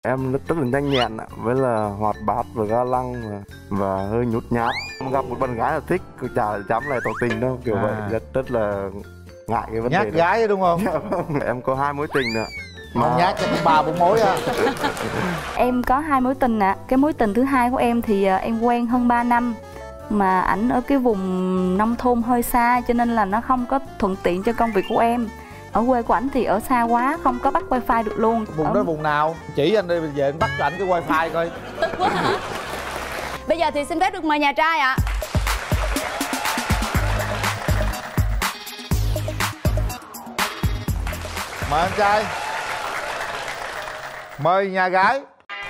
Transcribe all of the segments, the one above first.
Em rất là nhanh nhẹn ạ, với là hoạt bát và ga lăng và hơi nhút nhát. Gặp một bạn gái là thích, chả dám lại tỏ tình đâu, kiểu vậy. Rất là ngại cái vấn đề nhát gái ấy, đúng không? Em có 2 mối tình nữa. Mà nhát cho cũng 3-4 mối á. Em có 2 mối tình ạ. Cái mối tình thứ hai của em thì em quen hơn 3 năm. Mà ảnh ở cái vùng nông thôn hơi xa, cho nên là nó không có thuận tiện cho công việc của em. Ở quê của ảnh thì ở xa quá, không có bắt wifi được luôn. Vùng đó vùng nào? Chỉ anh đi về anh bắt cho ảnh cái wifi coi. Tức quá hả? Bây giờ thì xin phép được mời nhà trai ạ. Mời anh trai. Mời nhà gái.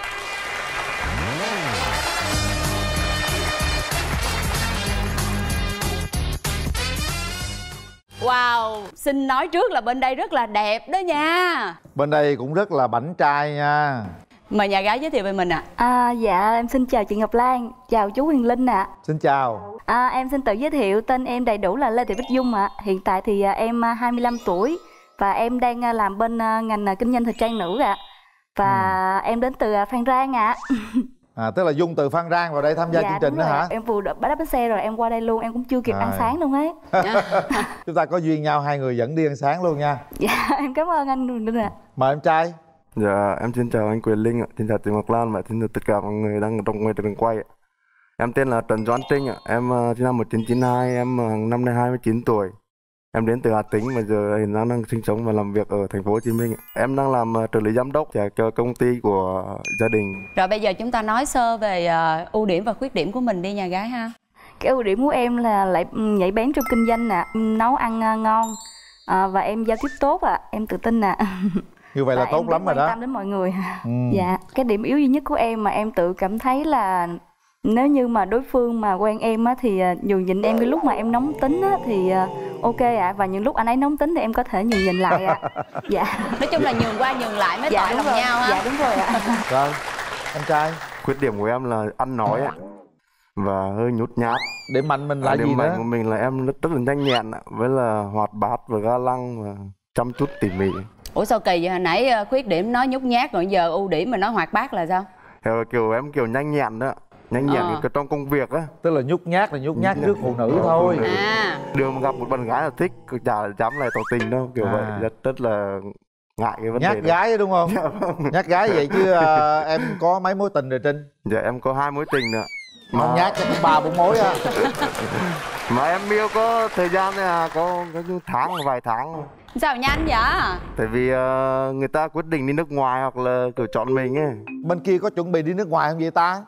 Wow, xin nói trước là bên đây rất là đẹp đó nha. Bên đây cũng rất là bảnh trai nha. Mời nhà gái giới thiệu về mình ạ. Dạ, em xin chào chị Ngọc Lan, chào chú Huyền Linh ạ. Xin chào. Em xin tự giới thiệu, tên em đầy đủ là Lê Thị Bích Dung ạ. Hiện tại thì em 25 tuổi và em đang làm bên ngành kinh doanh thời trang nữ ạ. Và em đến từ Phan Rang ạ. Tức là Dung từ Phan Rang vào đây tham gia chương trình đó hả? Em vừa đáp bánh xe rồi em qua đây luôn, em cũng chưa kịp ăn sáng luôn ấy. Chúng ta có duyên nhau, hai người dẫn đi ăn sáng luôn nha. Dạ, em cảm ơn anh Huyền Linh ạ. Mời em trai. Dạ, em xin chào anh Quyền Linh ạ, xin chào chị Ngọc Lan và xin chào tất cả mọi người đang trong ngoài trường quay ạ. Em tên là Trần Doãn Trinh ạ, em sinh năm 1992, em năm nay 29 tuổi. Em đến từ Hà Tĩnh và giờ hiện đang sinh sống và làm việc ở thành phố Hồ Chí Minh. Em đang làm trợ lý giám đốc cho công ty của gia đình. Rồi bây giờ chúng ta nói sơ về ưu điểm và khuyết điểm của mình đi nhà gái ha. Cái ưu điểm của em là lại nhạy bén trong kinh doanh nè, nấu ăn ngon và em giao tiếp tốt ạ, em tự tin nè. Như vậy là tốt lắm rồi đó. Quan tâm đến mọi người. Dạ, cái điểm yếu duy nhất của em mà em tự cảm thấy là nếu như mà đối phương mà quen em á thì nhường nhịn em cái lúc mà em nóng tính á thì ok ạ, và những lúc anh ấy nóng tính thì em có thể nhường nhịn lại ạ. Dạ. Nói chung là nhường qua nhường lại mới tội lòng nhau ha. Dạ đúng rồi ạ. Rồi, anh trai. Khuyết điểm của em là ăn nói ạ và hơi nhút nhát. Điểm mạnh mình là gì nữa? Điểm mạnh của mình là em rất là nhanh nhẹn ạ, với là hoạt bát và ga lăng và chăm chút tỉ mỉ. Ủa sao kỳ vậy? Hồi nãy khuyết điểm nói nhút nhát rồi giờ ưu điểm mình nói hoạt bát là sao? Kiểu em kiểu nhanh nhẹn đó, nhanh nhẹn trong công việc á. Tức là nhút nhát trước phụ nữ thôi. Đường mà gặp một bạn gái là thích, chả dám lại tỏ tình đâu, kiểu vậy. Rất là ngại cái vấn đề nhát gái ấy, đúng không? Nhát gái vậy chứ em có mấy mối tình rồi Trinh? Dạ em có 2 mối tình nữa. Mà nhát cho cũng 3-4 mối á. Mà em yêu có thời gian có tháng, vài tháng. Sao nhanh vậy? Tại vì người ta quyết định đi nước ngoài hoặc là kiểu chọn mình ấy. Bên kia có chuẩn bị đi nước ngoài không vậy ta?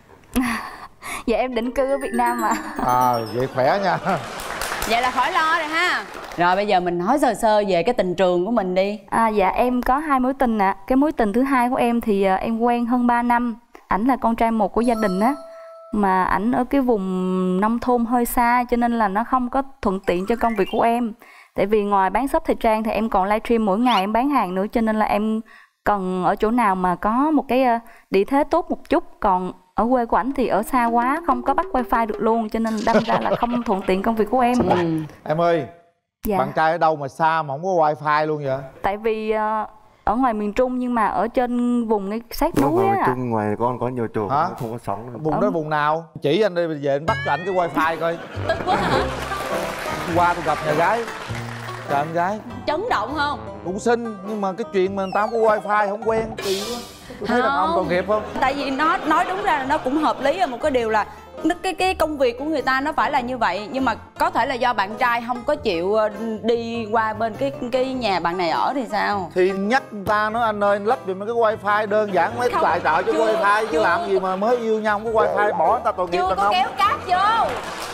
Dạ em định cư ở Việt Nam mà. Vậy khỏe nha. Vậy là khỏi lo rồi ha. Rồi bây giờ mình nói sơ sơ về cái tình trường của mình đi. Dạ em có 2 mối tình ạ. Cái mối tình thứ hai của em thì em quen hơn 3 năm. Ảnh là con trai một của gia đình á. Mà ảnh ở cái vùng nông thôn hơi xa, cho nên là nó không có thuận tiện cho công việc của em. Tại vì ngoài bán shop thời trang thì em còn livestream mỗi ngày em bán hàng nữa, cho nên là em cần ở chỗ nào mà có một cái địa thế tốt một chút. Còn ở quê của ảnh thì ở xa quá, không có bắt wifi được luôn, cho nên đâm ra là không thuận tiện công việc của em. Em ơi, bạn trai ở đâu mà xa mà không có wifi luôn vậy? Tại vì ở ngoài miền Trung nhưng mà ở trên vùng cái sát núi á. Miền Trung ngoài con có nhiều chỗ không có sóng. Vùng đó vùng nào? Chỉ anh đi về anh bắt cho anh cái wifi coi. Tức quá hả? Qua tôi gặp nhà gái. Chào em gái. Chấn động không? Cũng xinh nhưng mà cái chuyện mà người ta không có wifi không quen kỳ quá. Tôi thấy đàn ông tội nghiệp không? Tại vì nó nói đúng ra là nó cũng hợp lý ở một cái điều là cái công việc của người ta nó phải là như vậy, nhưng mà có thể là do bạn trai không có chịu đi qua bên cái nhà bạn này ở thì sao? Thì nhắc người ta nói anh ơi lắp giùm cái wifi, đơn giản mấy tài trợ cho wifi chứ làm gì mà mới yêu nhau không có wifi bỏ người ta tội nghiệp đàn ông. Chưa có kéo cáp vô.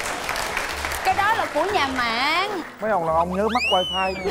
Cái đó là của nhà mạng. Mấy ông đàn ông nhớ mắc wifi nữa.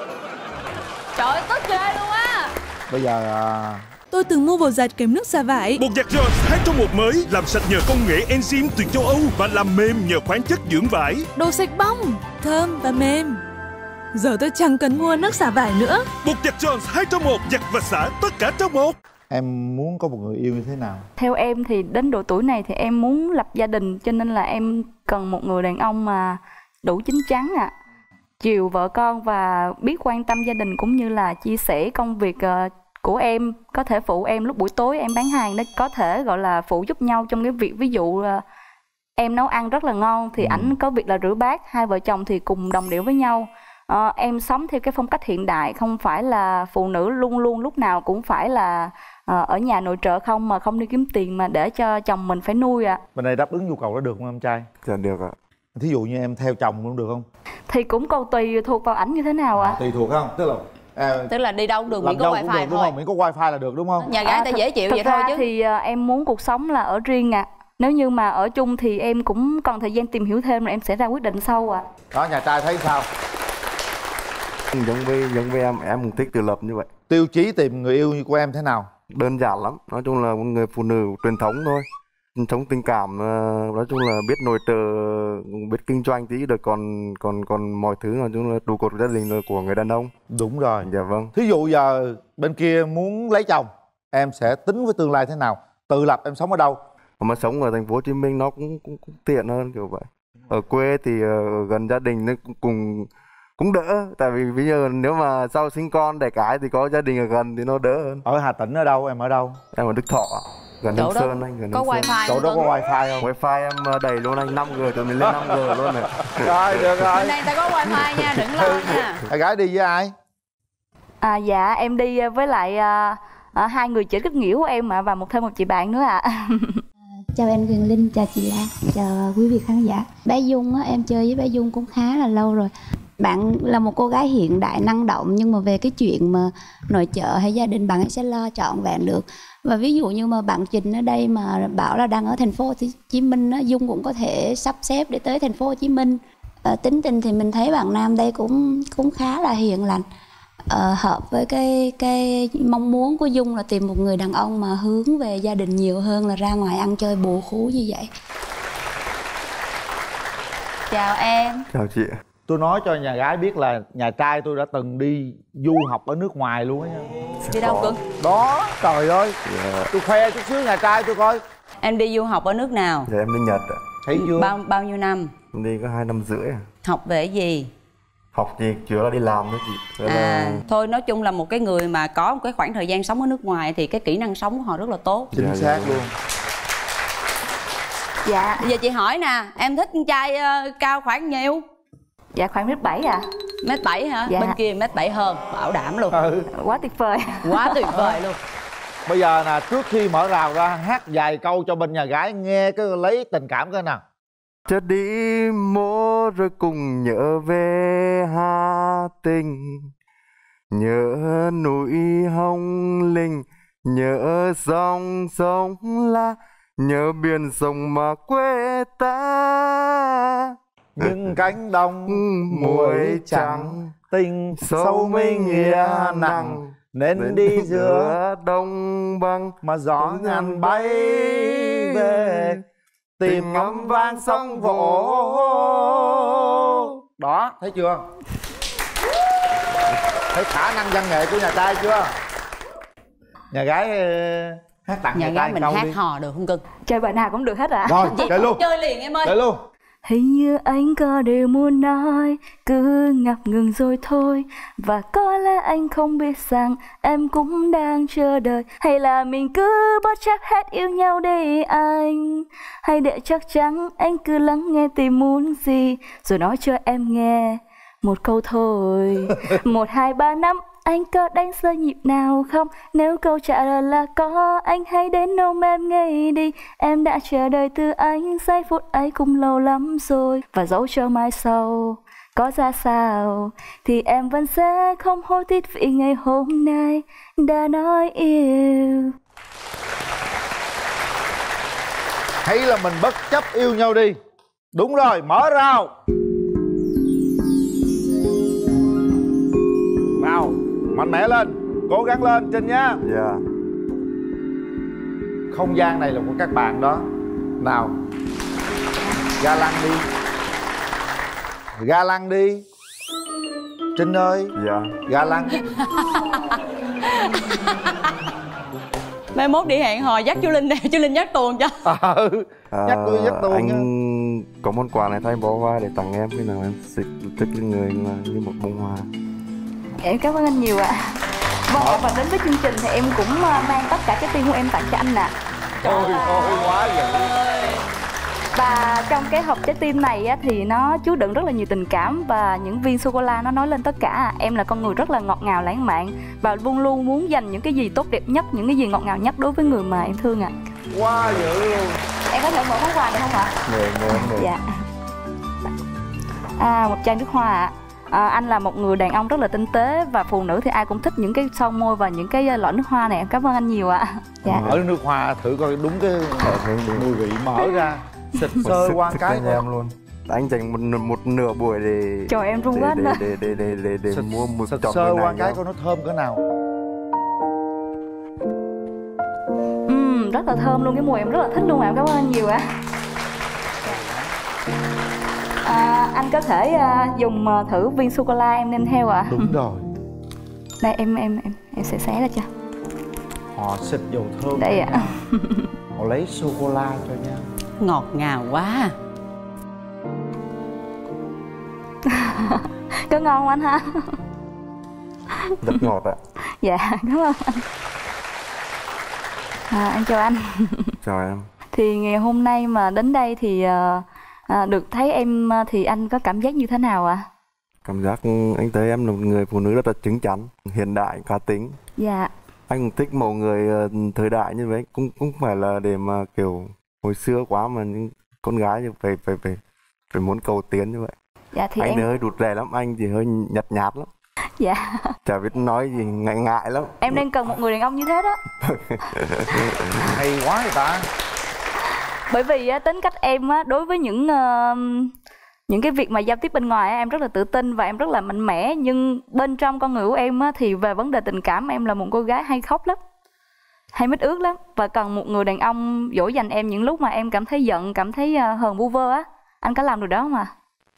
Trời ơi tức ghê luôn á. Bây giờ tôi từng mua bột giặt kèm nước xả vải. Bột giặt Jones 2 trong 1 mới, làm sạch nhờ công nghệ enzyme từ châu Âu và làm mềm nhờ khoáng chất dưỡng vải. Đồ sạch bong, thơm và mềm. Giờ tôi chẳng cần mua nước xả vải nữa. Bột giặt Jones 2 trong 1, giặt và xả tất cả trong một. Em muốn có một người yêu như thế nào? Theo em thì đến độ tuổi này thì em muốn lập gia đình, cho nên là em cần một người đàn ông mà đủ chín chắn chiều vợ con và biết quan tâm gia đình cũng như là chia sẻ công việc của em có thể phụ em lúc buổi tối em bán hàng, nó có thể gọi là phụ giúp nhau trong cái việc ví dụ em nấu ăn rất là ngon thì ảnh có việc là rửa bát, hai vợ chồng thì cùng đồng điệu với nhau. Em sống theo cái phong cách hiện đại, không phải là phụ nữ luôn luôn lúc nào cũng phải là ở nhà nội trợ không, mà không đi kiếm tiền mà để cho chồng mình phải nuôi ạ. Bên đây đáp ứng nhu cầu đó được không em trai? Dạ được ạ. Thí dụ như em theo chồng cũng được không? Thì cũng còn tùy thuộc vào ảnh như thế nào ạ. Tùy thuộc không? Tức là đi đâu cũng được, làm miễn có đâu cũng wifi được, đúng thôi. không? Miễn có wifi là được đúng không? Nhà gái ta dễ chịu vậy thôi chứ. Thì em muốn cuộc sống là ở riêng ạ. Nếu như mà ở chung thì em cũng còn thời gian tìm hiểu thêm rồi em sẽ ra quyết định sau ạ. Đó, nhà trai thấy sao? Giống với em cũng thích tự lập như vậy. Tiêu chí tìm người yêu như của em thế nào? Đơn giản lắm, nói chung là một người phụ nữ truyền thống thôi, truyền thống tình cảm, nói chung là biết nội trợ, biết kinh doanh tí được, còn mọi thứ nói chung là trụ cột gia đình là của người đàn ông. Đúng rồi. Dạ vâng. Thí dụ giờ bên kia muốn lấy chồng, em sẽ tính với tương lai thế nào? Tự lập em sống ở đâu? Mà sống ở thành phố Hồ Chí Minh nó cũng tiện hơn kiểu vậy. Ở quê thì gần gia đình nó cũng đỡ, tại vì bây giờ nếu mà sau sinh con đẻ cái thì có gia đình ở gần thì nó đỡ hơn. Ở Hà Tĩnh ở đâu? Em ở đâu? Em ở Đức Thọ, gần Hương Sơn anh, gần có Hương Sơn. wifi Chỗ đó có wifi không? Wifi em đầy luôn anh, 5G tụi mình lên 5G luôn này. Rồi được rồi. Bên đây ta có wifi nha, đừng lo nha. Bạn gái đi với ai? Dạ em đi với lại hai người chị kết nghĩa của em và thêm một chị bạn nữa ạ. Chào em Quyền Linh, chào chị Lan, chào quý vị khán giả. Bé Dung á, em chơi với bé Dung cũng khá là lâu rồi. Bạn là một cô gái hiện đại năng động, nhưng mà về cái chuyện mà nội trợ hay gia đình bạn ấy sẽ lo trọn vẹn được. Và ví dụ như mà bạn Trình ở đây mà bảo là đang ở thành phố Hồ Chí Minh á, Dung cũng có thể sắp xếp để tới thành phố Hồ Chí Minh. Tính tình thì mình thấy bạn nam đây cũng khá là hiền lành. Hợp với cái mong muốn của Dung là tìm một người đàn ông mà hướng về gia đình nhiều hơn là ra ngoài ăn chơi bồ khú như vậy. Chào em. Chào chị. Tôi nói cho nhà gái biết là nhà trai tôi đã từng đi du học ở nước ngoài luôn á nha. Đi đâu cưng? Đó, trời ơi. Tôi khoe chút xíu nhà trai tôi coi. Em đi du học ở nước nào? Dạ em đi Nhật ạ. Thấy chưa? Bao nhiêu năm? Em đi có 2 năm rưỡi à. Học về gì? Học gì chủ yếu là đi làm thôi chị. Thôi nói chung là một cái người mà có một cái khoảng thời gian sống ở nước ngoài thì cái kỹ năng sống của họ rất là tốt. Chính xác luôn. Dạ. Bây giờ chị hỏi nè, em thích con trai cao khoảng nhiêu? Dạ khoảng mét 7 ạ. Mét 7 hả? Dạ. Bên kia mét 7 hơn, bảo đảm luôn. Quá tuyệt vời. Quá tuyệt vời luôn. Bây giờ nè, trước khi mở rào ra hát vài câu cho bên nhà gái nghe cái lấy tình cảm coi nào. Chợt đi mô rồi cùng nhớ về Hà Tĩnh, nhớ núi Hồng Linh, nhớ dòng sông La, nhớ biển sông mà quê ta. Những cánh đồng muối trắng, tình sâu mấy nghĩa nặng, nên đi giữa đông băng mà gió ngàn bay về, tìm ngắm vang sông vỗ. Đó, thấy chưa? Thấy khả năng văn nghệ của nhà trai chưa? Nhà gái hát tặng Nhà gái mình hát đi. hò được không cưng? Chơi bài nào cũng được hết ạ. Rồi, Chị chơi luôn. chơi liền em ơi. Chơi luôn. Hình như anh có điều muốn nói, cứ ngập ngừng rồi thôi. Và có lẽ anh không biết rằng em cũng đang chờ đợi. Hay là mình cứ bất chấp hết yêu nhau đi anh. Hay để chắc chắn anh cứ lắng nghe tìm muốn gì, rồi nói cho em nghe một câu thôi. 1, 2, 3 năm anh có đánh rơi nhịp nào không? Nếu câu trả lời là có, anh hãy đến ôm em ngay đi. Em đã chờ đợi từ anh, giây phút ấy cũng lâu lắm rồi. Và dẫu cho mai sau có ra sao thì em vẫn sẽ không hối tiếc vì ngày hôm nay đã nói yêu. Hay là mình bất chấp yêu nhau đi. Đúng rồi, mở rào. Nào, mạnh mẽ lên, cố gắng lên Trinh nhá. Dạ. Không gian này là của các bạn đó. Nào, ga lăng đi. Ga lăng đi Trinh ơi. Dạ. Ga lăng. Mai mốt đi hẹn hò dắt chú Linh nè, chú Linh dắt tuồng cho. Dắt tôi dắt tuồng anh nha. có món quà này thay bó hoa để tặng em, khi nào em xịt thích lên người là như một bông hoa. Em cảm ơn anh nhiều ạ. Vâng, và đến với chương trình thì em cũng mang tất cả trái tim của em tặng cho anh ạ. Ôi quá dữ. Và trong cái hộp trái tim này á, thì nó chứa đựng rất là nhiều tình cảm. Và những viên sô-cô-la nó nói lên tất cả. Em là con người rất là ngọt ngào lãng mạn và luôn luôn muốn dành những cái gì tốt đẹp nhất, những cái gì ngọt ngào nhất đối với người mà em thương ạ. Quá dữ luôn. Em có thể mở món quà được không ạ? Mời. Dạ. Một chai nước hoa ạ. Anh là một người đàn ông rất là tinh tế và phụ nữ thì ai cũng thích những cái son môi và những cái loại nước hoa này. Em cảm ơn anh nhiều ạ. Dạ. Mở nước hoa thử coi đúng cái mùi vị, mở ra xịt sơ qua cái cho em luôn. Anh dành một nửa buổi để trời em run quá anh ạ. để mua một xịt chọn sơ cái qua này cái coi nó thơm cỡ nào. Rất là thơm luôn, cái mùi em rất là thích luôn ạ. Em cảm ơn anh nhiều ạ. Anh có thể dùng thử viên sô-cô-la em đem theo ạ. Đúng rồi. Đây em sẽ xé ra cho. Họ xịt dầu thơm đây ạ. Họ lấy sô-cô-la cho nhau. Ngọt ngào quá. Có ngon không anh ha? Rất ngọt ạ. Dạ, cảm ơn anh. Em chào anh. Chào em. Thì ngày hôm nay mà đến đây thì được thấy em thì anh có cảm giác như thế nào ạ? Cảm giác anh thấy em là một người phụ nữ rất là chín chắn, hiện đại, cá tính. Dạ. Anh cũng thích mẫu người thời đại như vậy, cũng phải là để mà kiểu hồi xưa quá mà những con gái phải muốn cầu tiến như vậy. Dạ thì anh em thì hơi rụt rè lắm, anh thì hơi nhạt nhạt lắm. Dạ. Chả biết nói gì, ngại lắm. Em đang cần một người đàn ông như thế đó. Hay quá vậy ta. Bởi vì tính cách em đối với những cái việc mà giao tiếp bên ngoài em rất là tự tin và em rất là mạnh mẽ, nhưng bên trong con người của em thì về vấn đề tình cảm em là một cô gái hay khóc lắm, hay mít ướt lắm và cần một người đàn ông dỗ dành em những lúc mà em cảm thấy giận, cảm thấy hờn vu vơ á. Anh có làm được đó không ạ?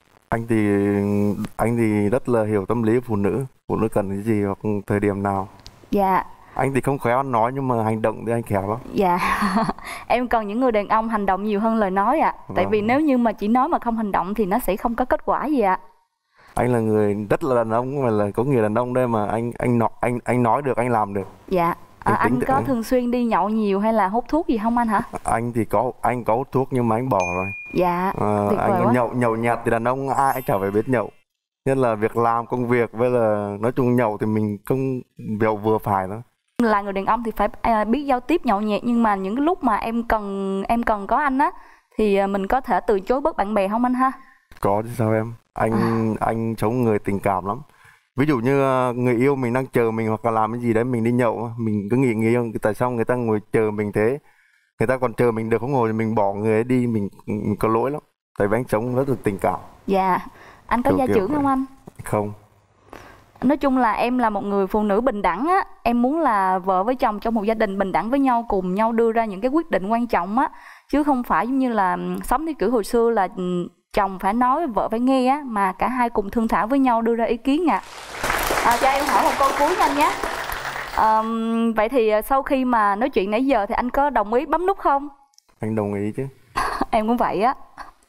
Anh thì rất là hiểu tâm lý của phụ nữ cần cái gì hoặc thời điểm nào. Dạ. Anh thì không khéo ăn nói nhưng mà hành động thì anh khéo lắm. Dạ. Em cần những người đàn ông hành động nhiều hơn lời nói ạ. Tại vì nếu như mà chỉ nói mà không hành động thì nó sẽ không có kết quả gì ạ. Anh là người rất là đàn ông, mà là có người đàn ông đây mà anh nói được, anh làm được. Dạ. Anh có thường xuyên đi nhậu nhiều hay là hút thuốc gì không anh hả? Anh thì anh có hút thuốc nhưng mà anh bỏ rồi. Dạ. Tuyệt vời anh quá. nhậu nhạt thì đàn ông ai chả phải biết nhậu. Nhất là việc làm, công việc với là nói chung nhậu thì mình không vừa phải đó. Là người đàn ông thì phải biết giao tiếp nhậu nhẹt, nhưng mà những cái lúc mà em cần có anh á thì mình có thể từ chối bớt bạn bè không anh ha? Có chứ sao em. Anh chống người tình cảm lắm. Ví dụ như người yêu mình đang chờ mình hoặc là làm cái gì đấy mình đi nhậu, mình cứ nghĩ tại sao người ta ngồi chờ mình thế, người ta còn chờ mình được không ngồi thì mình bỏ người ấy đi, mình có lỗi lắm. Tại vì anh sống rất là tình cảm. Dạ. Anh có gia trưởng không anh? Không. Nói chung là em là một người phụ nữ bình đẳng á. Em muốn là vợ với chồng trong một gia đình bình đẳng với nhau, cùng nhau đưa ra những cái quyết định quan trọng á, chứ không phải giống như là sống theo kiểu hồi xưa là chồng phải nói, vợ phải nghe á, mà cả hai cùng thương thảo với nhau đưa ra ý kiến ạ. Cho em hỏi một câu cuối nhanh nhé. Vậy thì sau khi mà nói chuyện nãy giờ thì anh có đồng ý bấm nút không? Anh đồng ý chứ. Em cũng vậy á.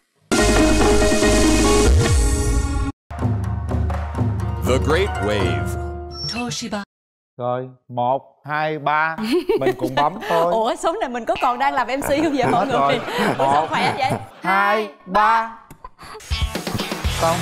The Great Wave. Toshiba. Rồi 1, 2, 3 mình cùng bấm thôi. Ủa số này mình có còn đang làm MC không vậy mọi người? Rồi. Ủa sao khỏe vậy? 2, 3. Xong.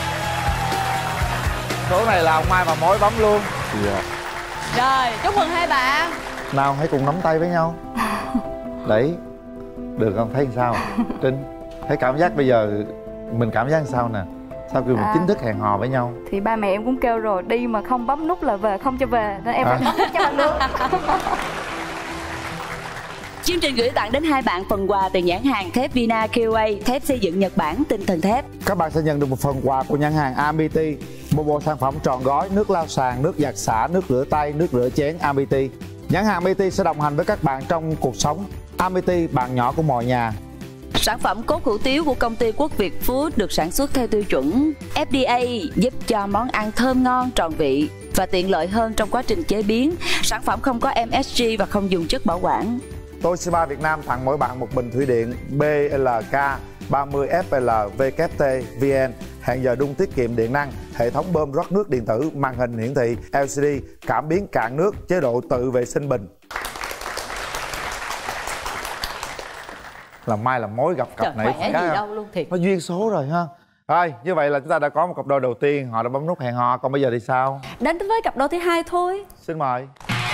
Số này là ông Mai mà mối bấm luôn. Dạ. Rồi chúc mừng hai bạn. Nào hãy cùng nắm tay với nhau. Đấy. Được không? Thấy sao Trinh? Thấy cảm giác bây giờ mình cảm giác sao nè? Sau khi mình chính thức hẹn hò với nhau. Thì ba mẹ em cũng kêu rồi, đi mà không bấm nút là về không cho về, nên em phải bấm nút cho bạn luôn. Chương trình gửi tặng đến hai bạn phần quà từ nhãn hàng thép Vina QA, thép xây dựng Nhật Bản, tinh thần thép. Các bạn sẽ nhận được một phần quà của nhãn hàng Amity, một bộ sản phẩm trọn gói nước lau sàn, nước giặt xả, nước rửa tay, nước rửa chén Amity. Nhãn hàng Amity sẽ đồng hành với các bạn trong cuộc sống. Amity, bạn nhỏ của mọi nhà. Sản phẩm cốt hủ tiếu của công ty Quốc Việt Food được sản xuất theo tiêu chuẩn FDA, giúp cho món ăn thơm ngon, tròn vị và tiện lợi hơn trong quá trình chế biến. Sản phẩm không có MSG và không dùng chất bảo quản. Toshiba Việt Nam tặng mỗi bạn một bình thủy điện BLK 30 FL WT VN hẹn giờ đun tiết kiệm điện năng, hệ thống bơm rót nước điện tử, màn hình hiển thị LCD, cảm biến cạn nước, chế độ tự vệ sinh bình. Là mai là mối gặp cặp này khỏe gì đâu luôn thiệt. Nó duyên số rồi ha. Rồi, như vậy là chúng ta đã có một cặp đôi đầu tiên, họ đã bấm nút hẹn hò, còn bây giờ thì sao? Đến với cặp đôi thứ hai thôi. Xin mời.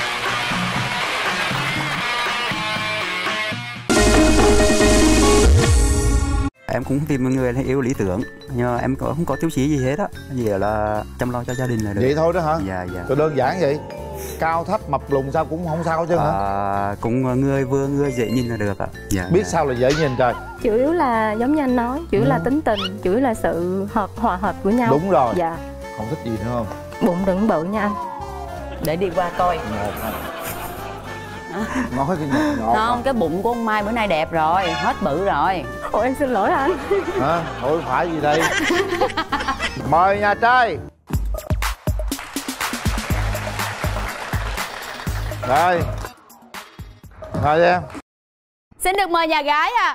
Em cũng tìm một người yêu lý tưởng, nhưng mà em không có tiêu chí gì hết á, chỉ là chăm lo cho gia đình là được. Vậy thôi đó hả? Dạ dạ. Tôi đơn giản vậy. Cao thấp mập lùn sao cũng không sao chứ hả? Cũng người vừa người dễ nhìn là được ạ. Dạ, biết dạ. sao là dễ nhìn trời. Chủ yếu là giống như anh nói, chủ yếu là tính tình, chủ yếu là sự hòa hợp của nhau. Đúng rồi. Dạ. Không thích gì nữa không? Bụng đừng bự nha anh. Để đi qua coi. Nói cái nhỏ không, cái bụng của ông Mai bữa nay đẹp rồi, hết bự rồi. Ủa em xin lỗi anh. Hả? Ôi phải gì đây? Mời nhà trai. Rồi. Ngồi đi em. Xin được mời nhà gái ạ.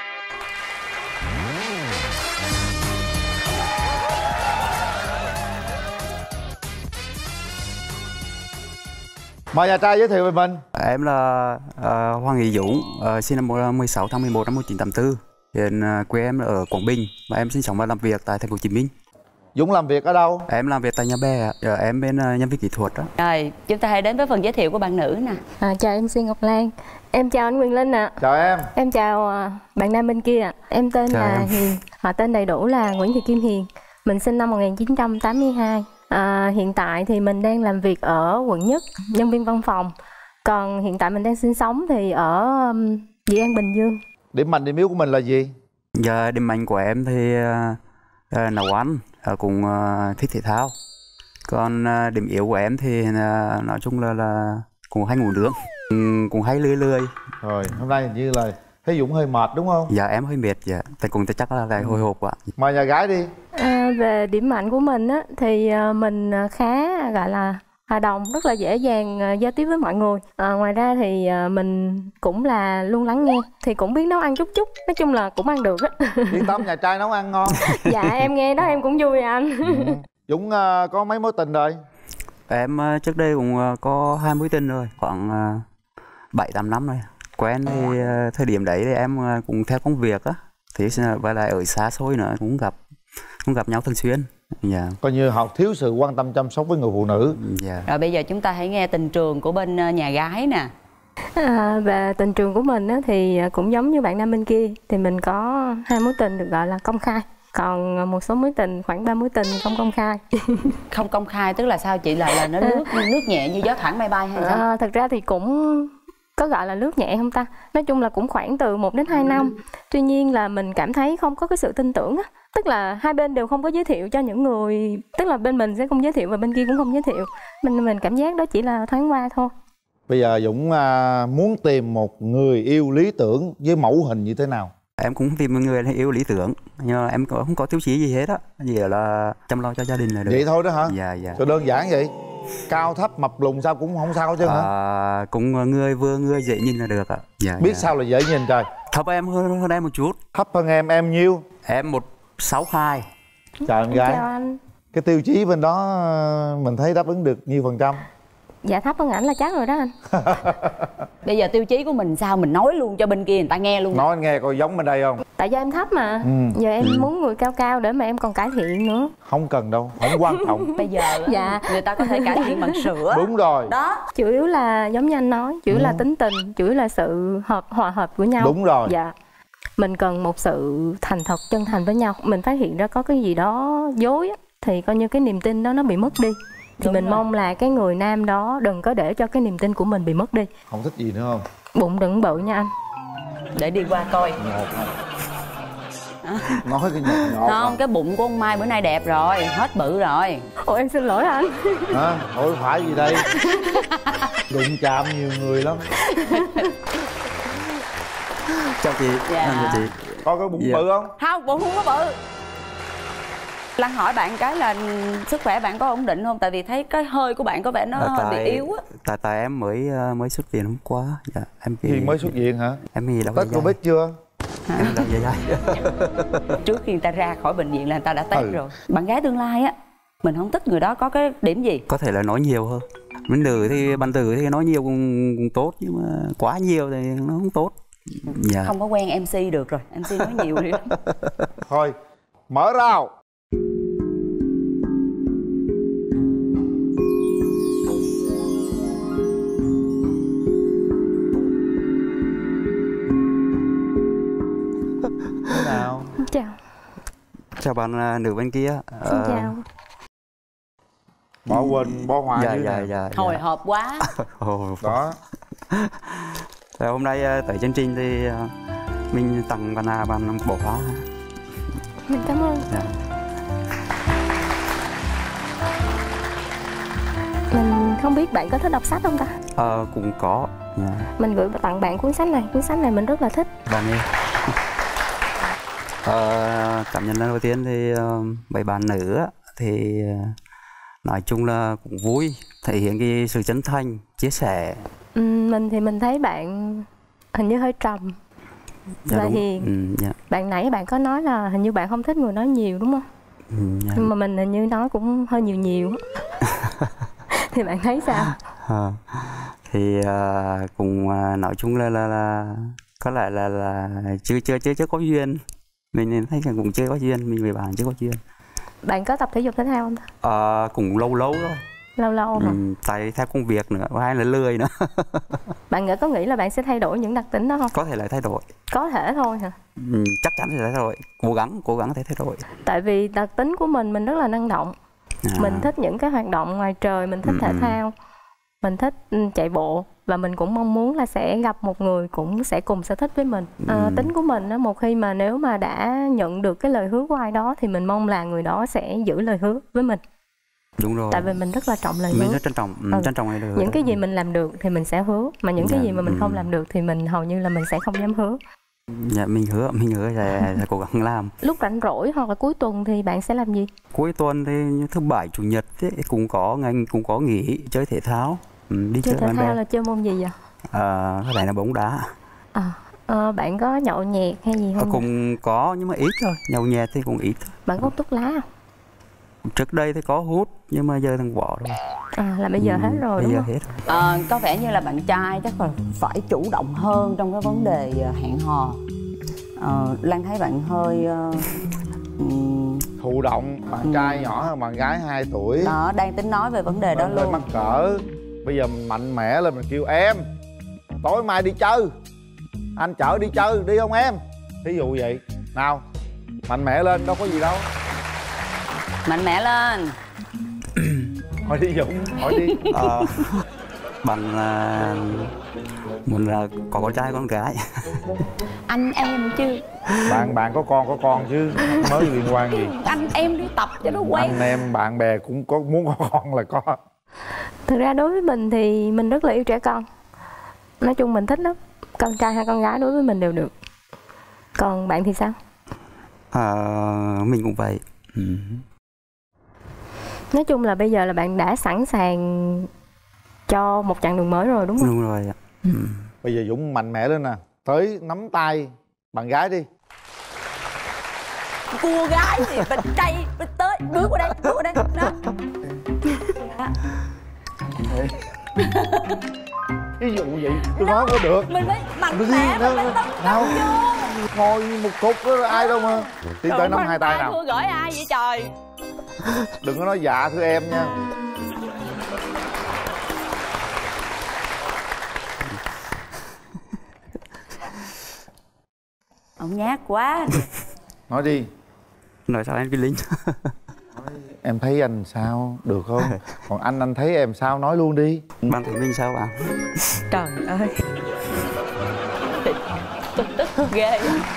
Mời nhà trai giới thiệu về mình. Em là Hoàng Nghị Dũng, sinh năm 16 tháng 11 năm 1984. Hiện quê em ở Quảng Bình và em sinh sống và làm việc tại thành phố Hồ Chí Minh. Dũng làm việc ở đâu? Em làm việc tại Nhà Bè, em bên nhân viên kỹ thuật đó. Rồi, chúng ta hãy đến với phần giới thiệu của bạn nữ nè. Chào em Ngọc Lan. Em chào anh Quyền Linh ạ. Chào em. Em chào bạn nam bên kia ạ. Em tên Chào là em. Hiền. Họ tên đầy đủ là Nguyễn Thị Kim Hiền. Mình sinh năm 1982. Hiện tại thì mình đang làm việc ở quận Nhất, nhân viên văn phòng. Còn hiện tại mình đang sinh sống thì ở Dị An, Bình Dương. Điểm mạnh điểm yếu của mình là gì? Giờ điểm mạnh của em thì nấu ăn, cũng thích thể thao. Còn điểm yếu của em thì nói chung là cũng hay ngủ nướng, cũng hay lười lười. Rồi, hôm nay hình như là thấy Dũng hơi mệt đúng không? Dạ em hơi mệt, dạ. Tại cũng chắc là lại hồi hộp quá. Mời nhà gái đi. Về điểm mạnh của mình á, thì mình khá gọi là hòa đồng, rất là dễ dàng giao tiếp với mọi người. Ngoài ra thì mình cũng là luôn lắng nghe, thì cũng biết nấu ăn chút chút, nói chung là cũng ăn được á. Yên tâm, nhà trai nấu ăn ngon. Dạ em nghe đó em cũng vui anh. Dũng có mấy mối tình rồi? Em trước đây cũng có 2 mối tình rồi, khoảng 7-8 năm rồi. Quen thì thời điểm đấy thì em cũng theo công việc á, thì và lại ở xa xôi nữa cũng gặp nhau thường xuyên. Dạ. Coi như họ thiếu sự quan tâm chăm sóc với người phụ nữ. Dạ. Rồi bây giờ chúng ta hãy nghe tình trường của bên nhà gái nè. Về tình trường của mình á, thì cũng giống như bạn nam bên kia, thì mình có 2 mối tình được gọi là công khai. Còn một số mối tình, khoảng 3 mối tình không công khai. Không công khai tức là sao chị? Là nó nước nhẹ như gió thoảng mây bay hay sao? Thật ra thì cũng có gọi là lướt nhẹ không ta? Nói chung là cũng khoảng từ 1 đến 2 năm. Tuy nhiên là mình cảm thấy không có cái sự tin tưởng á. Tức là hai bên đều không có giới thiệu cho những người, tức là bên mình sẽ không giới thiệu và bên kia cũng không giới thiệu. Mình cảm giác đó chỉ là thoáng qua thôi. Bây giờ Dũng muốn tìm một người yêu lý tưởng với mẫu hình như thế nào? Em cũng tìm một người yêu lý tưởng, nhưng mà em không có tiêu chí gì hết á, chỉ là chăm lo cho gia đình là được. Vậy thôi đó hả? Dạ dạ. Cho đơn giản vậy. Cao thấp mập lùn sao cũng không sao chứ hả? Cũng người vừa người dễ nhìn là được ạ. Dạ, biết dạ. sao là dễ nhìn trời. Thấp em hơn em một chút. Thấp hơn em nhiêu? Em 162. Chào em gái. Chào anh. Cái tiêu chí bên đó mình thấy đáp ứng được nhiêu %? Dạ thấp hơn ảnh là chắc rồi đó anh. Bây giờ tiêu chí của mình sao? Mình nói luôn cho bên kia người ta nghe luôn. Nói nghe coi giống bên đây không? Tại do em thấp mà. Giờ em muốn người cao cao để mà em còn cải thiện nữa. Không cần đâu, không quan trọng. Bây giờ dạ. người ta có thể cải thiện bằng sữa. Đúng rồi. Đó. Chủ yếu là giống như anh nói, chủ yếu là tính tình, chủ yếu là sự hòa hợp của nhau. Đúng rồi. Dạ. Mình cần một sự thành thật, chân thành với nhau. Mình phát hiện ra có cái gì đó dối á, thì coi như cái niềm tin đó nó bị mất đi. Thì đúng mình rồi. Mong là cái người nam đó đừng có để cho cái niềm tin của mình bị mất đi. Không thích gì nữa không? Bụng đừng bự nha anh. Để đi qua coi. Nói cái nhỏ không, cái bụng của ông Mai bữa nay đẹp rồi, hết bự rồi. Ủa em xin lỗi anh. Hả? Ôi phải gì đây? Đụng chạm nhiều người lắm. Chào chị. Dạ. Chào chị. Có cái bụng bự không? Không, bụng không có bự. Lan hỏi bạn cái là sức khỏe bạn có ổn định không? Tại vì thấy cái hơi của bạn có vẻ nó hơi bị yếu á. Tại em mới xuất viện hôm qua. Dạ, em Thì mới xuất viện hả? Em nghĩ đâu. Tết Covid chưa? em đau dạ dày. Trước khi người ta ra khỏi bệnh viện là người ta đã test rồi. Bạn gái tương lai á, mình không thích người đó có cái điểm gì? Có thể là nói nhiều hơn. Bên nữ thì bạn nữ thì nói nhiều cũng tốt, nhưng mà quá nhiều thì nó không tốt. Dạ. Không có quen MC được rồi, MC nói nhiều đi. Thôi, mở rào. Thế nào? Chào. Chào bạn nữ bên kia. Xin chào. Bỏ quên bó hoa dưới này. Dạ. Hồi hộp quá. Đó. Hôm nay tới chương trình thì mình tặng bạn bó hoa. Mình cảm ơn. Dạ. Mình không biết bạn có thích đọc sách không ta? Cũng có. Yeah. Mình gửi tặng bạn cuốn sách này mình rất là thích. Bạn ơi. Cảm nhận lần đầu tiên thì mấy bạn nữ thì nói chung là cũng vui, thể hiện cái sự chân thành, chia sẻ. Mình thì mình thấy bạn hình như hơi trầm và hiền. Bạn nãy bạn có nói là hình như bạn không thích người nói nhiều đúng không? Nhưng mà mình hình như nói cũng hơi nhiều. Thì bạn thấy sao? Thì cũng nói chung là có lẽ là chưa có duyên. Mình thấy là cũng chưa có duyên, mình với bạn chưa có duyên. Bạn có tập thể dục thể thao không ta? Cũng lâu thôi. Lâu hả? Tại theo công việc nữa, hay là lười nữa. Bạn có nghĩ là bạn sẽ thay đổi những đặc tính đó không? Có thể là thay đổi. Có thể thôi hả? Chắc chắn sẽ thay đổi. Cố gắng thay đổi. Tại vì đặc tính của mình rất là năng động. Mình thích những cái hoạt động ngoài trời, mình thích thể thao, mình thích chạy bộ. Và mình cũng mong muốn là sẽ gặp một người cũng sẽ cùng sở thích với mình. Tính của mình một khi mà nếu mà đã nhận được cái lời hứa của ai đó thì mình mong là người đó sẽ giữ lời hứa với mình. Đúng rồi. Tại vì mình rất là trọng lời hứa. Mình rất trân trọng lời hứa. Những cái gì mình làm được thì mình sẽ hứa, mà những cái gì mà mình không làm được thì mình hầu như là mình sẽ không dám hứa. Dạ, mình hứa sẽ cố gắng làm. Lúc rảnh rỗi hoặc là cuối tuần thì bạn sẽ làm gì? Cuối tuần thì như thứ bảy chủ nhật thì cũng có nghỉ chơi thể thao. Đi chơi thể thao là chơi môn gì vậy? Các bạn là bóng đá. Bạn có nhậu nhẹt hay gì không? Cũng có nhưng mà ít thôi, nhậu nhẹt thì cũng ít thôi. Bạn có hút thuốc lá không? Trước đây thì có hút nhưng mà giờ thằng bỏ rồi. Là bây giờ hết rồi đúng không? Hết. Có vẻ như là bạn trai chắc là phải chủ động hơn trong cái vấn đề hẹn hò. Lan thấy bạn hơi thụ động, bạn trai nhỏ hơn bạn gái 2 tuổi. Đó, đang tính nói về vấn đề đó luôn. Mắc cỡ. Bây giờ mình mạnh mẽ lên, mình kêu em tối mai đi chơi, anh chở đi chơi, đi không em? Ví dụ vậy. Nào, mạnh mẽ lên, đâu có gì đâu. Mạnh mẽ lên. Hỏi đi Dũng, hỏi đi. Bạn muốn là có con trai con gái? Anh em chứ. Bạn có con chứ, mới liên quan gì. Anh em đi tập cho nó quen. Anh em bạn bè cũng có muốn có con là có. Thực ra đối với mình thì mình rất là yêu trẻ con. Nói chung mình thích lắm. Con trai hay con gái đối với mình đều được. Còn bạn thì sao? Mình cũng vậy. Nói chung là bây giờ là bạn đã sẵn sàng cho một chặng đường mới rồi đúng không? Đúng rồi ạ. Bây giờ Dũng mạnh mẽ lên nè. Tới nắm tay bạn gái đi. Cô gái thì mình đây, mình tới, bước qua đây, đó. Ví dụ vậy, tôi nói có được. Mình mới mạnh mẽ, mình nào ngồi một cục đó ai đâu mà. Tiến tới nắm hai tay nào. Thưa gửi ai vậy trời? Đừng có nói dạ thưa em nha. Ông nhát quá. Nói đi. Nói sao em cái Linh? Em thấy anh sao, được không? Còn anh thấy em sao, nói luôn đi. Bạn thấy mình sao bạn? Trời ơi. Tôi tức ghê.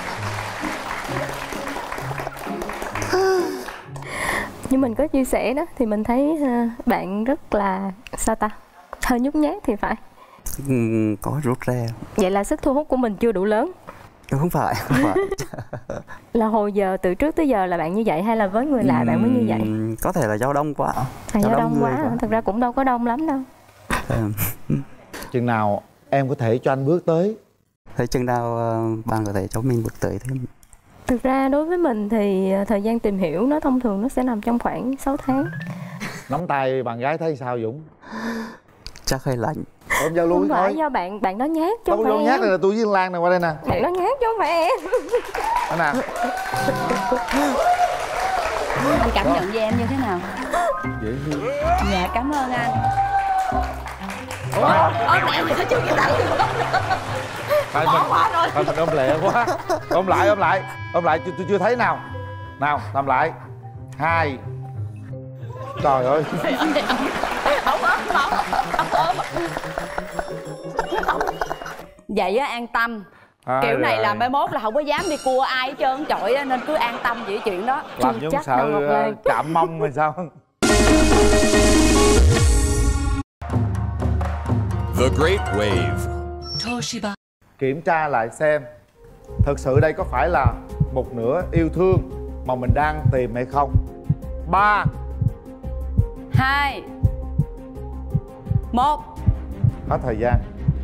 Như mình có chia sẻ đó thì mình thấy bạn rất là sao ta, hơi nhút nhát thì phải. Có rút ra. Vậy là sức thu hút của mình chưa đủ lớn. Không phải. Là hồi giờ từ trước tới giờ là bạn như vậy hay là với người lạ bạn mới như vậy? Có thể là do đông quá. Do đông quá. Thật ra cũng đâu có đông lắm đâu. Chừng nào em có thể cho anh bước tới Thấy chừng nào bạn có thể cho mình bước tới thêm? Thực ra đối với mình thì thời gian tìm hiểu nó thông thường nó sẽ nằm trong khoảng 6 tháng. Nắm tay bạn gái thấy sao Dũng? Chắc hơi lạnh. Ôm giao lưu Không thôi. phải do bạn đó nhát chứ không phải em. Nhát là tôi với Lan này qua đây nè. Bạn đó nhát chứ không phải em. Đó nè. Anh cảm nhận về em như thế nào? Dễ thương. Dạ cảm ơn anh. Ôm mẹ mình chưa kịp đẩy được. Thôi mình ôm lẹ quá. Ôm lại tôi chưa thấy nào. Nào làm lại. 2. Trời ơi. Vậy á an tâm. Kiểu này là mai mốt là không có dám đi cua ai hết trơn trọi á, nên cứ an tâm về chuyện đó. Làm Dũng sợ chạm mông rồi sao? The Great Wave. Toshiba. Kiểm tra lại xem thực sự đây có phải là một nửa yêu thương mà mình đang tìm hay không. 3 2 1. Hết thời gian.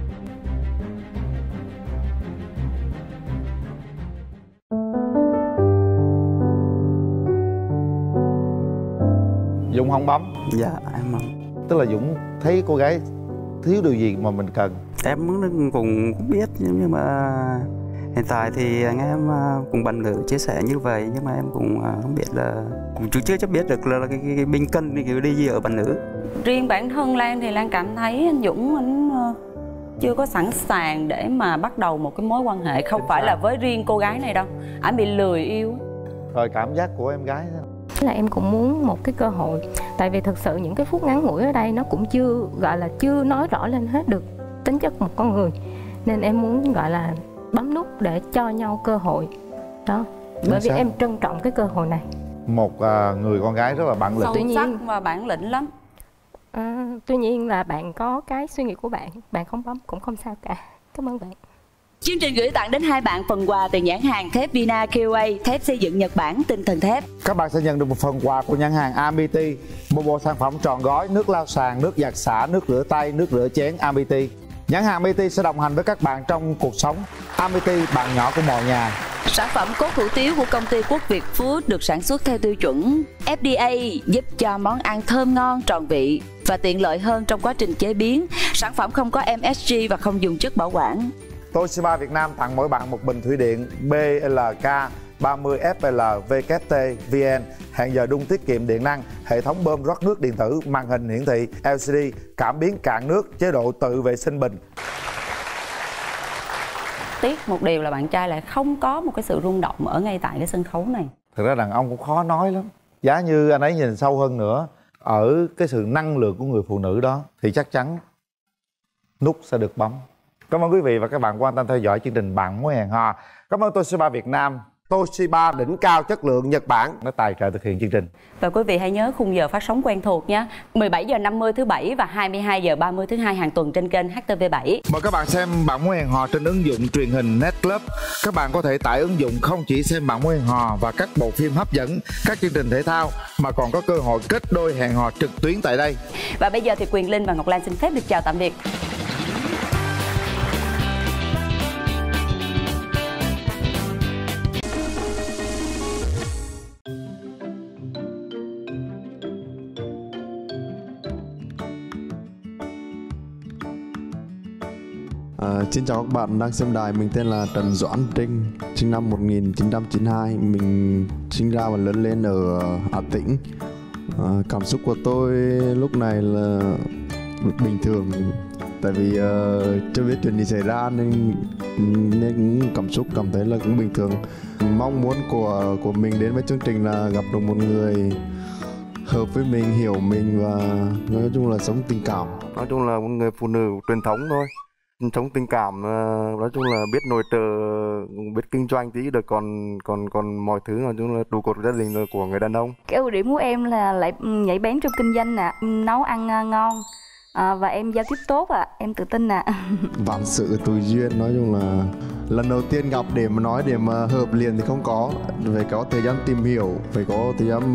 Dũng không bấm. Dạ em bấm. Tức là Dũng thấy cô gái thiếu điều gì mà mình cần. Em cũng biết nhưng mà hiện tại thì anh em cùng bạn nữ chia sẻ như vậy, nhưng mà em cũng không biết là cũng chưa chắc biết được là cái bình cân thì đi gì ở bạn nữ. Riêng bản thân Lan thì Lan cảm thấy anh Dũng anh chưa có sẵn sàng để mà bắt đầu một cái mối quan hệ, không phải là với riêng cô gái này đâu. Anh bị lười yêu. Rồi cảm giác của em gái đó là em cũng muốn một cái cơ hội, tại vì thực sự những cái phút ngắn ngủi ở đây nó cũng chưa gọi là chưa nói rõ lên hết được tính chất một con người, nên em muốn gọi là bấm nút để cho nhau cơ hội đó. Bởi vì em trân trọng cái cơ hội này. Một người con gái rất là bản lĩnh, sâu sắc và bản lĩnh lắm. Tuy nhiên là bạn có cái suy nghĩ của bạn không bấm cũng không sao cả. Cảm ơn bạn. Chương trình gửi tặng đến hai bạn phần quà từ nhãn hàng thép Vina QA, thép xây dựng Nhật Bản, tinh thần thép. Các bạn sẽ nhận được một phần quà của nhãn hàng Amity, một bộ sản phẩm trọn gói nước lau sàn, nước giặt xả, nước rửa tay, nước rửa chén Amity. Nhãn hàng Amity sẽ đồng hành với các bạn trong cuộc sống. Amity, bạn nhỏ của mọi nhà. Sản phẩm cốt hủ tiếu của công ty Quốc Việt Food được sản xuất theo tiêu chuẩn FDA, giúp cho món ăn thơm ngon, tròn vị và tiện lợi hơn trong quá trình chế biến. Sản phẩm không có MSG và không dùng chất bảo quản. Toshiba Việt Nam tặng mỗi bạn một bình thủy điện BLK 30FL WT-VN, hẹn giờ đun tiết kiệm điện năng, hệ thống bơm rót nước điện tử, màn hình hiển thị LCD, cảm biến cạn nước, chế độ tự vệ sinh bình. Tiếc một điều là bạn trai lại không có một cái sự rung động ở ngay tại cái sân khấu này. Thực ra đàn ông cũng khó nói lắm. Giá như anh ấy nhìn sâu hơn nữa ở cái sự năng lượng của người phụ nữ đó thì chắc chắn nút sẽ được bấm. Cảm ơn quý vị và các bạn quan tâm theo dõi chương trình Bạn Mối Hẹn Hò. Cảm ơn Toshiba Việt Nam, Toshiba đỉnh cao chất lượng Nhật Bản đã tài trợ thực hiện chương trình. Và quý vị hãy nhớ khung giờ phát sóng quen thuộc nhé, 17h50 thứ Bảy và 22h30 thứ Hai hàng tuần trên kênh HTV7. Mời các bạn xem Bạn Mối Hẹn Hò trên ứng dụng truyền hình Netclub. Các bạn có thể tải ứng dụng không chỉ xem Bạn Mối Hẹn Hò và các bộ phim hấp dẫn, các chương trình thể thao mà còn có cơ hội kết đôi hẹn hò trực tuyến tại đây. Và bây giờ thì Quyền Linh và Ngọc Lan xin phép được chào tạm biệt. Xin chào các bạn đang xem đài, mình tên là Trần Doãn Trinh, sinh năm 1992, mình sinh ra và lớn lên ở Hà Tĩnh. Cảm xúc của tôi lúc này là bình thường, tại vì chưa biết chuyện gì xảy ra nên cũng cảm thấy là cũng bình thường. Mong muốn của mình đến với chương trình là gặp được một người hợp với mình, hiểu mình và nói chung là sống tình cảm. Nói chung là một người phụ nữ truyền thống thôi. Sống tình cảm, nói chung là biết nội trợ, biết kinh doanh tí được, còn mọi thứ nói chung là trụ cột gia đình của người đàn ông. Cái ưu điểm của em là lại nhạy bén trong kinh doanh nè, nấu ăn ngon và em giao tiếp tốt em tự tin nè. Vạn sự tùy duyên, nói chung là lần đầu tiên gặp để mà nói để mà hợp liền thì không có, phải có thời gian tìm hiểu, phải có thời gian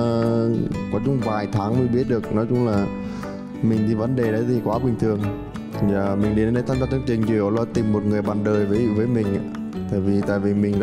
có chung vài tháng mới biết được. Nói chung là mình thì vấn đề đấy thì quá bình thường. Dạ, mình đến đây tham gia chương trình chủ yếu là tìm một người bạn đời với mình. Tại vì mình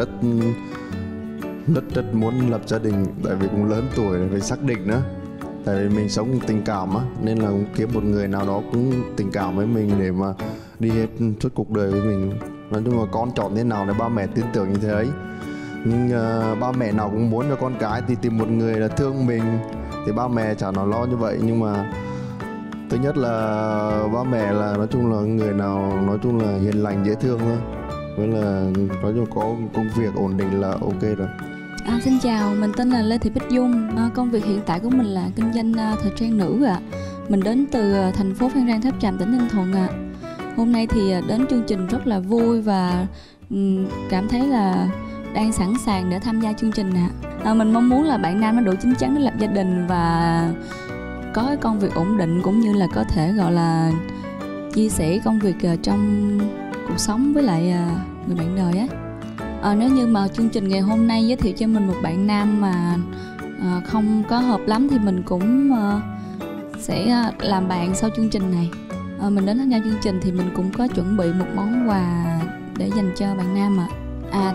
rất muốn lập gia đình, tại vì cũng lớn tuổi rồi, phải xác định nữa. Tại vì mình sống tình cảm á, nên là cũng kiếm một người nào đó cũng tình cảm với mình để mà đi hết suốt cuộc đời với mình. Nói chung là con chọn thế nào để ba mẹ tin tưởng như thế ấy. Nhưng ba mẹ nào cũng muốn cho con cái thì tìm một người là thương mình, thì ba mẹ chả nào lo như vậy. Nhưng mà thứ nhất là ba mẹ là nói chung là người nào nói chung là hiền lành dễ thương thôi, với là nói chung có công việc ổn định là ok rồi. Xin chào, mình tên là Lê Thị Bích Dung. Công việc hiện tại của mình là kinh doanh thời trang nữ ạ. Mình đến từ thành phố Phan Rang Tháp Chàm, tỉnh Ninh Thuận ạ. Hôm nay thì đến chương trình rất là vui và cảm thấy là đang sẵn sàng để tham gia chương trình ạ. Mình mong muốn là bạn nam nó đủ chín chắn để lập gia đình và có cái công việc ổn định, cũng như là có thể gọi là chia sẻ công việc trong cuộc sống với lại người bạn đời á. Nếu như mà chương trình ngày hôm nay giới thiệu cho mình một bạn nam mà không có hợp lắm thì mình cũng sẽ làm bạn sau chương trình này. Mình đến tham gia chương trình thì mình cũng có chuẩn bị một món quà để dành cho bạn nam ạ.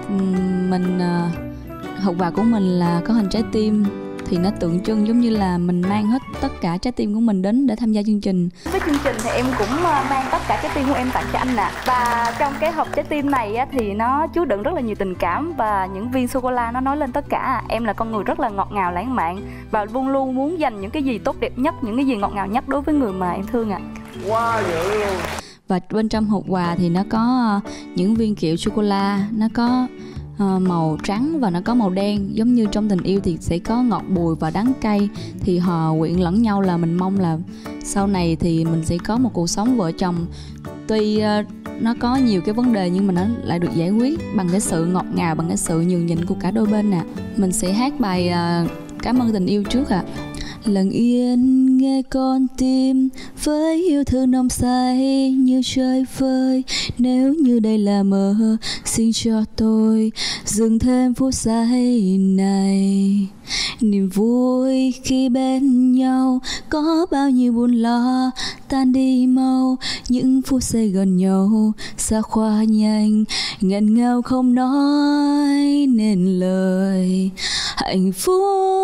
Hộp quà của mình là có hình trái tim, thì nó tượng trưng giống như là mình mang hết tất cả trái tim của mình đến để tham gia chương trình. Với chương trình thì em cũng mang tất cả trái tim của em tặng cho anh ạ. Và trong cái hộp trái tim này á, thì nó chứa đựng rất là nhiều tình cảm và những viên sô cô la nó nói lên tất cả. Em là con người rất là ngọt ngào lãng mạn và luôn luôn muốn dành những cái gì tốt đẹp nhất, những cái gì ngọt ngào nhất đối với người mà em thương ạ. Wow, dữ luôn. Và bên trong hộp quà thì nó có những viên kẹo sô cô la, nó có màu trắng và nó có màu đen. Giống như trong tình yêu thì sẽ có ngọt bùi và đắng cay, thì hòa quyện lẫn nhau là mình mong là sau này thì mình sẽ có một cuộc sống vợ chồng. Tuy nó có nhiều cái vấn đề nhưng mà nó lại được giải quyết bằng cái sự ngọt ngào, bằng cái sự nhường nhịn của cả đôi bên nè. Mình sẽ hát bài Cảm ơn tình yêu trước ạ. Lặng yên nghe con tim với yêu thương nồng say như trời vơi. Nếu như đây là mơ, xin cho tôi dừng thêm phút giây này. Niềm vui khi bên nhau có bao nhiêu buồn lo tan đi mau. Những phút giây gần nhau xa qua nhanh, nghẹn ngào không nói nên lời. Hạnh phúc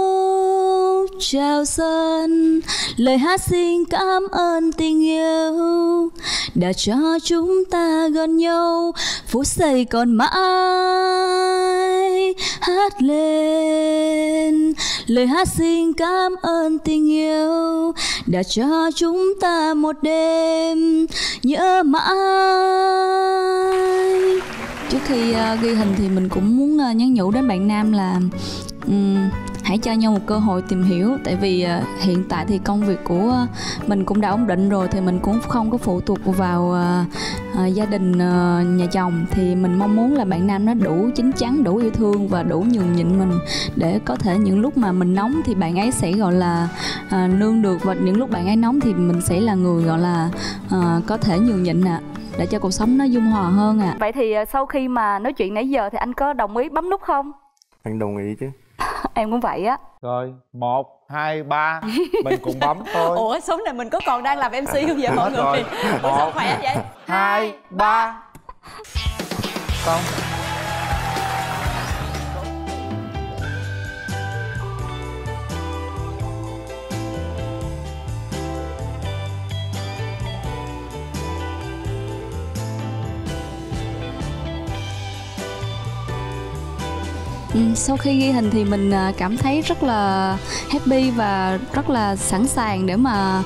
trao dâng, lời hát xin cảm ơn tình yêu đã cho chúng ta gần nhau. Phút giây còn mãi hát lên, lời hát xin cảm ơn tình yêu đã cho chúng ta một đêm nhớ mãi. Trước khi ghi hình thì mình cũng muốn nhắn nhủ đến bạn nam là hãy cho nhau một cơ hội tìm hiểu. Tại vì hiện tại thì công việc của mình cũng đã ổn định rồi, thì mình cũng không có phụ thuộc vào gia đình nhà chồng. Thì mình mong muốn là bạn nam nó đủ chín chắn, đủ yêu thương và đủ nhường nhịn mình, để có thể những lúc mà mình nóng thì bạn ấy sẽ gọi là nương được, và những lúc bạn ấy nóng thì mình sẽ là người gọi là có thể nhường nhịn để cho cuộc sống nó dung hòa hơn ạ. Vậy thì sau khi mà nói chuyện nãy giờ thì anh có đồng ý bấm nút không? Anh đồng ý chứ. Em cũng vậy á. Rồi 1, 2, 3 mình cùng bấm thôi. Ủa sống này mình có còn đang làm MC không vậy mọi người? Rồi. Ủa sao khỏe vậy? 2, 3 Xong. Sau khi ghi hình thì mình cảm thấy rất là happy và rất là sẵn sàng để mà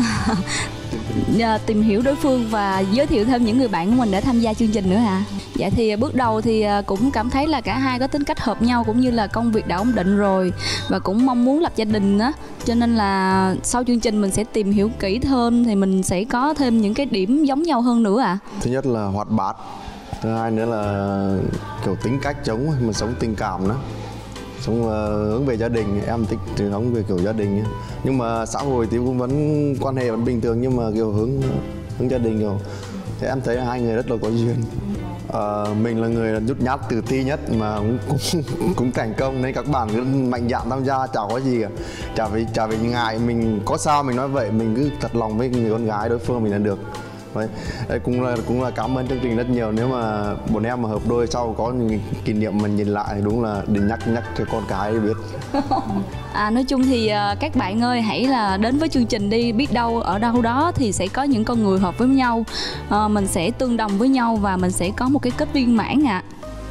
tìm hiểu đối phương và giới thiệu thêm những người bạn của mình để tham gia chương trình nữa hả? Dạ thì bước đầu thì cũng cảm thấy là cả hai có tính cách hợp nhau, cũng như là công việc đã ổn định rồi và cũng mong muốn lập gia đình á. Cho nên là sau chương trình mình sẽ tìm hiểu kỹ hơn, thì mình sẽ có thêm những cái điểm giống nhau hơn nữa ạ. Thứ nhất là hoạt bát, thứ hai nữa là kiểu tính cách giống mà sống tình cảm đó, sống hướng về gia đình. Em thích sống về kiểu gia đình, nhưng mà xã hội thì cũng vẫn quan hệ vẫn bình thường, nhưng mà kiểu hướng gia đình rồi. Thì em thấy hai người rất là có duyên. Mình là người nhút nhát tự ti nhất mà cũng thành công, nên các bạn cứ mạnh dạn tham gia, chả có gì cả. Chả vì ngại, mình có sao mình nói vậy, mình cứ thật lòng với người con gái đối phương mình là được. Cũng là cảm ơn chương trình rất nhiều. Nếu mà bọn em mà hợp đôi sau có những kỷ niệm mà nhìn lại thì đúng là định nhắc cho con cái biết. Nói chung thì các bạn ơi, hãy là đến với chương trình đi, biết đâu ở đâu đó thì sẽ có những con người hợp với nhau, mình sẽ tương đồng với nhau và mình sẽ có một cái kết viên mãn ạ.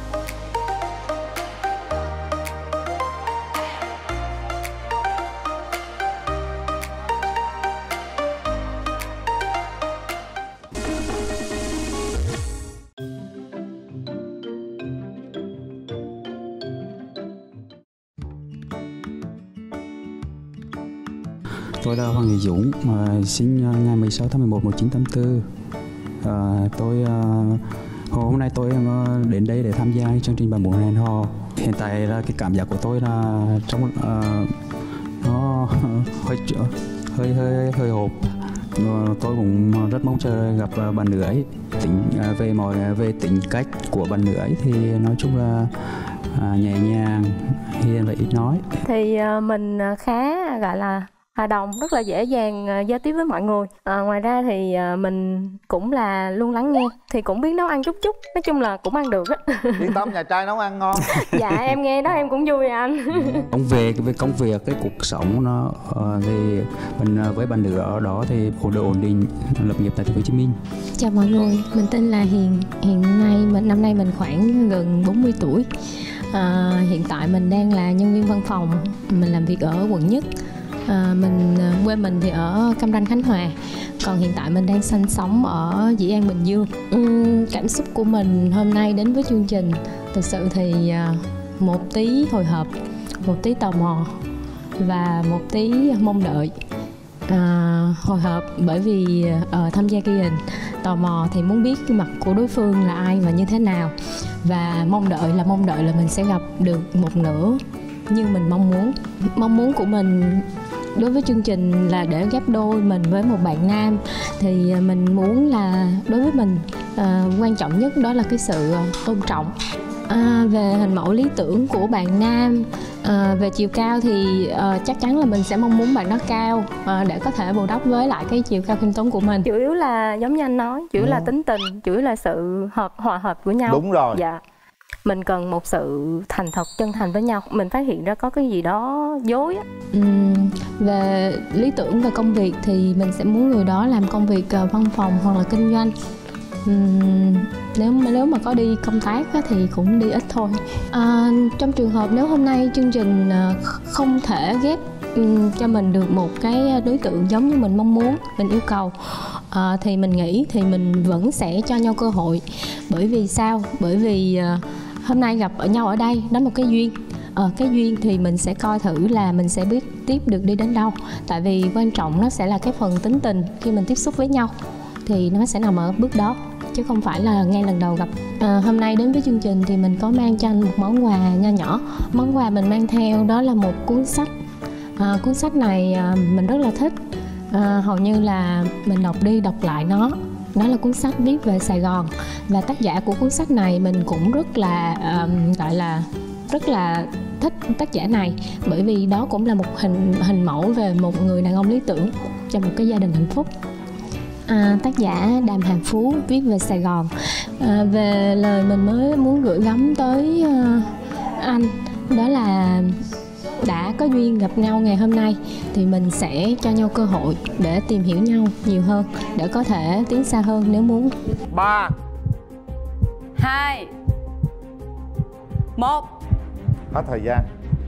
Tôi là Hoàng Nghị Dũng, sinh ngày 16 tháng 11 1984. Hôm nay tôi đến đây để tham gia chương trình Bạn Muốn Hẹn Hò. Hiện tại là cái cảm giác của tôi là trong nó hơi hộp. Tôi cũng rất mong chờ gặp bạn nữ ấy. Về tính cách của bạn nữ ấy thì nói chung là nhẹ nhàng, hiền và ít nói. Thì mình khá gọi là hòa đồng, rất là dễ dàng giao tiếp với mọi người. Ngoài ra thì mình cũng là luôn lắng nghe, thì cũng biết nấu ăn chút chút, nói chung là cũng ăn được á. Yên tâm, nhà trai nấu ăn ngon. Dạ em nghe đó em cũng vui anh. Về công việc, cái cuộc sống nó thì mình với bạn nữ ở đó thì ổn định, lập nghiệp tại thành phố Hồ Chí Minh. Chào mọi người, mình tên là Hiền. Năm nay mình khoảng gần 40 tuổi. Hiện tại mình đang là nhân viên văn phòng, mình làm việc ở quận Nhất. Quê mình thì ở Cam Ranh, Khánh Hòa. Còn hiện tại mình đang sinh sống ở Dĩ An, Bình Dương. Cảm xúc của mình hôm nay đến với chương trình, thực sự thì một tí hồi hộp, một tí tò mò và một tí mong đợi. Hồi hộp bởi vì tham gia ghi hình, tò mò thì muốn biết cái mặt của đối phương là ai và như thế nào, và mong đợi là mình sẽ gặp được một nửa như mình mong muốn của mình đối với chương trình là để ghép đôi mình với một bạn nam. Thì mình muốn là đối với mình quan trọng nhất đó là cái sự tôn trọng. Về hình mẫu lý tưởng của bạn nam, về chiều cao thì chắc chắn là mình sẽ mong muốn bạn đó cao để có thể bù đắp với lại cái chiều cao khiêm tốn của mình. Chủ yếu là giống như anh nói, chủ yếu là tính tình, chủ yếu là sự hòa hợp của nhau. Đúng rồi. Dạ. Mình cần một sự thành thật, chân thành với nhau. Mình phát hiện ra có cái gì đó dối á. Về lý tưởng và công việc thì mình sẽ muốn người đó làm công việc văn phòng hoặc là kinh doanh. Nếu mà có đi công tác á, thì cũng đi ít thôi. Trong trường hợp nếu hôm nay chương trình không thể ghép cho mình được một cái đối tượng giống như mình mong muốn, mình yêu cầu, thì mình nghĩ thì mình vẫn sẽ cho nhau cơ hội. Bởi vì sao? Bởi vì hôm nay gặp ở nhau ở đây, đó là một cái duyên. Cái duyên thì mình sẽ coi thử là mình sẽ biết tiếp được đi đến đâu. Tại vì quan trọng nó sẽ là cái phần tính tình khi mình tiếp xúc với nhau, thì nó sẽ nằm ở bước đó, chứ không phải là ngay lần đầu gặp. Hôm nay đến với chương trình thì mình có mang cho anh một món quà nho nhỏ. Món quà mình mang theo đó là một cuốn sách. Cuốn sách này mình rất là thích. Hầu như là mình đọc đi đọc lại nó. Đó là cuốn sách viết về Sài Gòn. Và tác giả của cuốn sách này mình cũng rất là rất là thích tác giả này, bởi vì đó cũng là một hình mẫu về một người đàn ông lý tưởng cho một cái gia đình hạnh phúc. Tác giả Đàm Hàm Phú viết về Sài Gòn. Về lời mình mới muốn gửi gắm tới anh, đó là đã có duyên gặp nhau ngày hôm nay thì mình sẽ cho nhau cơ hội để tìm hiểu nhau nhiều hơn, để có thể tiến xa hơn nếu muốn. 3 2 1. Hết thời gian.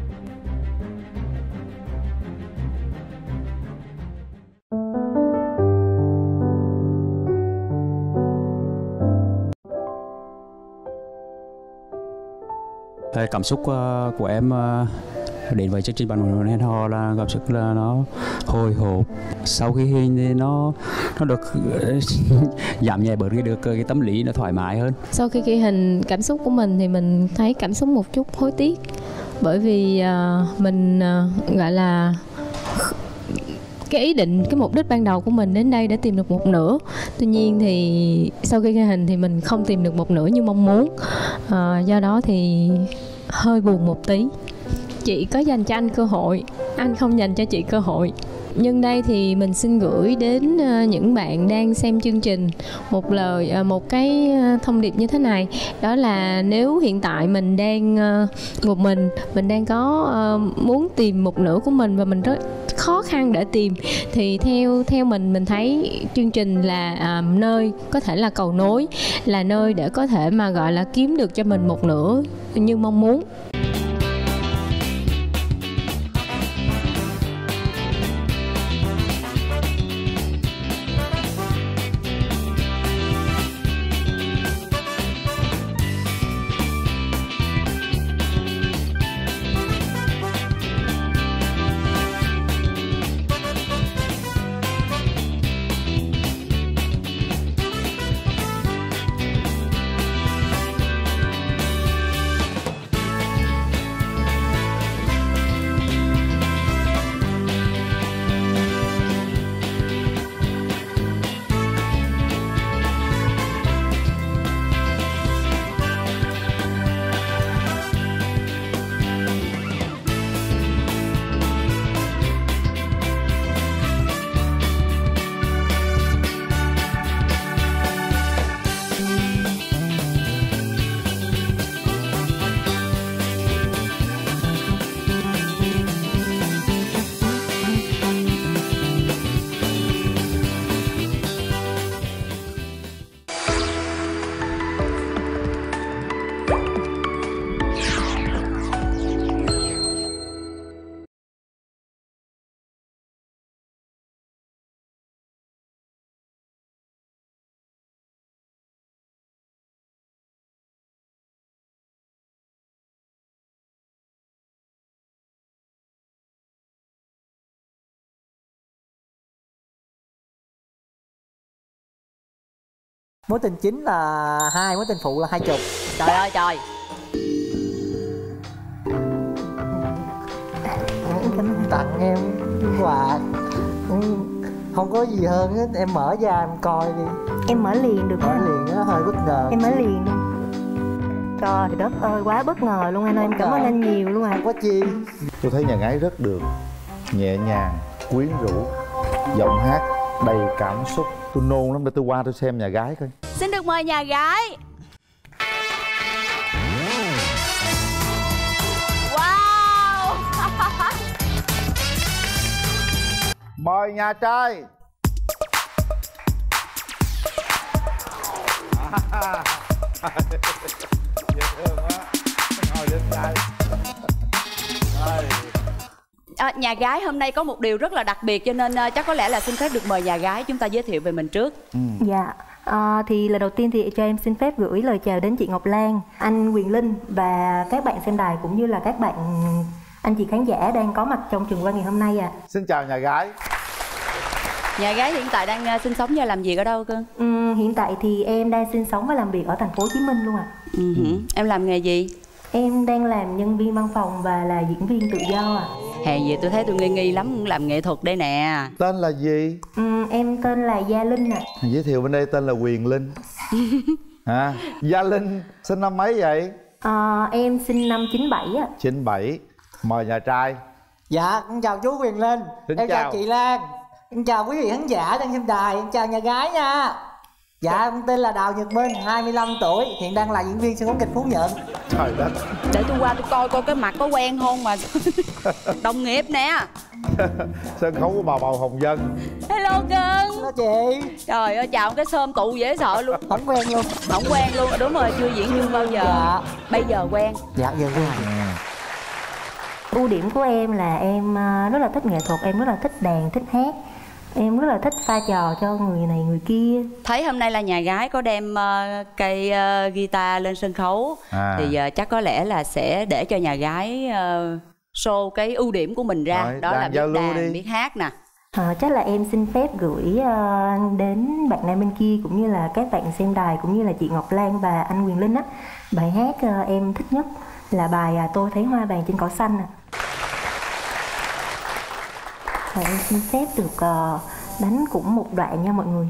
Cảm xúc của em đến với chương trình Bạn Muốn Hẹn Hò là cảm xúc là nó hồi hộp. Sau khi hình thì nó được giảm nhẹ bớt được cái tâm lý nó thoải mái hơn. Sau khi ghi hình cảm xúc của mình thì mình thấy cảm xúc một chút hối tiếc, bởi vì mình gọi là cái ý định, cái mục đích ban đầu của mình đến đây để tìm được một nửa. Tuy nhiên thì sau khi ghi hình thì mình không tìm được một nửa như mong muốn. Do đó thì hơi buồn một tí. Chị có dành cho anh cơ hội, anh không dành cho chị cơ hội. Nhân đây thì mình xin gửi đến những bạn đang xem chương trình một cái thông điệp như thế này. Đó là nếu hiện tại mình đang một mình đang có muốn tìm một nửa của mình và mình rất khó khăn để tìm, thì theo mình thấy chương trình là nơi có thể là cầu nối, là nơi để có thể mà gọi là kiếm được cho mình một nửa như mong muốn. Mối tình chính là 2, mối tình phụ là 20. Trời ơi trời. Tặng em quà, không có gì hơn hết, em mở ra em coi đi. Em mở liền được Mở không? liền á, hơi bất ngờ. Em mở liền đi. Trời đất ơi, quá bất ngờ luôn anh ơi, em cảm ơn anh nhiều luôn ạ. Không có chi. Tôi thấy nhà gái rất được, nhẹ nhàng, quyến rũ, giọng hát đầy cảm xúc. Tôi nôn lắm, để tôi qua tôi xem nhà gái coi. Xin được mời nhà gái. Wow. Mời nhà trai. Dễ thương quá. Ngồi lên trai. Nhà gái hôm nay có một điều rất là đặc biệt, cho nên chắc có lẽ là xin phép được mời nhà gái chúng ta giới thiệu về mình trước. Dạ, thì lần đầu tiên thì cho em xin phép gửi lời chào đến chị Ngọc Lan, anh Quyền Linh và các bạn xem đài cũng như là các bạn anh chị khán giả đang có mặt trong trường quay ngày hôm nay ạ. Xin chào nhà gái. Nhà gái hiện tại đang sinh sống và làm việc ở đâu cơ? Hiện tại thì em đang sinh sống và làm việc ở thành phố Hồ Chí Minh luôn ạ. Em làm nghề gì? Em đang làm nhân viên văn phòng và là diễn viên tự do ạ. Hèn gì tôi thấy tôi nghi nghi lắm, làm nghệ thuật đây nè. Tên là gì? Em tên là Gia Linh ạ. Giới thiệu bên đây tên là Quyền Linh. Gia Linh sinh năm mấy vậy? Em sinh năm 97 ạ. 97. Mời nhà trai. Dạ, con chào chú Quyền Linh. Em chào chị Lan. Em chào quý vị khán giả đang xem đài. Em chào nhà gái nha. Dạ, em tên là Đào Nhật Minh, 25 tuổi, hiện đang là diễn viên sân khấu kịch Phú Nhuận. Trời đất. Để tôi qua tôi coi cái mặt có quen không mà. Đồng nghiệp nè. Sân khấu của bà Bầu Hồng Vân. Hello cưng. Hello chị. Trời ơi, chào cái xôm tụ dễ sợ luôn. Không quen luôn. Không quen luôn, đúng rồi, chưa diễn chung bao giờ. Dạ. Bây giờ quen. Dạ, giờ quen. Ưu điểm của em là em rất là thích nghệ thuật, em rất là thích đàn, thích hát. Em rất là thích pha trò cho người này người kia. Thấy hôm nay là nhà gái có đem cây guitar lên sân khấu, thì chắc có lẽ là sẽ để cho nhà gái show cái ưu điểm của mình ra. Đó là biết đàn, biết hát nè. Chắc là em xin phép gửi đến bạn nam bên kia cũng như là các bạn xem đài cũng như là chị Ngọc Lan và anh Quyền Linh á. Bài hát em thích nhất là bài Tôi Thấy Hoa Vàng Trên Cỏ Xanh nè. Em xin phép được đánh cũng một đoạn nha mọi người.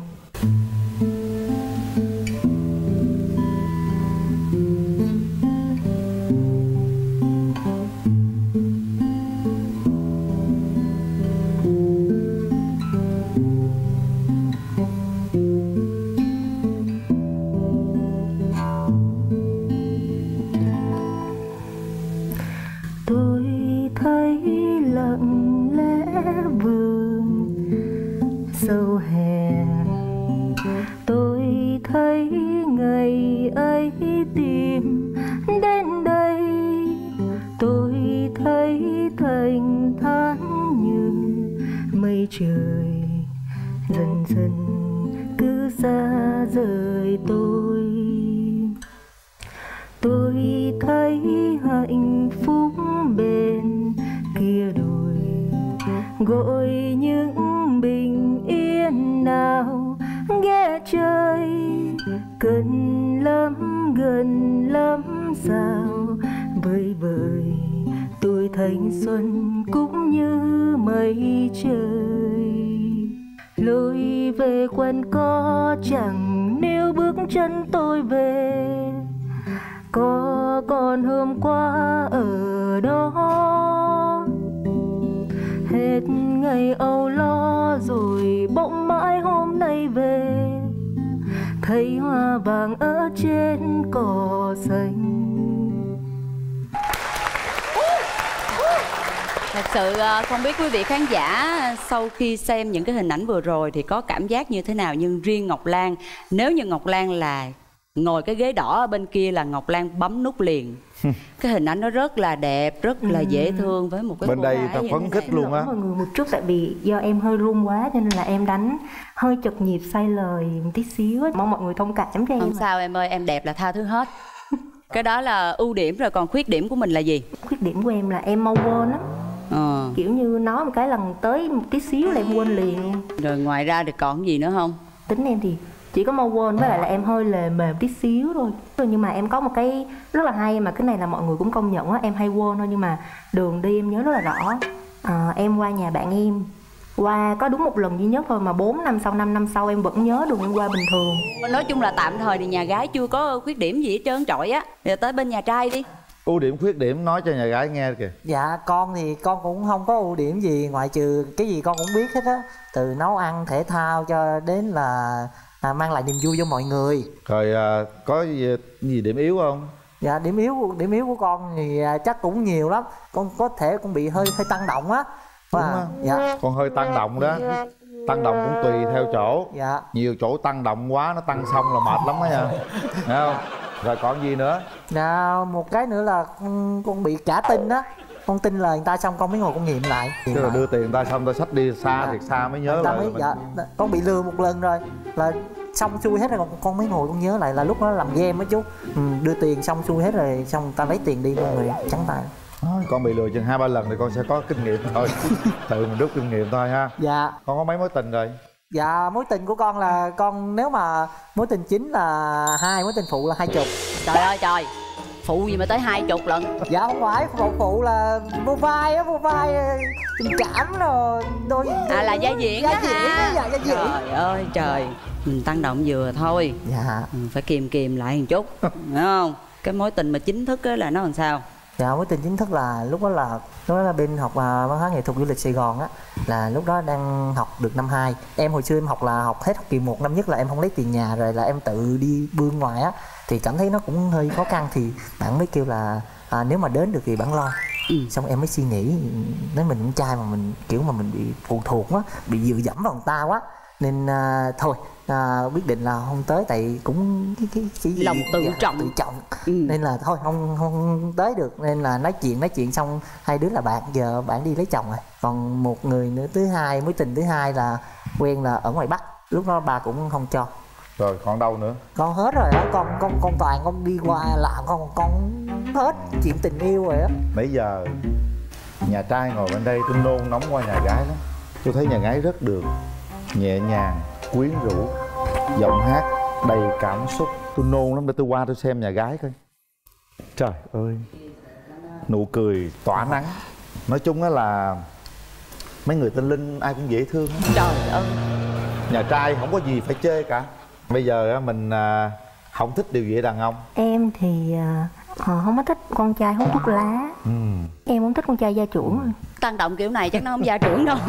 xa rời tôi thấy hạnh phúc bên kia đồi, gọi những bình yên nào nghe trời gần lắm sao vơi vợi. Tôi thanh xuân cũng như mây trời, lối về quanh có chẳng nếu bước chân tôi về, có còn hôm qua ở đó. Hết ngày âu lo rồi bỗng mãi hôm nay về, thấy hoa vàng ở trên cỏ xanh. Thật sự không biết quý vị khán giả sau khi xem những cái hình ảnh vừa rồi thì có cảm giác như thế nào, nhưng riêng Ngọc Lan, nếu như Ngọc Lan là ngồi cái ghế đỏ ở bên kia là Ngọc Lan bấm nút liền. Cái hình ảnh nó rất là đẹp, rất là dễ thương với một cái bên đây ta phấn khích luôn á. Mọi người một chút tại vì do em hơi run quá cho nên là em đánh hơi chật nhịp sai lời một tí xíu á. Mong mọi người thông cảm cho em. Không sao em ơi, em đẹp là tha thứ hết. Cái đó là ưu điểm rồi, còn khuyết điểm của mình là gì? Khuyết điểm của em là em mau quên á. Kiểu như nói một cái lần tới một tí xíu là em quên liền luôn. Rồi ngoài ra thì còn gì nữa không? Tính em thì chỉ có mau quên với lại là em hơi lề mềm tí xíu thôi. Nhưng mà em có một cái rất là hay mà cái này là mọi người cũng công nhận á, em hay quên thôi nhưng mà đường đi em nhớ rất là rõ. Em qua nhà bạn em, qua có đúng một lần duy nhất thôi mà 4 năm sau, 5 năm sau em vẫn nhớ đường em qua bình thường. Nói chung là tạm thời thì nhà gái chưa có khuyết điểm gì hết trơn trọi á. Giờ tới bên nhà trai đi. Ưu điểm khuyết điểm nói cho nhà gái nghe kìa. Dạ con thì con cũng không có ưu điểm gì, ngoại trừ cái gì con cũng biết hết á, từ nấu ăn, thể thao cho đến là mang lại niềm vui cho mọi người. Rồi có gì điểm yếu không? Dạ điểm yếu của con thì chắc cũng nhiều lắm. Con có thể con bị hơi tăng động á. Dạ. Con hơi tăng động đó. Tăng động cũng tùy theo chỗ. Dạ. Nhiều chỗ tăng động quá nó tăng xong là mệt lắm đó nha. Thấy không? Rồi còn gì nữa? Dạ, một cái nữa là con bị cả tin á. Con tin lời người ta xong con mới ngồi con nghiệm lại. Tức là đưa tiền người ta xong ta xách đi xa thiệt xa mới nhớ lại. Dạ, con bị lừa một lần rồi là xong xuôi hết rồi con mới ngồi con nhớ lại là lúc đó làm game á chú. Đưa tiền xong xuôi hết rồi xong người ta lấy tiền đi mọi người trắng tay. Con bị lừa chừng 2-3 lần thì con sẽ có kinh nghiệm thôi. Tự mình rút kinh nghiệm thôi ha. Dạ. Con có mấy mối tình rồi? Dạ mối tình của con là con nếu mà mối tình chính là 2, mối tình phụ là 20. Trời ơi trời, phụ gì mà tới 20 lần? Dạ không phải, phụ là vô vai á, vô vai tình cảm rồi đôi. Là gia diễn đó ha. Dạ gia diễn. Trời ơi trời, mình tăng động vừa thôi. Dạ. Phải kìm lại một chút, phải không? Cái mối tình mà chính thức á là nó làm sao? Dạ mối tình chính thức là lúc đó là bên học văn hóa nghệ thuật du lịch Sài Gòn á, là lúc đó đang học được năm 2. Em hồi xưa em học là học hết học kỳ 1 năm nhất là em không lấy tiền nhà rồi là em tự đi bươn ngoài á, thì cảm thấy nó cũng hơi khó khăn thì bạn mới kêu là nếu mà đến được thì bạn lo. Xong em mới suy nghĩ nếu mình con trai mà mình kiểu mà mình bị phụ thuộc á, bị dựa dẫm vào người ta quá nên thôi quyết định là không tới, tại cũng cái lòng tự trọng nên là thôi không tới được, nên là nói chuyện xong hai đứa là bạn, giờ bạn đi lấy chồng rồi. Còn một người nữa mối tình thứ hai là quen là ở ngoài Bắc, lúc đó bà cũng không cho. Rồi còn đâu nữa? Con hết rồi đó, con toàn con đi qua làm con hết chuyện tình yêu rồi á. Bây giờ nhà trai ngồi bên đây tôi nôn nóng qua nhà gái lắm. Tôi thấy nhà gái rất được, nhẹ nhàng, quyến rũ, giọng hát đầy cảm xúc. Tôi nôn lắm, để tôi qua tôi xem nhà gái coi. Trời ơi, nụ cười tỏa nắng. Nói chung á là mấy người tên Linh ai cũng dễ thương hết. Trời ơi, nhà trai không có gì phải chê cả. Bây giờ mình không thích điều gì ở đàn ông? Em thì không có thích con trai hút thuốc lá. Em không thích con trai gia trưởng. Tăng động kiểu này chắc nó không gia trưởng đâu.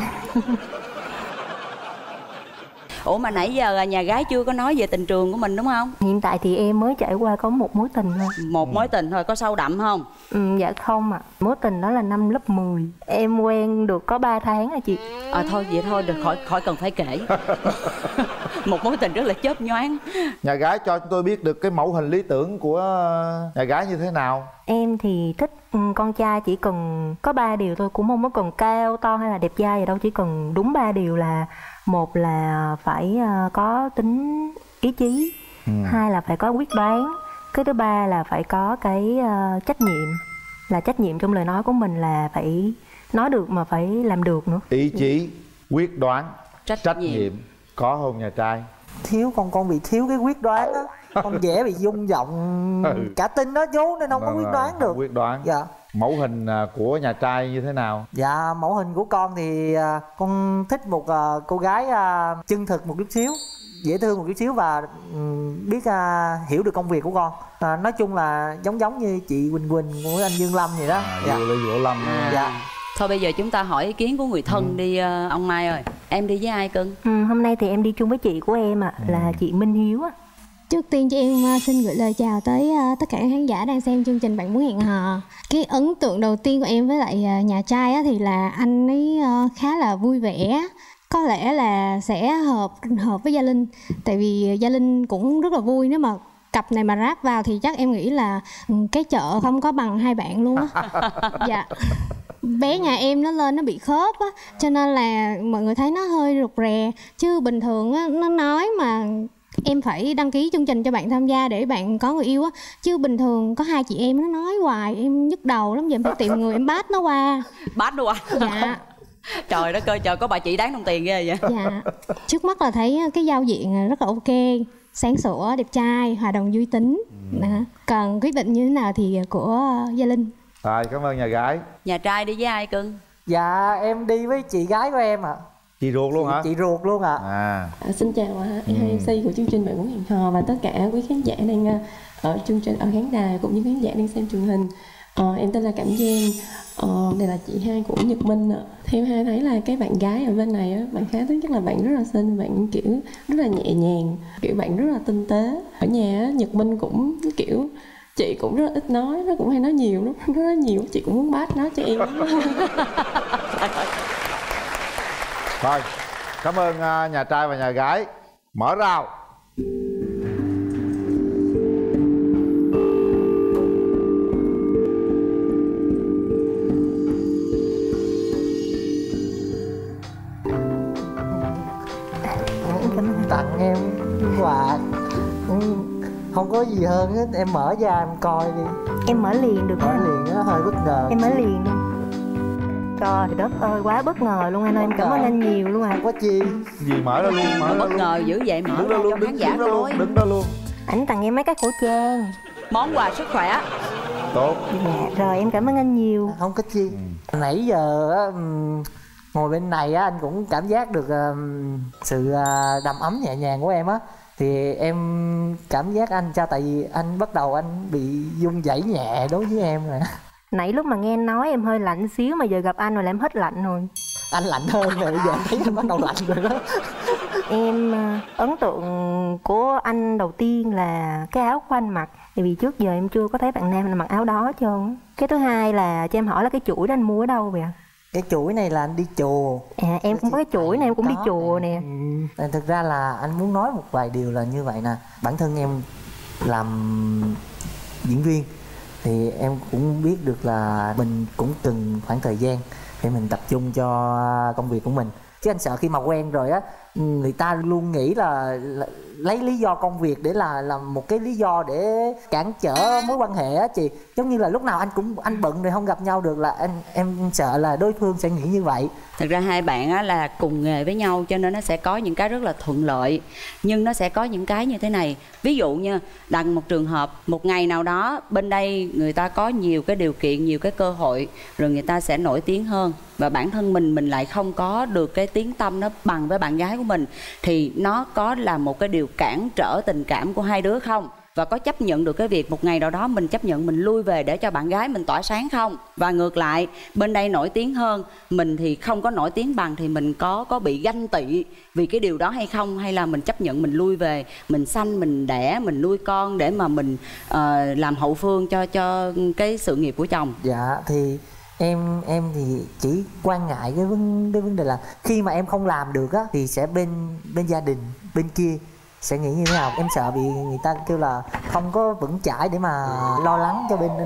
Ủa mà nãy giờ nhà gái chưa có nói về tình trường của mình đúng không? Hiện tại thì em mới trải qua có một mối tình thôi. Một mối tình thôi, có sâu đậm không? Dạ không ạ. Mối tình đó là năm lớp 10. Em quen được có 3 tháng rồi chị. Thôi vậy thôi, được khỏi cần phải kể. Một mối tình rất là chớp nhoáng. Nhà gái cho chúng tôi biết được cái mẫu hình lý tưởng của nhà gái như thế nào? Em thì thích con trai chỉ cần có 3 điều thôi, cũng không có cần cao to hay là đẹp trai gì đâu, chỉ cần đúng 3 điều là Một là phải có tính ý chí, hai là phải có quyết đoán, cái thứ ba là phải có cái trách nhiệm. Là trách nhiệm trong lời nói của mình là phải nói được mà phải làm được nữa. Ý chí, quyết đoán, trách nhiệm. Có không nhà trai? Thiếu, con bị thiếu cái quyết đoán á. Con dễ bị rung giọng cả tin đó chú, nên không có quyết đoán được. Quyết đoán. Dạ. Mẫu hình của nhà trai như thế nào? Dạ, mẫu hình của con thì con thích một cô gái chân thực một chút xíu, dễ thương một chút xíu và biết hiểu được công việc của con. Nói chung là giống như chị Quỳnh của anh Dương Lâm vậy đó. Dạ. Vũ Lâm. Dạ. Thôi bây giờ chúng ta hỏi ý kiến của người thân đi ông Mai ơi. Em đi với ai cưng? Hôm nay thì em đi chung với chị của em là chị Minh Hiếu á. Trước tiên cho em xin gửi lời chào tới tất cả các khán giả đang xem chương trình Bạn Muốn Hẹn Hò. Cái ấn tượng đầu tiên của em với lại nhà trai thì là anh ấy khá là vui vẻ. Có lẽ là sẽ hợp với Gia Linh. Tại vì Gia Linh cũng rất là vui. Nếu mà cặp này mà ráp vào thì chắc em nghĩ là cái chợ không có bằng hai bạn luôn á. Dạ. Bé nhà em nó lên nó bị khớp á, cho nên là mọi người thấy nó hơi rụt rè. Chứ bình thường á, nó nói mà em phải đăng ký chương trình cho bạn tham gia để bạn có người yêu á. Chứ bình thường có hai chị em nó nói hoài, em nhức đầu lắm. Giờ em phải tìm người em bát nó qua. Bát nó qua? Dạ. Trời đất ơi, trời có bà chị đáng đồng tiền ghê vậy. Dạ. Trước mắt là thấy cái giao diện rất là ok, sáng sủa, đẹp trai, hòa đồng vui tính. Còn quyết định như thế nào thì của Gia Linh. Rồi, cảm ơn nhà gái. Nhà trai đi với ai cưng? Dạ, em đi với chị gái của em ạ. Chị ruột luôn hả? Chị ruột luôn ạ. Xin chào MC của chương trình Bạn Muốn Hẹn Hò và tất cả quý khán giả đang ở chương trình, ở khán đài cũng như khán giả đang xem truyền hình. Em tên là Cẩm Giang. Đây là chị hai của Nhật Minh. Theo hai thấy là cái bạn gái ở bên này bạn khá thứ nhất là bạn rất là xinh, bạn kiểu rất là nhẹ nhàng, kiểu bạn rất là tinh tế. Ở nhà Nhật Minh cũng kiểu chị cũng rất là ít nói, nó cũng hay nói nhiều lắm, nó nói nhiều chị cũng muốn bát nói cho em. Rồi, cảm ơn nhà trai và nhà gái. Mở rào. Tặng em quà không có gì hơn hết, em mở ra em coi đi. Em mở liền được. Mở liền á, hơi bất ngờ. Em mở liền luôn. Trời đất ơi, quá bất ngờ luôn anh ơi, em cảm ơn anh nhiều luôn Không có chi. Gì mở ra luôn, mở ra bất ngờ dữ vậy, mở ra cho khán giả coi. Đứng đó luôn. Ảnh tặng em mấy cái khẩu trang. Món quà sức khỏe. Tốt. Dạ, rồi em cảm ơn anh nhiều. Không có chi. Nãy giờ ngồi bên này anh cũng cảm giác được sự đầm ấm nhẹ nhàng của em á. Thì em cảm giác anh tại vì anh bắt đầu anh bị run rẩy nhẹ đối với em rồi. Nãy lúc mà nghe anh nói em hơi lạnh xíu, mà giờ gặp anh rồi là em hết lạnh rồi. Anh lạnh hơn rồi, bây giờ thấy anh bắt đầu lạnh rồi đó. Em ấn tượng của anh đầu tiên là cái áo của anh mặc. Tại vì trước giờ em chưa có thấy bạn nam nào mặc áo đó hết trơn. Cái thứ hai là cho em hỏi là cái chuỗi đó anh mua ở đâu vậy? Cái chuỗi này là anh đi chùa. Em cũng có cái chuỗi này, em cũng đi chùa nè. Thực ra là anh muốn nói một vài điều là như vậy nè. Bản thân em làm diễn viên thì em cũng biết được là mình cũng cần khoảng thời gian để mình tập trung cho công việc của mình. Chứ anh sợ khi mà quen rồi á, người ta luôn nghĩ là lấy lý do công việc để là một cái lý do để cản trở mối quan hệ á chị. Giống như là lúc nào anh bận rồi không gặp nhau được là em sợ là đối phương sẽ nghĩ như vậy. Thực ra hai bạn á là cùng nghề với nhau cho nên nó sẽ có những cái rất là thuận lợi, nhưng nó sẽ có những cái như thế này. Ví dụ như đằng một trường hợp một ngày nào đó bên đây người ta có nhiều cái điều kiện, nhiều cái cơ hội, rồi người ta sẽ nổi tiếng hơn, và bản thân mình lại không có được cái tiếng tăm nó bằng với bạn gái của mình, thì nó có là một cái điều cản trở tình cảm của hai đứa không? Và có chấp nhận được cái việc một ngày nào đó mình chấp nhận mình lui về để cho bạn gái mình tỏa sáng không? Và ngược lại, bên đây nổi tiếng hơn, mình thì không có nổi tiếng bằng, thì mình có bị ganh tị vì cái điều đó hay không? Hay là mình chấp nhận mình lui về, mình sanh, mình đẻ, mình nuôi con để mà mình làm hậu phương cho cái sự nghiệp của chồng? Dạ thì em thì chỉ quan ngại cái vấn đề là khi mà em không làm được á thì sẽ bên gia đình bên kia sẽ nghĩ như thế nào. Em sợ bị người ta kêu là không có vững chãi để mà lo lắng cho bên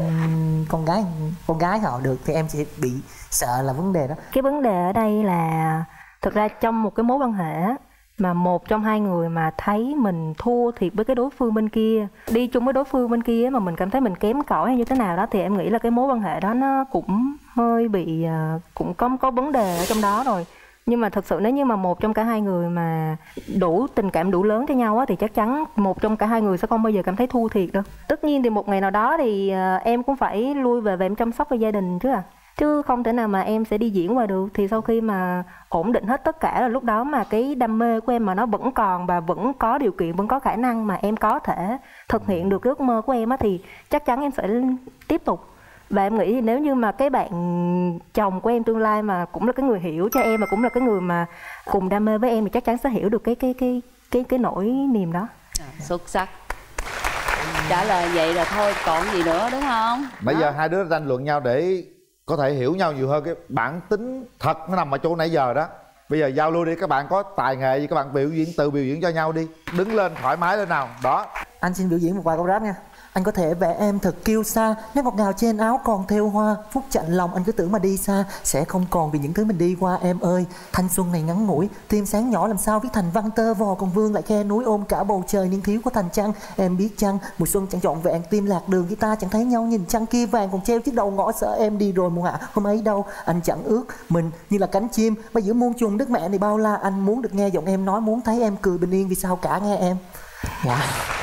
con gái họ được, thì em sẽ bị sợ là vấn đề đó. Cái vấn đề ở đây là Thực ra trong một cái mối quan hệ mà một trong hai người mà thấy mình thua thiệt với cái đối phương bên kia, đi chung với đối phương bên kia mà mình cảm thấy mình kém cỏi hay như thế nào đó, thì em nghĩ là cái mối quan hệ đó nó cũng hơi bị cũng có vấn đề ở trong đó rồi. Nhưng mà thực sự nếu như mà một trong cả hai người mà đủ tình cảm đủ lớn cho nhau á, thì chắc chắn một trong cả hai người sẽ không bao giờ cảm thấy thua thiệt đâu. Tất nhiên thì một ngày nào đó thì em cũng phải lui về và em chăm sóc cho gia đình chứ không thể nào mà em sẽ đi diễn qua được. Thì sau khi mà ổn định hết tất cả là lúc đó mà cái đam mê của em mà nó vẫn còn và vẫn có điều kiện, vẫn có khả năng mà em có thể thực hiện được cái ước mơ của em á, thì chắc chắn em sẽ tiếp tục. Và em nghĩ thì nếu như mà cái bạn chồng của em tương lai mà cũng là cái người hiểu cho em, mà cũng là cái người mà cùng đam mê với em, thì chắc chắn sẽ hiểu được cái nỗi niềm đó. Xuất sắc. Trả lời vậy là thôi còn gì nữa đúng không? Bây giờ hai đứa tranh luận nhau để có thể hiểu nhau nhiều hơn. Cái bản tính thật nó nằm ở chỗ nãy giờ đó. Bây giờ giao lưu đi, các bạn có tài nghệ gì các bạn tự biểu diễn cho nhau đi. Đứng lên thoải mái lên nào. Đó. Anh xin biểu diễn một vài câu rap nha. Anh có thể vẽ em thật kiêu sa, nét ngọt ngào trên áo còn thêu hoa. Phút chạnh lòng anh cứ tưởng mà đi xa sẽ không còn vì những thứ mình đi qua em ơi. Thanh xuân này ngắn ngủi, tim sáng nhỏ làm sao viết thành văn tơ vò, còn vương lại khe núi ôm cả bầu trời niên thiếu có thành trăng. Em biết chăng mùa xuân chẳng trọn vẹn, tim lạc đường khi ta chẳng thấy nhau, nhìn trăng kia vàng còn treo chiếc đầu ngõ sợ em đi rồi mùa hạ hôm ấy đâu. Anh chẳng ước mình như là cánh chim bay giữa muôn trùng đất mẹ này bao la. Anh muốn được nghe giọng em nói, muốn thấy em cười bình yên vì sao cả nghe em. Dạ.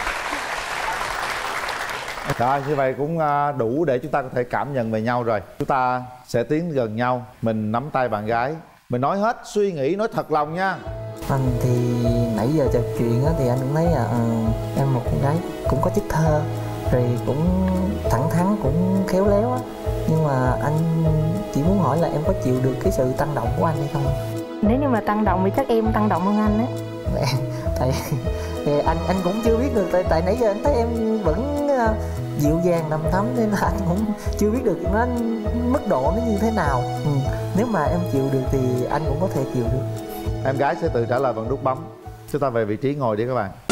Rồi, như vậy cũng đủ để chúng ta có thể cảm nhận về nhau rồi. Chúng ta sẽ tiến gần nhau, mình nắm tay bạn gái, mình nói hết suy nghĩ, nói thật lòng nha. Anh thì nãy giờ trò chuyện thì anh cũng thấy em một con gái cũng có chất thơ, rồi cũng thẳng thắn, cũng khéo léo á. Nhưng mà anh chỉ muốn hỏi là em có chịu được cái sự tăng động của anh hay không? Nếu như mà tăng động thì chắc em tăng động hơn anh á. Tại anh cũng chưa biết được, tại nãy giờ anh thấy em vẫn dịu dàng đầm thắm, nên là anh cũng chưa biết được nó mức độ nó như thế nào. Nếu mà em chịu được thì anh cũng có thể chịu được. Em gái sẽ tự trả lời bằng nút bấm. Chúng ta về vị trí ngồi đi các bạn.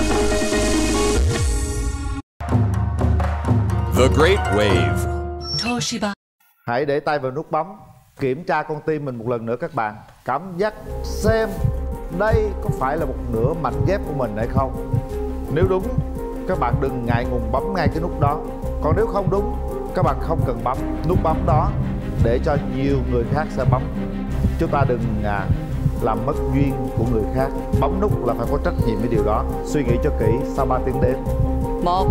The Great Wave. Toshiba. Hãy để tay vào nút bấm, kiểm tra con tim mình một lần nữa các bạn. Cảm giác xem đây có phải là một nửa mảnh ghép của mình hay không. Nếu đúng, các bạn đừng ngại ngùng bấm ngay cái nút đó. Còn nếu không đúng, các bạn không cần bấm nút bấm đó, để cho nhiều người khác sẽ bấm. Chúng ta đừng làm mất duyên của người khác. Bấm nút là phải có trách nhiệm với điều đó. Suy nghĩ cho kỹ sau 3 tiếng đếm. 1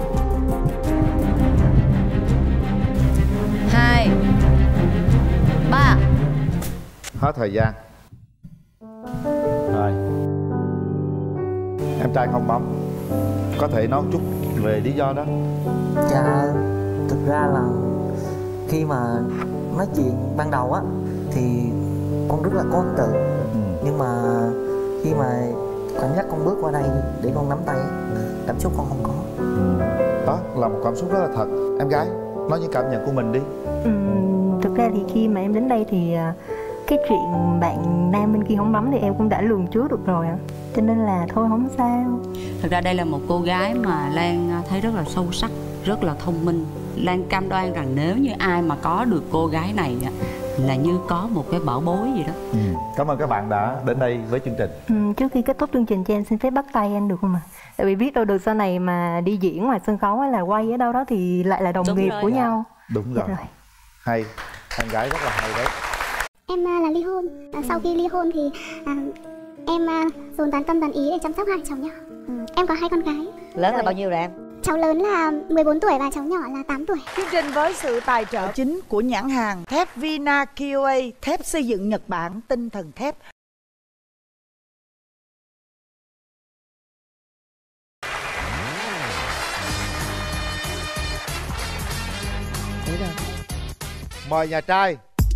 2 3. Hết thời gian. Rồi. Em trai không bấm. Có thể nói chút về lý do đó. Dạ, thực ra là khi mà nói chuyện ban đầu á thì con rất là có ấn tượng. Nhưng mà khi mà cảm giác con bước qua đây để con nắm tay, cảm xúc con không có. Đó là một cảm xúc rất là thật. Em gái, nói những cảm nhận của mình đi. Thực ra thì khi mà em đến đây thì cái chuyện bạn nam bên kia không bấm thì em cũng đã lường trước được rồi ạ. Cho nên là thôi không sao. Thực ra đây là một cô gái mà Lan thấy rất là sâu sắc, rất là thông minh. Lan cam đoan rằng nếu như ai mà có được cô gái này là như có một cái bảo bối gì đó. Cảm ơn các bạn đã đến đây với chương trình. Trước khi kết thúc chương trình cho em xin phép bắt tay anh được không ạ? Tại vì biết đâu được sau này mà đi diễn ngoài sân khấu hay là quay ở đâu đó thì lại là đồng nghiệp của nhau. Đúng rồi. Hay, em gái rất là hay đấy. Em là ly hôn. Sau khi ly hôn thì em dồn toàn tâm toàn ý để chăm sóc hai cháu nhỏ. Em có 2 con gái. Lớn là bao nhiêu rồi em? Cháu lớn là 14 tuổi và cháu nhỏ là 8 tuổi. Chương trình với sự tài trợ chính của nhãn hàng thép Vina KOA, thép xây dựng Nhật Bản, tinh thần thép. Mời nhà trai.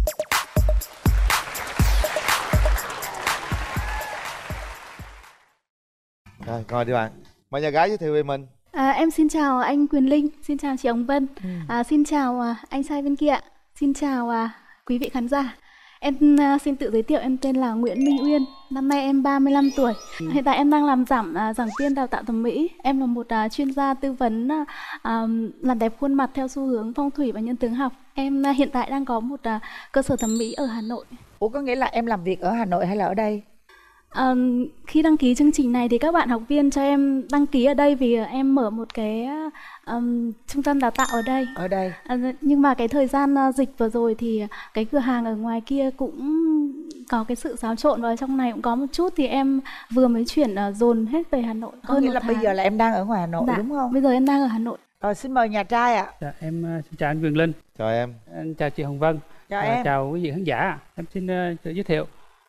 Rồi, ngồi đi bạn. Mời nhà gái giới thiệu về mình. Em xin chào anh Quyền Linh, xin chào chị Hồng Vân, xin chào anh trai bên kia, xin chào quý vị khán giả. Em xin tự giới thiệu, em tên là Nguyễn Minh Uyên. Năm nay em 35 tuổi. Hiện tại em đang làm giảng viên đào tạo thẩm mỹ. Em là một chuyên gia tư vấn làm đẹp khuôn mặt theo xu hướng phong thủy và nhân tướng học. Em hiện tại đang có một cơ sở thẩm mỹ ở Hà Nội. Ủa có nghĩa là em làm việc ở Hà Nội hay là ở đây? Khi đăng ký chương trình này thì các bạn học viên cho em đăng ký ở đây vì em mở một cái trung tâm đào tạo ở đây. Ở đây. Nhưng mà cái thời gian dịch vừa rồi thì cái cửa hàng ở ngoài kia cũng có cái sự xáo trộn, và trong này cũng có một chút, thì em vừa mới chuyển dồn hết về Hà Nội. Có nghĩa là bây giờ là em đang ở ngoài Hà Nội, dạ, đúng không? Bây giờ em đang ở Hà Nội. Rồi xin mời nhà trai ạ. Dạ, em xin chào anh Quyền Linh. Chào em. Anh chào chị Hồng Vân. Chào em. Chào quý vị khán giả. Em xin tự giới thiệu.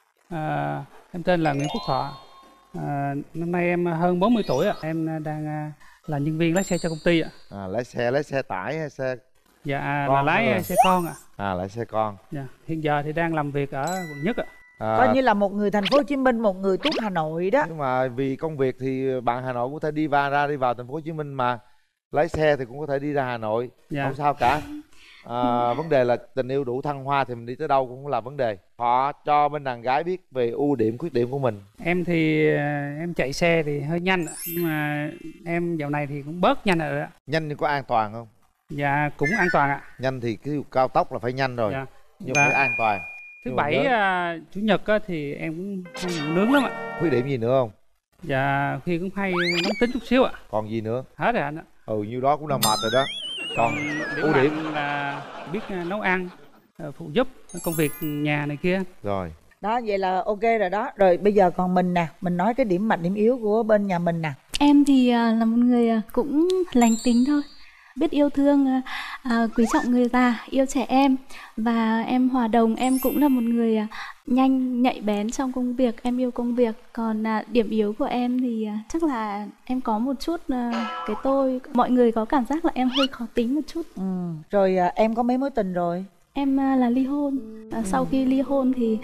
Em tên là Nguyễn Phúc Thọ. Năm nay em hơn 40 tuổi ạ. Em đang là nhân viên lái xe cho công ty ạ. Lái xe tải hay xe? Dạ, là lái xe con ạ. Lái xe con. Dạ, hiện giờ thì đang làm việc ở quận Nhất ạ. Coi như là một người thành phố Hồ Chí Minh, một người tuốt Hà Nội đó. Nhưng mà vì công việc thì bạn Hà Nội cũng có thể đi vào thành phố Hồ Chí Minh, mà lái xe thì cũng có thể đi ra Hà Nội. Dạ. Không sao cả. Vấn đề là tình yêu đủ thăng hoa thì mình đi tới đâu cũng là vấn đề. Họ cho bên đàn gái biết về ưu điểm khuyết điểm của mình. Em thì em chạy xe thì hơi nhanh, nhưng mà em dạo này thì cũng bớt nhanh rồi ạ. Nhanh nhưng có an toàn không? Dạ, cũng an toàn ạ. Nhanh thì cái cao tốc là phải nhanh rồi. Dạ. Nhưng phải an toàn. Thứ bảy chủ nhật thì em cũng hay nướng lắm ạ. Khuyết điểm gì nữa không? Dạ, khi cũng hay nóng tính chút xíu ạ. Còn gì nữa? Hết rồi anh ạ. Nhiêu đó cũng đã mệt rồi đó. Còn ưu điểm là biết nấu ăn, phụ giúp công việc nhà này kia. Rồi. Đó, vậy là ok rồi đó. Rồi bây giờ còn mình nè, mình nói cái điểm mạnh điểm yếu của bên nhà mình nè. Em thì là một người cũng lành tính thôi, biết yêu thương, quý trọng người già, yêu trẻ em, và em hòa đồng. Em cũng là một người nhanh, nhạy bén trong công việc, em yêu công việc. Còn điểm yếu của em thì chắc là em có một chút cái tôi, mọi người có cảm giác là em hơi khó tính một chút. Rồi em có mấy mối tình rồi? Em là ly hôn. Sau khi ly hôn thì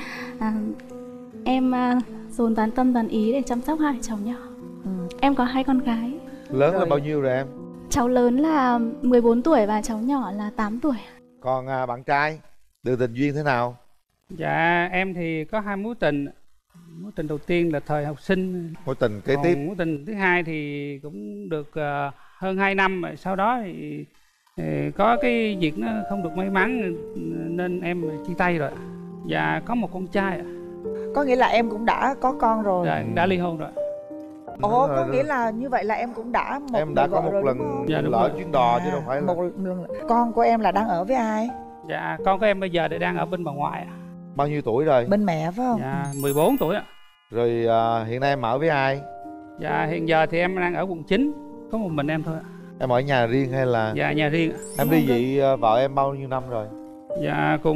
em dồn toàn tâm toàn ý để chăm sóc hai cháu nhỏ. Em có 2 con gái. Lớn là bao nhiêu rồi em? Cháu lớn là 14 tuổi và cháu nhỏ là 8 tuổi. Còn bạn trai, đường tình duyên thế nào? Dạ, em thì có 2 mối tình. Mối tình đầu tiên là thời học sinh. Mối tình kế tiếp? Mối tình thứ hai thì cũng được hơn 2 năm. Sau đó thì có cái việc nó không được may mắn nên em chia tay rồi. Và có một con trai ạ. Có nghĩa là em cũng đã có con rồi? Dạ, đã ly hôn rồi. Ồ, có nghĩa là như vậy là em cũng đã có một lần lỡ chuyến đò chứ đâu phải là... Con của em là đang ở với ai? Dạ, con của em bây giờ đang ở bên bà ngoại. Bao nhiêu tuổi rồi? Bên mẹ phải không? Dạ, 14 tuổi ạ. Rồi hiện nay em ở với ai? Dạ, hiện giờ thì em đang ở quận 9, có một mình em thôi ạ. Em ở nhà riêng hay là? Dạ, nhà riêng ạ. Em ly dị vợ em bao nhiêu năm rồi? Dạ, cũng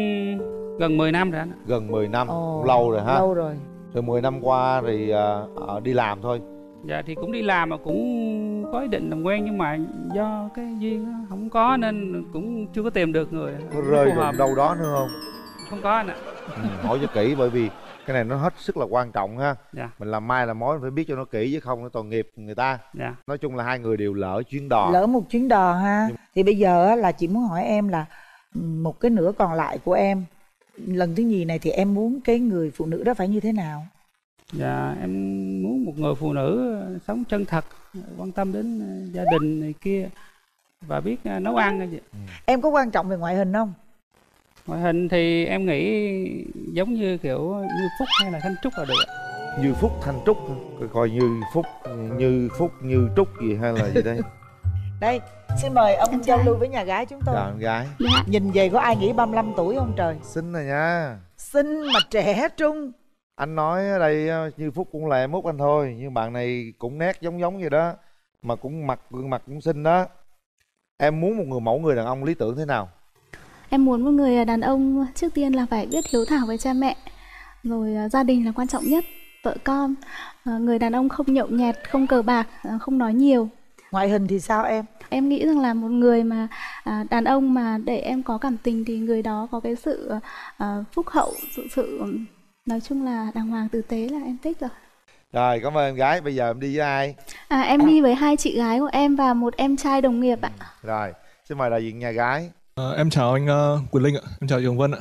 gần 10 năm rồi anh ạ. Gần 10 năm, lâu rồi ha? Lâu rồi. Rồi 10 năm qua thì đi làm thôi? Dạ, thì cũng đi làm mà cũng có ý định làm quen, nhưng mà do cái duyên nó không có nên cũng chưa có tìm được người. Có rơi vào đâu đó nữa không? Không có anh ạ. Hỏi cho kỹ, bởi vì cái này nó hết sức là quan trọng ha. Dạ. Mình làm mai làm mối phải biết cho nó kỹ, chứ không nó tội nghiệp người ta. Dạ. Nói chung là hai người đều lỡ chuyến đò. Lỡ một chuyến đò ha. Thì bây giờ là chị muốn hỏi em là một cái nửa còn lại của em, lần thứ nhì này thì em muốn cái người phụ nữ đó phải như thế nào? Dạ, em muốn một người phụ nữ sống chân thật, quan tâm đến gia đình này kia và biết nấu ăn. Em có quan trọng về ngoại hình không? Ngoại hình thì em nghĩ giống như kiểu Như Phúc hay là Thanh Trúc là được. Như Phúc, Thanh Trúc, coi Như Phúc, Như Trúc gì hay là gì đây? Đây, xin mời ông giao lưu với nhà gái chúng tôi. Chào em gái. Nhìn về có ai nghĩ 35 tuổi không trời? Xinh rồi nha. Xinh mà trẻ trung. Anh nói ở đây Như Phúc cũng là em út anh thôi, nhưng bạn này cũng nét giống vậy đó, mà cũng gương mặt cũng xinh đó. Em muốn một người mẫu người đàn ông lý tưởng thế nào? Em muốn một người đàn ông trước tiên là phải biết hiếu thảo với cha mẹ, rồi gia đình là quan trọng nhất, vợ con. Người đàn ông không nhậu nhẹt, không cờ bạc, không nói nhiều. Ngoại hình thì sao em? Em nghĩ rằng là một người mà đàn ông mà để em có cảm tình thì người đó có cái sự phúc hậu, sự nói chung là đàng hoàng tử tế là em thích rồi. Rồi, cảm ơn em gái. Bây giờ em đi với ai? Em đi với 2 chị gái của em và một em trai đồng nghiệp ạ. Rồi, xin mời đại diện nhà gái. Em chào anh Quyền Linh ạ, em chào chị Hồng Vân ạ.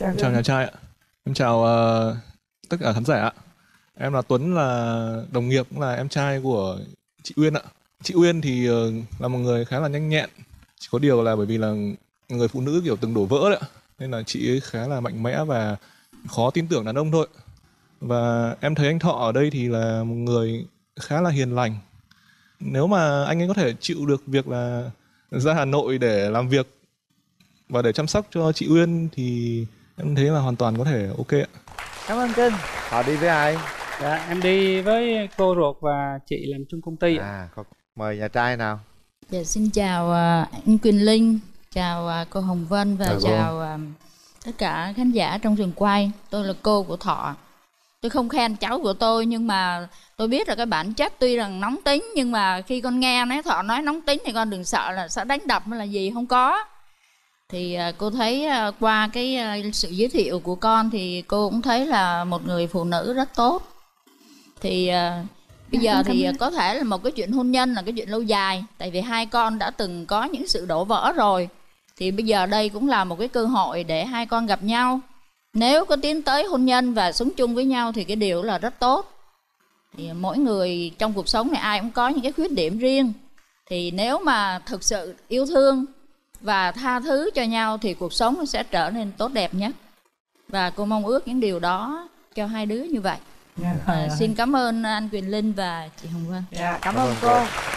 Em chào nhà trai ạ. Em chào tất cả khán giả ạ. Em là Tuấn, là đồng nghiệp, cũng là em trai của chị Uyên ạ. Chị Uyên thì là một người khá là nhanh nhẹn. Chỉ có điều là bởi vì là người phụ nữ kiểu từng đổ vỡ đấy ạ, nên là chị ấy khá là mạnh mẽ và khó tin tưởng đàn ông thôi. Và em thấy anh Thọ ở đây thì là một người khá là hiền lành. Nếu mà anh ấy có thể chịu được việc là ra Hà Nội để làm việc và để chăm sóc cho chị Uyên thì em thấy là hoàn toàn có thể ok ạ. Cảm ơn cưng. Họ đi với ai? Dạ, em đi với cô ruột và chị làm chung công ty. Mời nhà trai nào. Dạ, xin chào anh Quỳnh Linh, chào cô Hồng Vân và chào tất cả khán giả trong trường quay. Tôi là cô của Thọ. Tôi không khen cháu của tôi nhưng mà tôi biết là cái bản chất tuy rằng nóng tính, nhưng mà khi con nghe nói Thọ nói nóng tính thì con đừng sợ là sẽ đánh đập hay là gì, không có. Thì cô thấy qua cái sự giới thiệu của con thì cô cũng thấy là một người phụ nữ rất tốt. Thì bây giờ thì có thể là một cái chuyện hôn nhân là cái chuyện lâu dài, tại vì hai con đã từng có những sự đổ vỡ rồi. Thì bây giờ đây cũng là một cái cơ hội để hai con gặp nhau. Nếu có tiến tới hôn nhân và sống chung với nhau thì cái điều là rất tốt. Thì mỗi người trong cuộc sống này ai cũng có những cái khuyết điểm riêng. Thì nếu mà thực sự yêu thương và tha thứ cho nhau thì cuộc sống nó sẽ trở nên tốt đẹp nhất. Và cô mong ước những điều đó cho hai đứa như vậy. Xin cảm ơn anh Quỳnh Linh và chị Hồng Vân. Cảm ơn cô.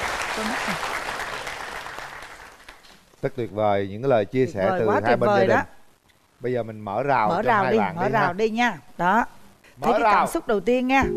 Rất tuyệt vời những cái lời chia sẻ từ hai bên gia đình. Bây giờ mình mở rào cho hai bạn mở rào đi nha. Đó. Thấy cái cảm xúc đầu tiên nha.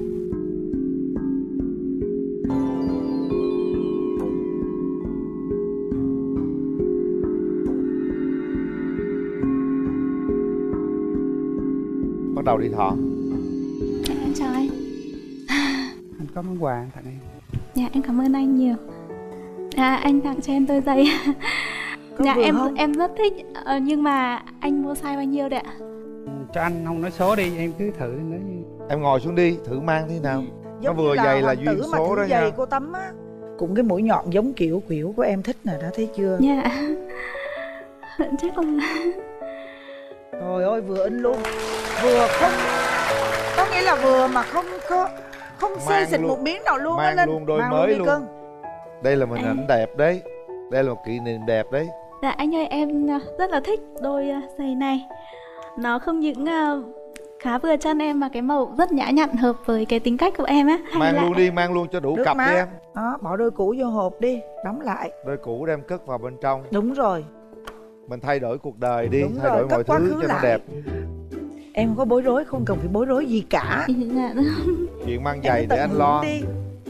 Bắt đầu đi Thọ. Em chào anh. Anh có món quà tặng em. Dạ em cảm ơn anh nhiều. Anh tặng cho em đôi giày. Dạ em rất thích, nhưng mà anh mua size bao nhiêu đấy ạ? Cho anh không nói số đi, em cứ thử nếu như... Em ngồi xuống đi, thử mang thế nào. Nó vừa dày là duyên số đó nha. Cô Tấm á, cũng cái mũi nhọn giống kiểu của em thích nè, đã thấy chưa? Dạ. Chắc là... Trời ơi, vừa in luôn. Vừa không, có nghĩa là vừa mà không xê xịt một miếng nào luôn. Mang lên luôn đôi mang mới luôn. Cưng. Đây là hình ảnh đẹp đấy. Đây là một kỷ niệm đẹp đấy. Dạ anh ơi, em rất là thích đôi giày này. Nó không những khá vừa chân em mà cái màu rất nhã nhặn, hợp với cái tính cách của em á. Mang luôn đi, mang luôn cho đủ cặp đi em. Đó, bỏ đôi cũ vô hộp đi, đóng lại. Đôi cũ đem cất vào bên trong. Đúng rồi. Mình thay đổi cuộc đời đi, đúng thay rồi, đổi mọi thứ cho nó đẹp. Em không có bối rối, không cần phải bối rối gì cả. Chuyện mang giày để anh lo đi.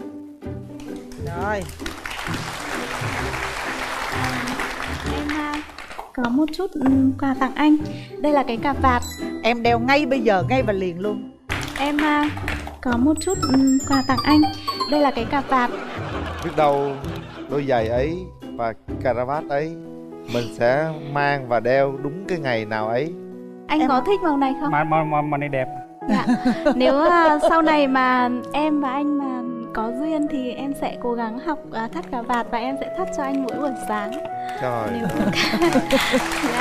Rồi. Em có một chút quà tặng anh. Đây là cái cà vạt. Em đeo ngay bây giờ, ngay và liền luôn. Em có một chút quà tặng anh. Đây là cái cà vạt. Biết đâu đôi giày ấy và caravat ấy mình sẽ mang và đeo đúng cái ngày nào ấy. Anh có thích màu này không? Màu này đẹp. Dạ. Nếu sau này mà em và anh mà có duyên thì em sẽ cố gắng học thắt cà vạt và em sẽ thắt cho anh mỗi buổi sáng. Trời. Dạ.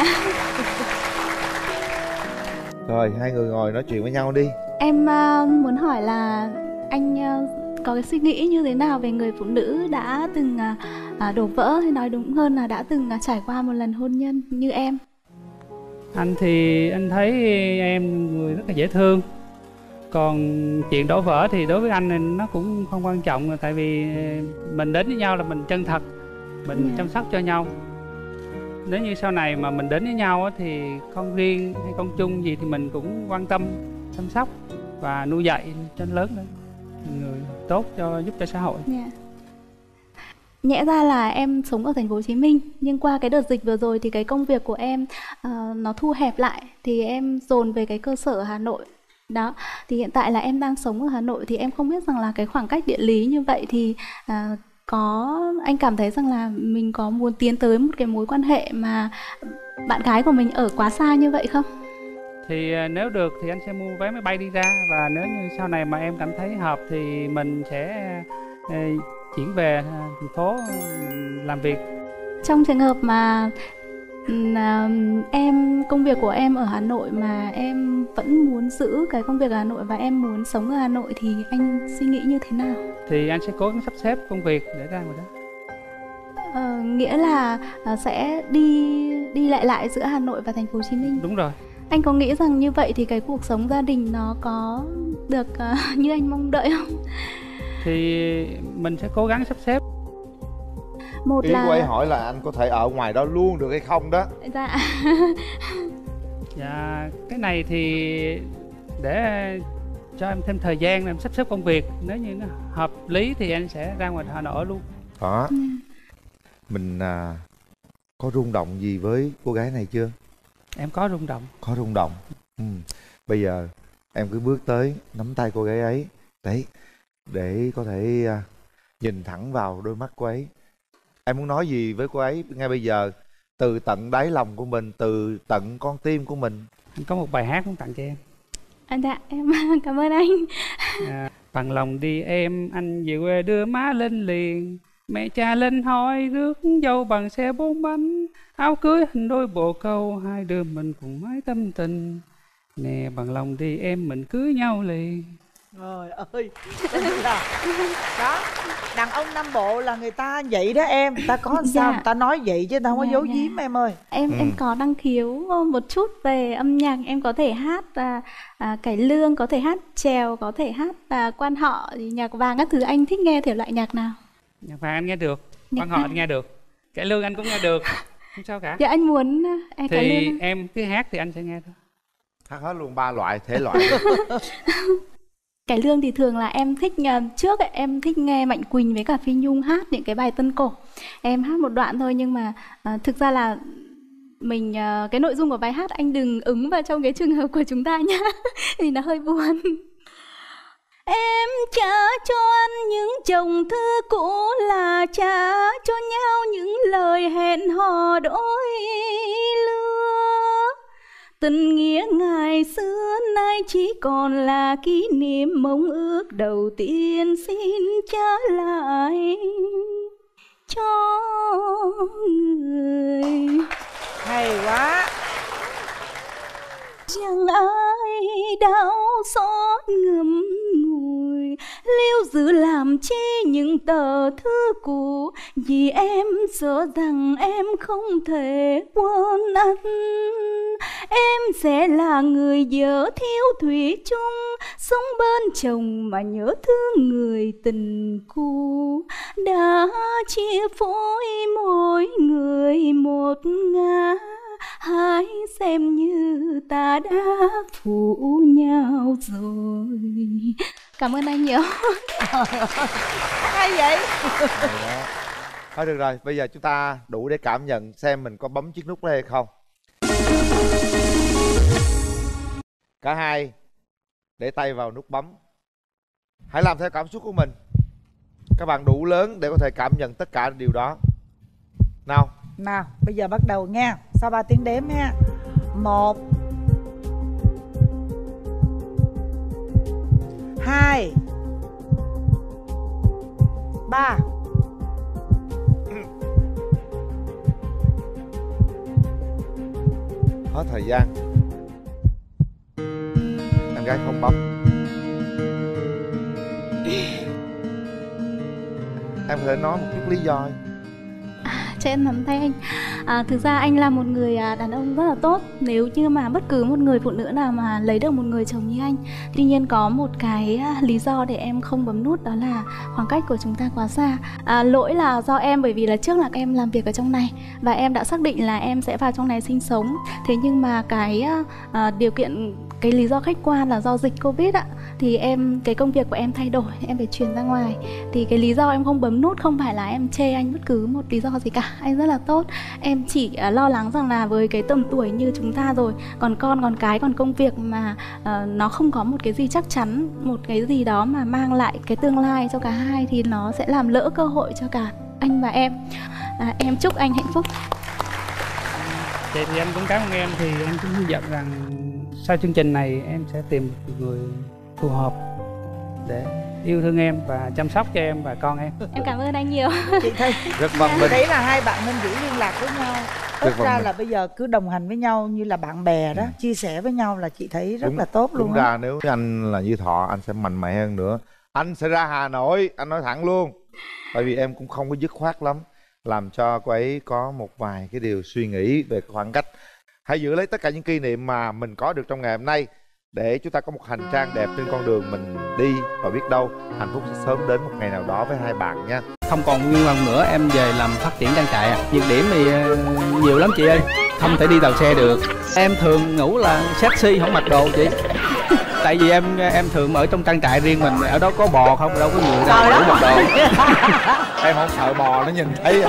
Rồi hai người ngồi nói chuyện với nhau đi. Em muốn hỏi là anh có cái suy nghĩ như thế nào về người phụ nữ đã từng đổ vỡ, hay nói đúng hơn là đã từng trải qua một lần hôn nhân như em? Anh thì anh thấy em người rất là dễ thương. Còn chuyện đổ vỡ thì đối với anh thì nó cũng không quan trọng, tại vì mình đến với nhau là mình chân thật, mình chăm sóc cho nhau. Nếu như sau này mà mình đến với nhau thì con riêng hay con chung gì thì mình cũng quan tâm, chăm sóc và nuôi dạy cho lớn lên người tốt giúp cho xã hội. Nhẽ ra là em sống ở thành phố Hồ Chí Minh, nhưng qua cái đợt dịch vừa rồi thì cái công việc của em nó thu hẹp lại, thì em dồn về cái cơ sở ở Hà Nội. Đó, thì hiện tại là em đang sống ở Hà Nội, thì em không biết rằng là cái khoảng cách địa lý như vậy thì có anh cảm thấy rằng là mình có muốn tiến tới một cái mối quan hệ mà bạn gái của mình ở quá xa như vậy không? Thì nếu được thì anh sẽ mua vé máy bay đi ra, và nếu như sau này mà em cảm thấy hợp thì mình sẽ chuyển về thành phố làm việc. Trong trường hợp mà Em công việc của em ở Hà Nội mà em vẫn muốn giữ cái công việc ở Hà Nội và em muốn sống ở Hà Nội thì anh suy nghĩ như thế nào? Thì anh sẽ cố gắng sắp xếp công việc để ra ngoài đó. Nghĩa là sẽ đi lại giữa Hà Nội và thành phố Hồ Chí Minh. Đúng rồi. Anh có nghĩ rằng như vậy thì cái cuộc sống gia đình nó có được như anh mong đợi không? Thì mình sẽ cố gắng sắp xếp. Một ý của ấy hỏi là anh có thể ở ngoài đó luôn được hay không đó. Dạ. Dạ, cái này thì để cho em thêm thời gian để em sắp xếp công việc. Nếu như nó hợp lý thì anh sẽ ra ngoài Hà Nội ở luôn. Đó. Mình có rung động gì với cô gái này chưa? Em có rung động. Có rung động. Bây giờ em cứ bước tới nắm tay cô gái ấy. Đấy, để có thể nhìn thẳng vào đôi mắt cô ấy. Em muốn nói gì với cô ấy ngay bây giờ, từ tận đáy lòng của mình, từ tận con tim của mình? Anh có một bài hát muốn tặng cho em. Dạ, em cảm ơn anh. Bằng lòng đi em, anh về quê đưa má lên liền. Mẹ cha lên hỏi rước dâu bằng xe 4 bánh. Áo cưới hình đôi bồ câu, hai đứa mình cùng mái tâm tình. Nè bằng lòng đi em, mình cưới nhau liền. Trời ơi, đó, đàn ông Nam Bộ là người ta vậy đó em. Ta có sao người ta nói vậy chứ người ta không có giấu giếm em ơi. Em có năng khiếu một chút về âm nhạc. Em có thể hát cải lương, có thể hát chèo, có thể hát quan họ, nhạc vàng các thứ. Anh thích nghe thể loại nhạc nào? Nhạc vàng anh nghe được, quan họ anh nghe được, cải lương anh cũng nghe được, không sao cả. Dạ anh muốn thì em cứ hát thì anh sẽ nghe thôi. Hát hết luôn 3 loại thể loại. Cải lương thì thường là em thích, trước em thích nghe Mạnh Quỳnh với cả Phi Nhung hát những cái bài tân cổ. Em hát một đoạn thôi nhưng mà thực ra là mình cái nội dung của bài hát anh đừng ứng vào trong cái trường hợp của chúng ta nhá. Thì nó hơi buồn. Em trả cho anh những chồng thư cũ là trả cho nhau những lời hẹn hò đôi lứa. Tình nghĩa ngày xưa nay chỉ còn là kỷ niệm mong ước đầu tiên, xin trả lại cho người. Hay quá. Chẳng ai đau xót ngậm ngùi, lưu giữ làm chi những tờ thư cũ, vì em sợ rằng em không thể quên anh. Em sẽ là người vợ thiếu thủy chung, sống bên chồng mà nhớ thương người tình cũ, đã chia phối mỗi người một ngã. Hãy xem như ta đã phụ nhau rồi. Cảm ơn anh nhiều. Hay vậy. Thôi được rồi, bây giờ chúng ta đủ để cảm nhận xem mình có bấm chiếc nút đó hay không. Cả hai để tay vào nút bấm. Hãy làm theo cảm xúc của mình. Các bạn đủ lớn để có thể cảm nhận tất cả điều đó. Nào. Nào, bây giờ bắt đầu nha. Sau 3 tiếng đếm ha. 1 2 3. Hết thời gian. Em gái không bấm. Em có thể nói một chút lý do. Cho em nắm tay anh. Thực ra anh là một người đàn ông rất là tốt. Nếu như mà bất cứ một người phụ nữ nào mà lấy được một người chồng như anh. Tuy nhiên có một cái lý do để em không bấm nút, đó là khoảng cách của chúng ta quá xa. Lỗi là do em, bởi vì là trước là em làm việc ở trong này và em đã xác định là em sẽ vào trong này sinh sống. Thế nhưng mà cái điều kiện, cái lý do khách quan là do dịch Covid ạ. Thì cái công việc của em thay đổi, em phải chuyển ra ngoài. Thì cái lý do em không bấm nút không phải là em chê anh bất cứ một lý do gì cả. Anh rất là tốt. Em chỉ lo lắng rằng là với cái tầm tuổi như chúng ta rồi, còn con, còn cái, còn công việc mà nó không có một cái gì chắc chắn, một cái gì đó mà mang lại cái tương lai cho cả hai, thì nó sẽ làm lỡ cơ hội cho cả anh và em. Em chúc anh hạnh phúc. Vậy thì anh cũng cảm ơn em. Thì anh cũng hy vọng rằng sau chương trình này em sẽ tìm một người phù hợp để yêu thương em và chăm sóc cho em và con em. Em cảm ơn anh nhiều. Chị thấy rất văn minh. Đấy là hai bạn nên giữ liên lạc với nhau. Tất ra là bây giờ cứ đồng hành với nhau như là bạn bè đó, chia sẻ với nhau là chị thấy rất là tốt luôn. Đúng ra nếu anh là Như Thọ anh sẽ mạnh mẽ hơn nữa. Anh sẽ ra Hà Nội, anh nói thẳng luôn. Tại vì em cũng không có dứt khoát lắm, làm cho cô ấy có một vài cái điều suy nghĩ về khoảng cách. Hãy giữ lấy tất cả những kỷ niệm mà mình có được trong ngày hôm nay để chúng ta có một hành trang đẹp trên con đường mình đi, và biết đâu hạnh phúc sẽ sớm đến một ngày nào đó với hai bạn nha. Không còn nguyên vọng nữa, em về làm phát triển trang trại ạ. Nhược điểm thì nhiều lắm chị ơi, không thể đi tàu xe được. Em thường ngủ là sexy không mặc đồ chị. Tại vì em thường ở trong trang trại riêng mình, ở đó có bò không, đâu có người đâu ngủ mặc đồ. Em không sợ bò nó nhìn thấy.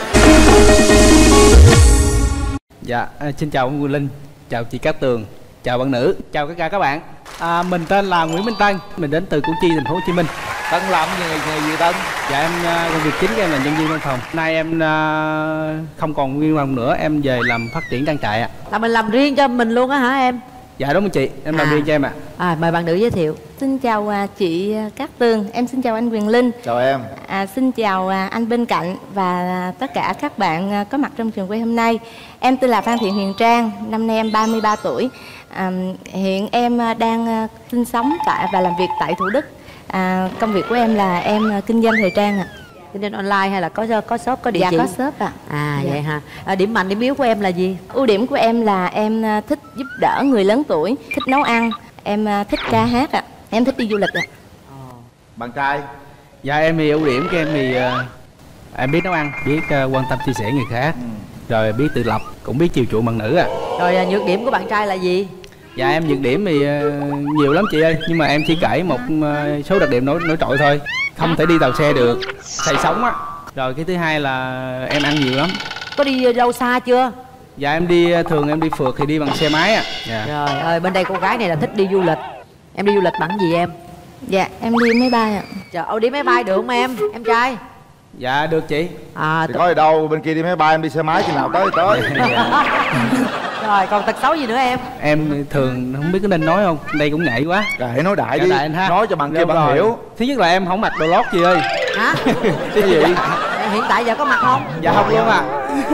Dạ, xin chào ông Quyền Linh, chào chị Cát Tường, chào bạn nữ, chào tất cả các bạn. Mình tên là Nguyễn Minh Tân, mình đến từ Củ Chi, thành phố Hồ Chí Minh. Tân làm nghề gì Tân? Dạ em công việc chính của em là nhân viên văn phòng. Nay em không còn nguyên vọng nữa, em về làm phát triển trang trại ạ. Là mình làm riêng cho mình luôn á hả em? Dạ đúng rồi chị, em làm riêng cho em ạ. Mời bạn nữ giới thiệu. Xin chào chị Cát Tường, em xin chào anh Quyền Linh. Chào em. Xin chào anh bên cạnh và tất cả các bạn có mặt trong trường quay hôm nay. Em tên là Phan Thị Huyền Trang, năm nay em 33 tuổi. Hiện em đang sinh sống và làm việc tại Thủ Đức. Công việc của em là em kinh doanh thời trang ạ. Kinh doanh online hay là có shop, có địa chỉ? Dạ có shop ạ. Dạ. Vậy hả? Điểm mạnh, điểm yếu của em là gì? Ưu điểm của em là em thích giúp đỡ người lớn tuổi, thích nấu ăn, em thích ca hát ạ. Em thích đi du lịch ạ. Bạn trai? Dạ em thì ưu điểm của em thì em biết nấu ăn, biết quan tâm chia sẻ người khác, rồi biết tự lập, cũng biết chiều chuộng bạn nữ ạ. Rồi nhược điểm của bạn trai là gì? Dạ em nhược điểm thì nhiều lắm chị ơi, nhưng mà em chỉ kể một số đặc điểm nổi trội thôi. Không thể đi tàu xe được, say sống á. Rồi cái thứ hai là em ăn nhiều lắm. Có đi đâu xa chưa? Dạ em thường em đi phượt thì đi bằng xe máy ạ. Dạ. Trời ơi, bên đây cô gái này là thích đi du lịch. Em đi du lịch bằng gì em? Dạ em đi máy bay ạ. Trời, đi máy bay được không em trai? Dạ được chị. Thì có gì đâu, bên kia đi máy bay em đi xe máy, khi nào tới thì tới. Rồi còn tật xấu gì nữa em? Em thường không biết có nên nói không, đây cũng ngại quá. Hãy nói đại đi, nói cho bạn kia bạn hiểu. Thứ nhất là em không mặc đồ lót chị ơi. Hả? Cái gì? Hiện tại giờ có mặc không? Dạ không luôn ạ.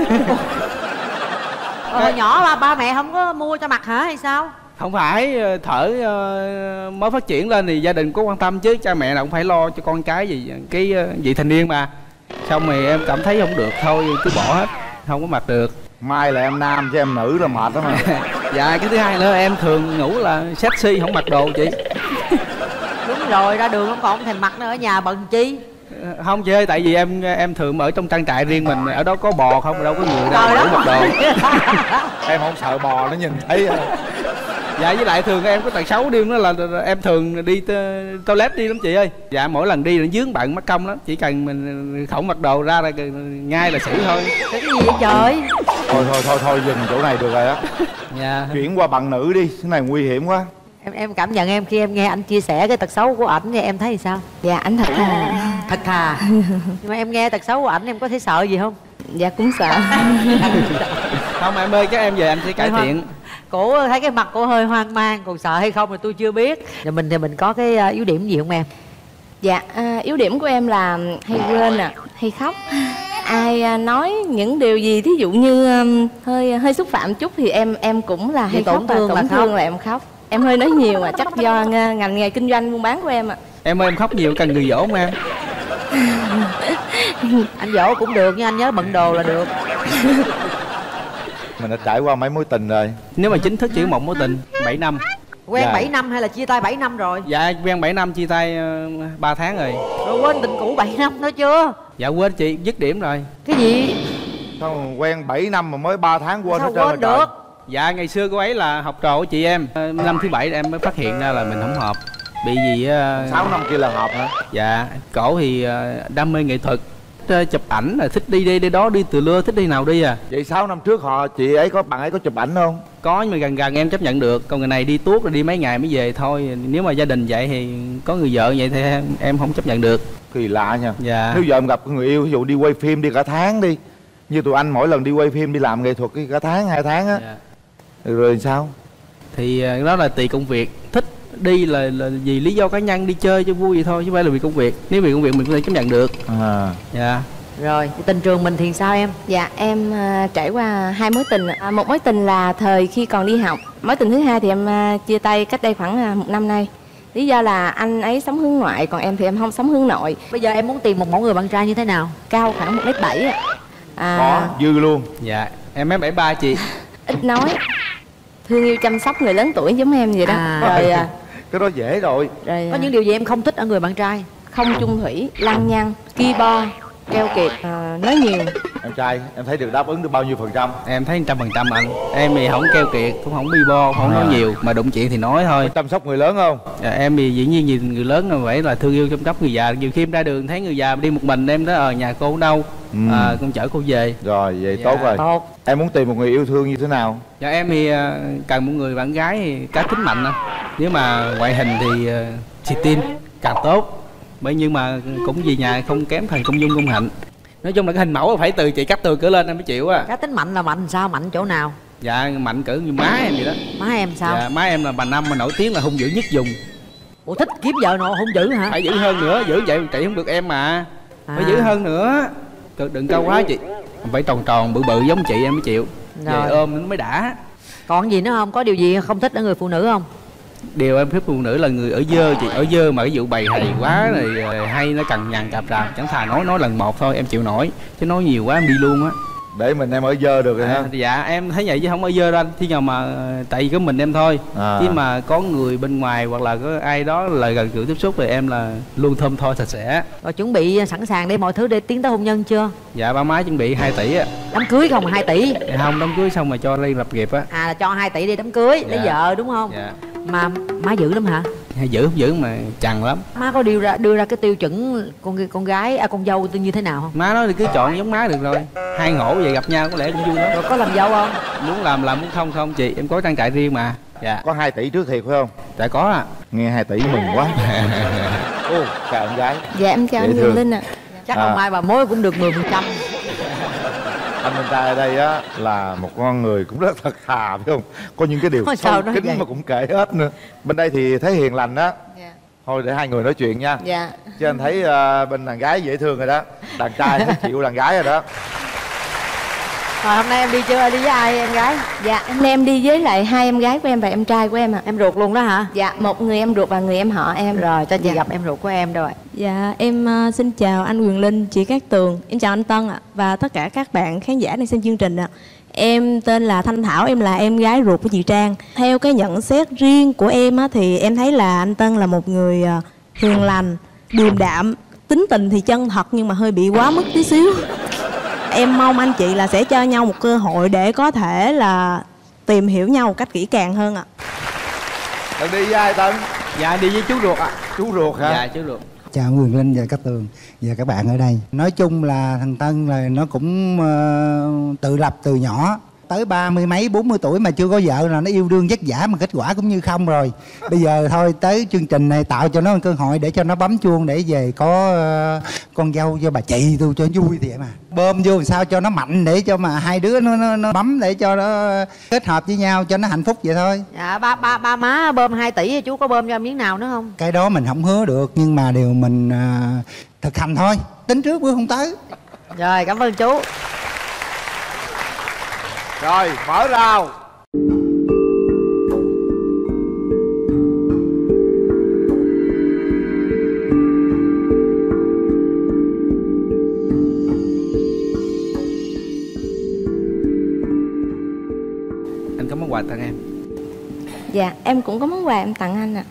Hồi nhỏ ba mẹ không có mua cho mặc hả hay sao? Không phải, thở mới phát triển lên thì gia đình có quan tâm chứ, cha mẹ nào cũng phải lo cho con cái gì, cái vị thành niên mà. Xong rồi em cảm thấy không được thôi cứ bỏ hết, không có mặc được. Mai là em nam chứ em nữ là mệt lắm mà. Dạ cái thứ hai nữa em thường ngủ là sexy không mặc đồ chị. Đúng rồi, ra đường không còn thèm mặc nữa, ở nhà bận chi? Không chị ơi, tại vì em thường ở trong trang trại riêng mình, ở đó có bò không, đâu có người đâu ngủ mặc đồ. Em không sợ bò nó nhìn thấy. Dạ với lại thường em có tật xấu điên đó là em thường đi toilet đi lắm chị ơi. Dạ mỗi lần đi nó dướng bạn mắc công lắm, chỉ cần mình không mặc đồ ra ngay là xử thôi. Cái gì vậy trời? Thôi dừng chỗ này được rồi á. Dạ. Chuyển qua bạn nữ đi, cái này nguy hiểm quá. Em cảm nhận em khi em nghe anh chia sẻ cái tật xấu của ảnh thì em thấy sao? Dạ ảnh thật thà. Thật thà. Nhưng mà em nghe tật xấu của ảnh em có thấy sợ gì không? Dạ cũng sợ. Không em ơi, các em về anh sẽ cải thiện. Cổ thấy cái mặt cổ hơi hoang mang, còn sợ hay không thì tôi chưa biết. Rồi mình thì mình có cái yếu điểm gì không em? Dạ yếu điểm của em là hay quên hay khóc. Ai nói những điều gì thí dụ như hơi xúc phạm chút thì em cũng là hay khóc, tổn thương là em khóc. Em hơi nói nhiều chắc do ngành nghề kinh doanh buôn bán của em ạ. Em ơi em khóc nhiều cần người dỗ không em? Anh dỗ cũng được nhưng anh nhớ bận đồ là được. Mình đã trải qua mấy mối tình rồi. Nếu mà chính thức chỉ một mối tình 7 năm. Quen 7 năm hay là chia tay 7 năm rồi? Dạ quen 7 năm chia tay 3 tháng rồi. Rồi quên tình cũ 7 năm nữa chưa? Dạ quên chị, dứt điểm rồi. Cái gì? Sao mà quen 7 năm mà mới 3 tháng quên hết trơn rồi được? Dạ ngày xưa cô ấy là học trò của chị em. Năm thứ 7 em mới phát hiện ra là mình không hợp. Bị gì 6 năm kia là hợp hả? Dạ, cổ thì đam mê nghệ thuật, chụp ảnh là thích đi đó, đi từ lưa, thích đi nào đi à. Vậy 6 năm trước bạn ấy có chụp ảnh không? Có nhưng mà gần em chấp nhận được. Còn người này đi tuốt rồi đi mấy ngày mới về thôi. Nếu mà gia đình vậy thì có người vợ vậy thì em không chấp nhận được. Kỳ lạ nha. Dạ. Nếu giờ em gặp người yêu, ví dụ đi quay phim đi cả tháng đi, như tụi anh mỗi lần đi quay phim đi làm nghệ thuật đi cả tháng 2 tháng á. Dạ. Rồi sao? Thì đó là tùy công việc. Thích đi là vì lý do cá nhân, đi chơi cho vui vậy thôi, chứ không phải là vì công việc. Nếu vì công việc mình có thể chấp nhận được. Dạ. Rồi, tình trường mình thì sao em? Dạ, em trải qua 2 mối tình. Một mối tình là thời khi còn đi học. Mối tình thứ hai thì em chia tay cách đây khoảng 1 năm nay. Lý do là anh ấy sống hướng ngoại, còn em thì em không sống hướng nội. Bây giờ em muốn tìm một mẫu người bạn trai như thế nào? Cao khoảng 1m7 ạ. Có, dư luôn. Dạ, em 1m73 chị. Ít nói, thương yêu chăm sóc người lớn tuổi giống em vậy đó. Rồi cái đó dễ rồi. Có những điều gì em không thích ở người bạn trai? Không chung thủy, lăng nhăng, ki bo, keo kiệt, nói nhiều. Em trai, em thấy được đáp ứng được bao nhiêu %? Em thấy 100% anh. Em thì không keo kiệt, cũng không bi bo, không nói nhiều, mà đụng chuyện thì nói thôi. Chăm sóc người lớn không? Dạ, em thì dĩ nhiên nhìn người lớn là phải là thương yêu chăm sóc người già. Nhiều khi em ra đường thấy người già đi một mình, em đó ở nhà cô ở đâu, con chở cô về. Rồi, vậy tốt rồi. Tốt. Em muốn tìm một người yêu thương như thế nào? Dạ, em thì cần một người bạn gái thì cá tính mạnh anh. Nếu mà ngoại hình thì xì tin càng tốt. Bởi nhưng mà cũng vì nhà không kém phần công dung công hạnh. Nói chung là cái hình mẫu phải từ chị Cát Tường cỡ lên em mới chịu á. Cá tính mạnh là mạnh sao? Mạnh chỗ nào? Dạ, mạnh cỡ như má em vậy đó. Má em sao? Dạ, má em là bà Năm mà nổi tiếng là hung dữ nhất vùng. Ủa, thích kiếm vợ nọ hung dữ hả? Phải dữ hơn nữa, dữ vậy chị không được em mà. Phải dữ hơn nữa. Đừng cao quá chị. Phải tròn tròn bự bự giống chị em mới chịu. Rồi ôm nó mới đã. Còn gì nữa không? Có điều gì không thích ở người phụ nữ không? Điều em thích phụ nữ là người ở dơ chị. Ở dơ mà cái vụ bày hầy quá rồi hay nó cằn nhằn cạp ràm. Chẳng thà nói lần một thôi em chịu nổi. Chứ nói nhiều quá em đi luôn á. Để mình em ở dơ được rồi ha. Dạ em thấy vậy chứ không ở dơ đâu anh. Chứ nào mà tại vì có mình em thôi. Chứ mà có người bên ngoài hoặc là có ai đó là gần gũi tiếp xúc thì em là luôn thơm tho sạch sẽ. Rồi chuẩn bị sẵn sàng để mọi thứ để tiến tới hôn nhân chưa? Dạ ba má chuẩn bị 2 tỷ á. Đám cưới không 2 tỷ? Dạ, không, đám cưới xong mà cho lên lập nghiệp á. À là cho 2 tỷ đi đám cưới, lấy vợ đúng không? Dạ. Mà má dữ lắm hả? Dữ không dữ mà chằn lắm. Má có đưa ra cái tiêu chuẩn con gái con dâu tôi như thế nào không? Má nói thì cứ chọn giống má được rồi. Hai ngộ vậy gặp nhau có lẽ cũng vui lắm. Rồi có làm dâu không? Muốn làm muốn không chị, em có trang trại riêng mà. Dạ. Có 2 tỷ trước thiệt phải không? Dạ có ạ. Nghe 2 tỷ mừng quá. Ô, chào em gái. Dạ em chào anh Huyền Linh ạ. Chắc hôm mai bà mối cũng được 10%. Anh bên trai ở đây á là một con người cũng rất thật thà phải không? Có những cái điều sâu kín mà cũng kể hết nữa. Bên đây thì thấy hiền lành á. Dạ. Thôi để hai người nói chuyện nha. Dạ. Chứ anh thấy bên đàn gái dễ thương rồi đó. Đàn trai thấy chịu đàn gái rồi đó. Rồi hôm nay em đi chơi, đi với ai em gái? Dạ em đi với lại 2 em gái của em và em trai của em ạ. Em ruột luôn đó hả? Dạ, một người em ruột và người em họ em. Rồi cho chị gặp em ruột của em rồi. Dạ em xin chào anh Quyền Linh, chị Cát Tường. Em chào anh Tân ạ. Và tất cả các bạn khán giả đang xem chương trình ạ. Em tên là Thanh Thảo, em là em gái ruột của chị Trang. Theo cái nhận xét riêng của em á, thì em thấy là anh Tân là một người hiền lành, điềm đạm, tính tình thì chân thật nhưng mà hơi bị quá mức tí xíu. Em mong anh chị là sẽ cho nhau một cơ hội để có thể là tìm hiểu nhau một cách kỹ càng hơn ạ. Tân đi với ai Tân? Dạ đi với chú ruột ạ. Chú ruột hả? Dạ chú ruột. Chào Quyền Linh và Cát Tường và các bạn ở đây. Nói chung là thằng Tân là nó cũng tự lập từ nhỏ. Tới 30 mấy 40 tuổi mà chưa có vợ là nó yêu đương vất vả mà kết quả cũng như không rồi. Bây giờ thôi tới chương trình này tạo cho nó một cơ hội để cho nó bấm chuông để về có con dâu cho bà chị tôi cho vui thì mà. Bơm vô làm sao cho nó mạnh để cho mà hai đứa nó bấm để cho nó kết hợp với nhau cho nó hạnh phúc vậy thôi. Dạ ba má bơm 2 tỷ, chú có bơm cho miếng nào nữa không? Cái đó mình không hứa được nhưng mà điều mình thực hành thôi. Tính trước bữa không tới. Rồi cảm ơn chú. Rồi mở rào. Anh có món quà tặng em. Dạ em cũng có món quà em tặng anh ạ.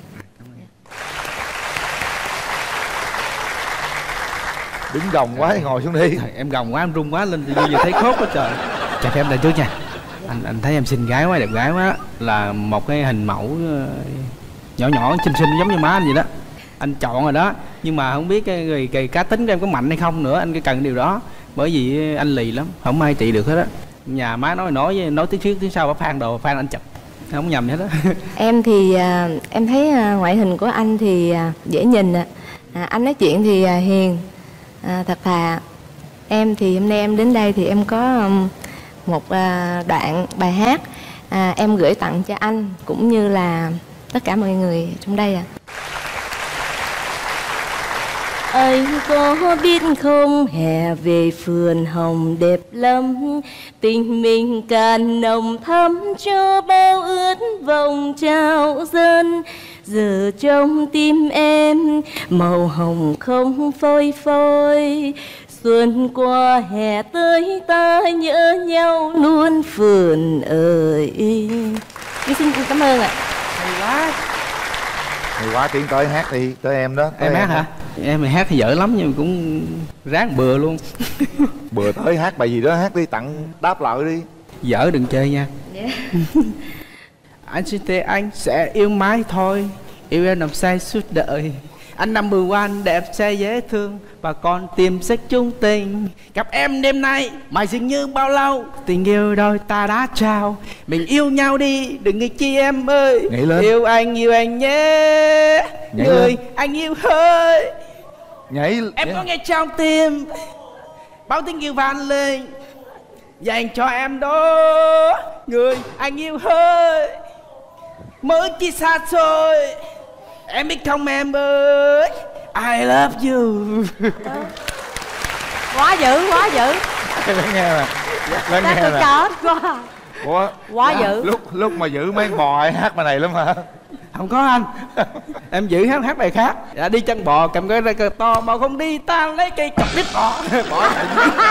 Đứng gồng quá thì ngồi xuống đi. Em gồng quá em run quá lên tự nhiên thấy khốt quá trời. Cho phép em lên trước nha. Anh thấy em xinh gái quá, đẹp gái quá. Là một cái hình mẫu nhỏ nhỏ xinh xinh giống như má anh vậy đó. Anh chọn rồi đó. Nhưng mà không biết cái cá tính của em có mạnh hay không nữa. Anh cần điều đó. Bởi vì anh lì lắm, không ai trị được hết á. Nhà má nói tiếng sau bà phan đồ, phan anh chụp. Không nhầm hết đó. Em thì em thấy ngoại hình của anh thì dễ nhìn ạ. Anh nói chuyện thì hiền, thật thà. Em thì hôm nay em đến đây thì em có một đoạn bài hát em gửi tặng cho anh cũng như là tất cả mọi người trong đây ạ. Anh có biết không, hè về vườn hồng đẹp lắm, tình mình càng nồng thắm cho bao ước vọng trao dâng. Giờ trong tim em màu hồng không phôi phôi, xuân qua hè tới ta nhớ nhau luôn vườn ơi. Em xin cảm ơn ạ. Hay quá. Hay quá, tiến tới hát đi, tới em đó. Em hát hả? Em hát thì dở lắm nhưng mà cũng ráng bừa luôn. Bừa tới hát bài gì đó, hát đi, tặng đáp lại đi. Dở đừng chơi nha. Anh xin thề anh sẽ yêu mãi thôi, yêu em nằm say suốt đời. Anh number one, đẹp trai dễ thương và còn tìm sách chung tình. Gặp em đêm nay mà dường như bao lâu, tình yêu đôi ta đã trao. Mình yêu nhau đi, đừng nghĩ chi em ơi. Yêu anh nhé. Nhảy người lên. anh yêu hơi. Nhảy. Em có nghe trong tim bao tiếng yêu vang lên dành cho em đó. Người anh yêu hơi mới chỉ xa xôi. Em biết không em ơi, I love you. Quá dữ, quá dữ. Lên nghe nè. Lên Chắc nghe tôi nè. chết quá. Ủa, Quá dữ. Lúc mà giữ mấy con bò ai hát bài này lắm hả? Không có anh. Em giữ hát bài khác. Dạ, đi chân bò cầm cái ra cờ to mà không đi ta lấy cây cọc đít bò. Bỏ chạy.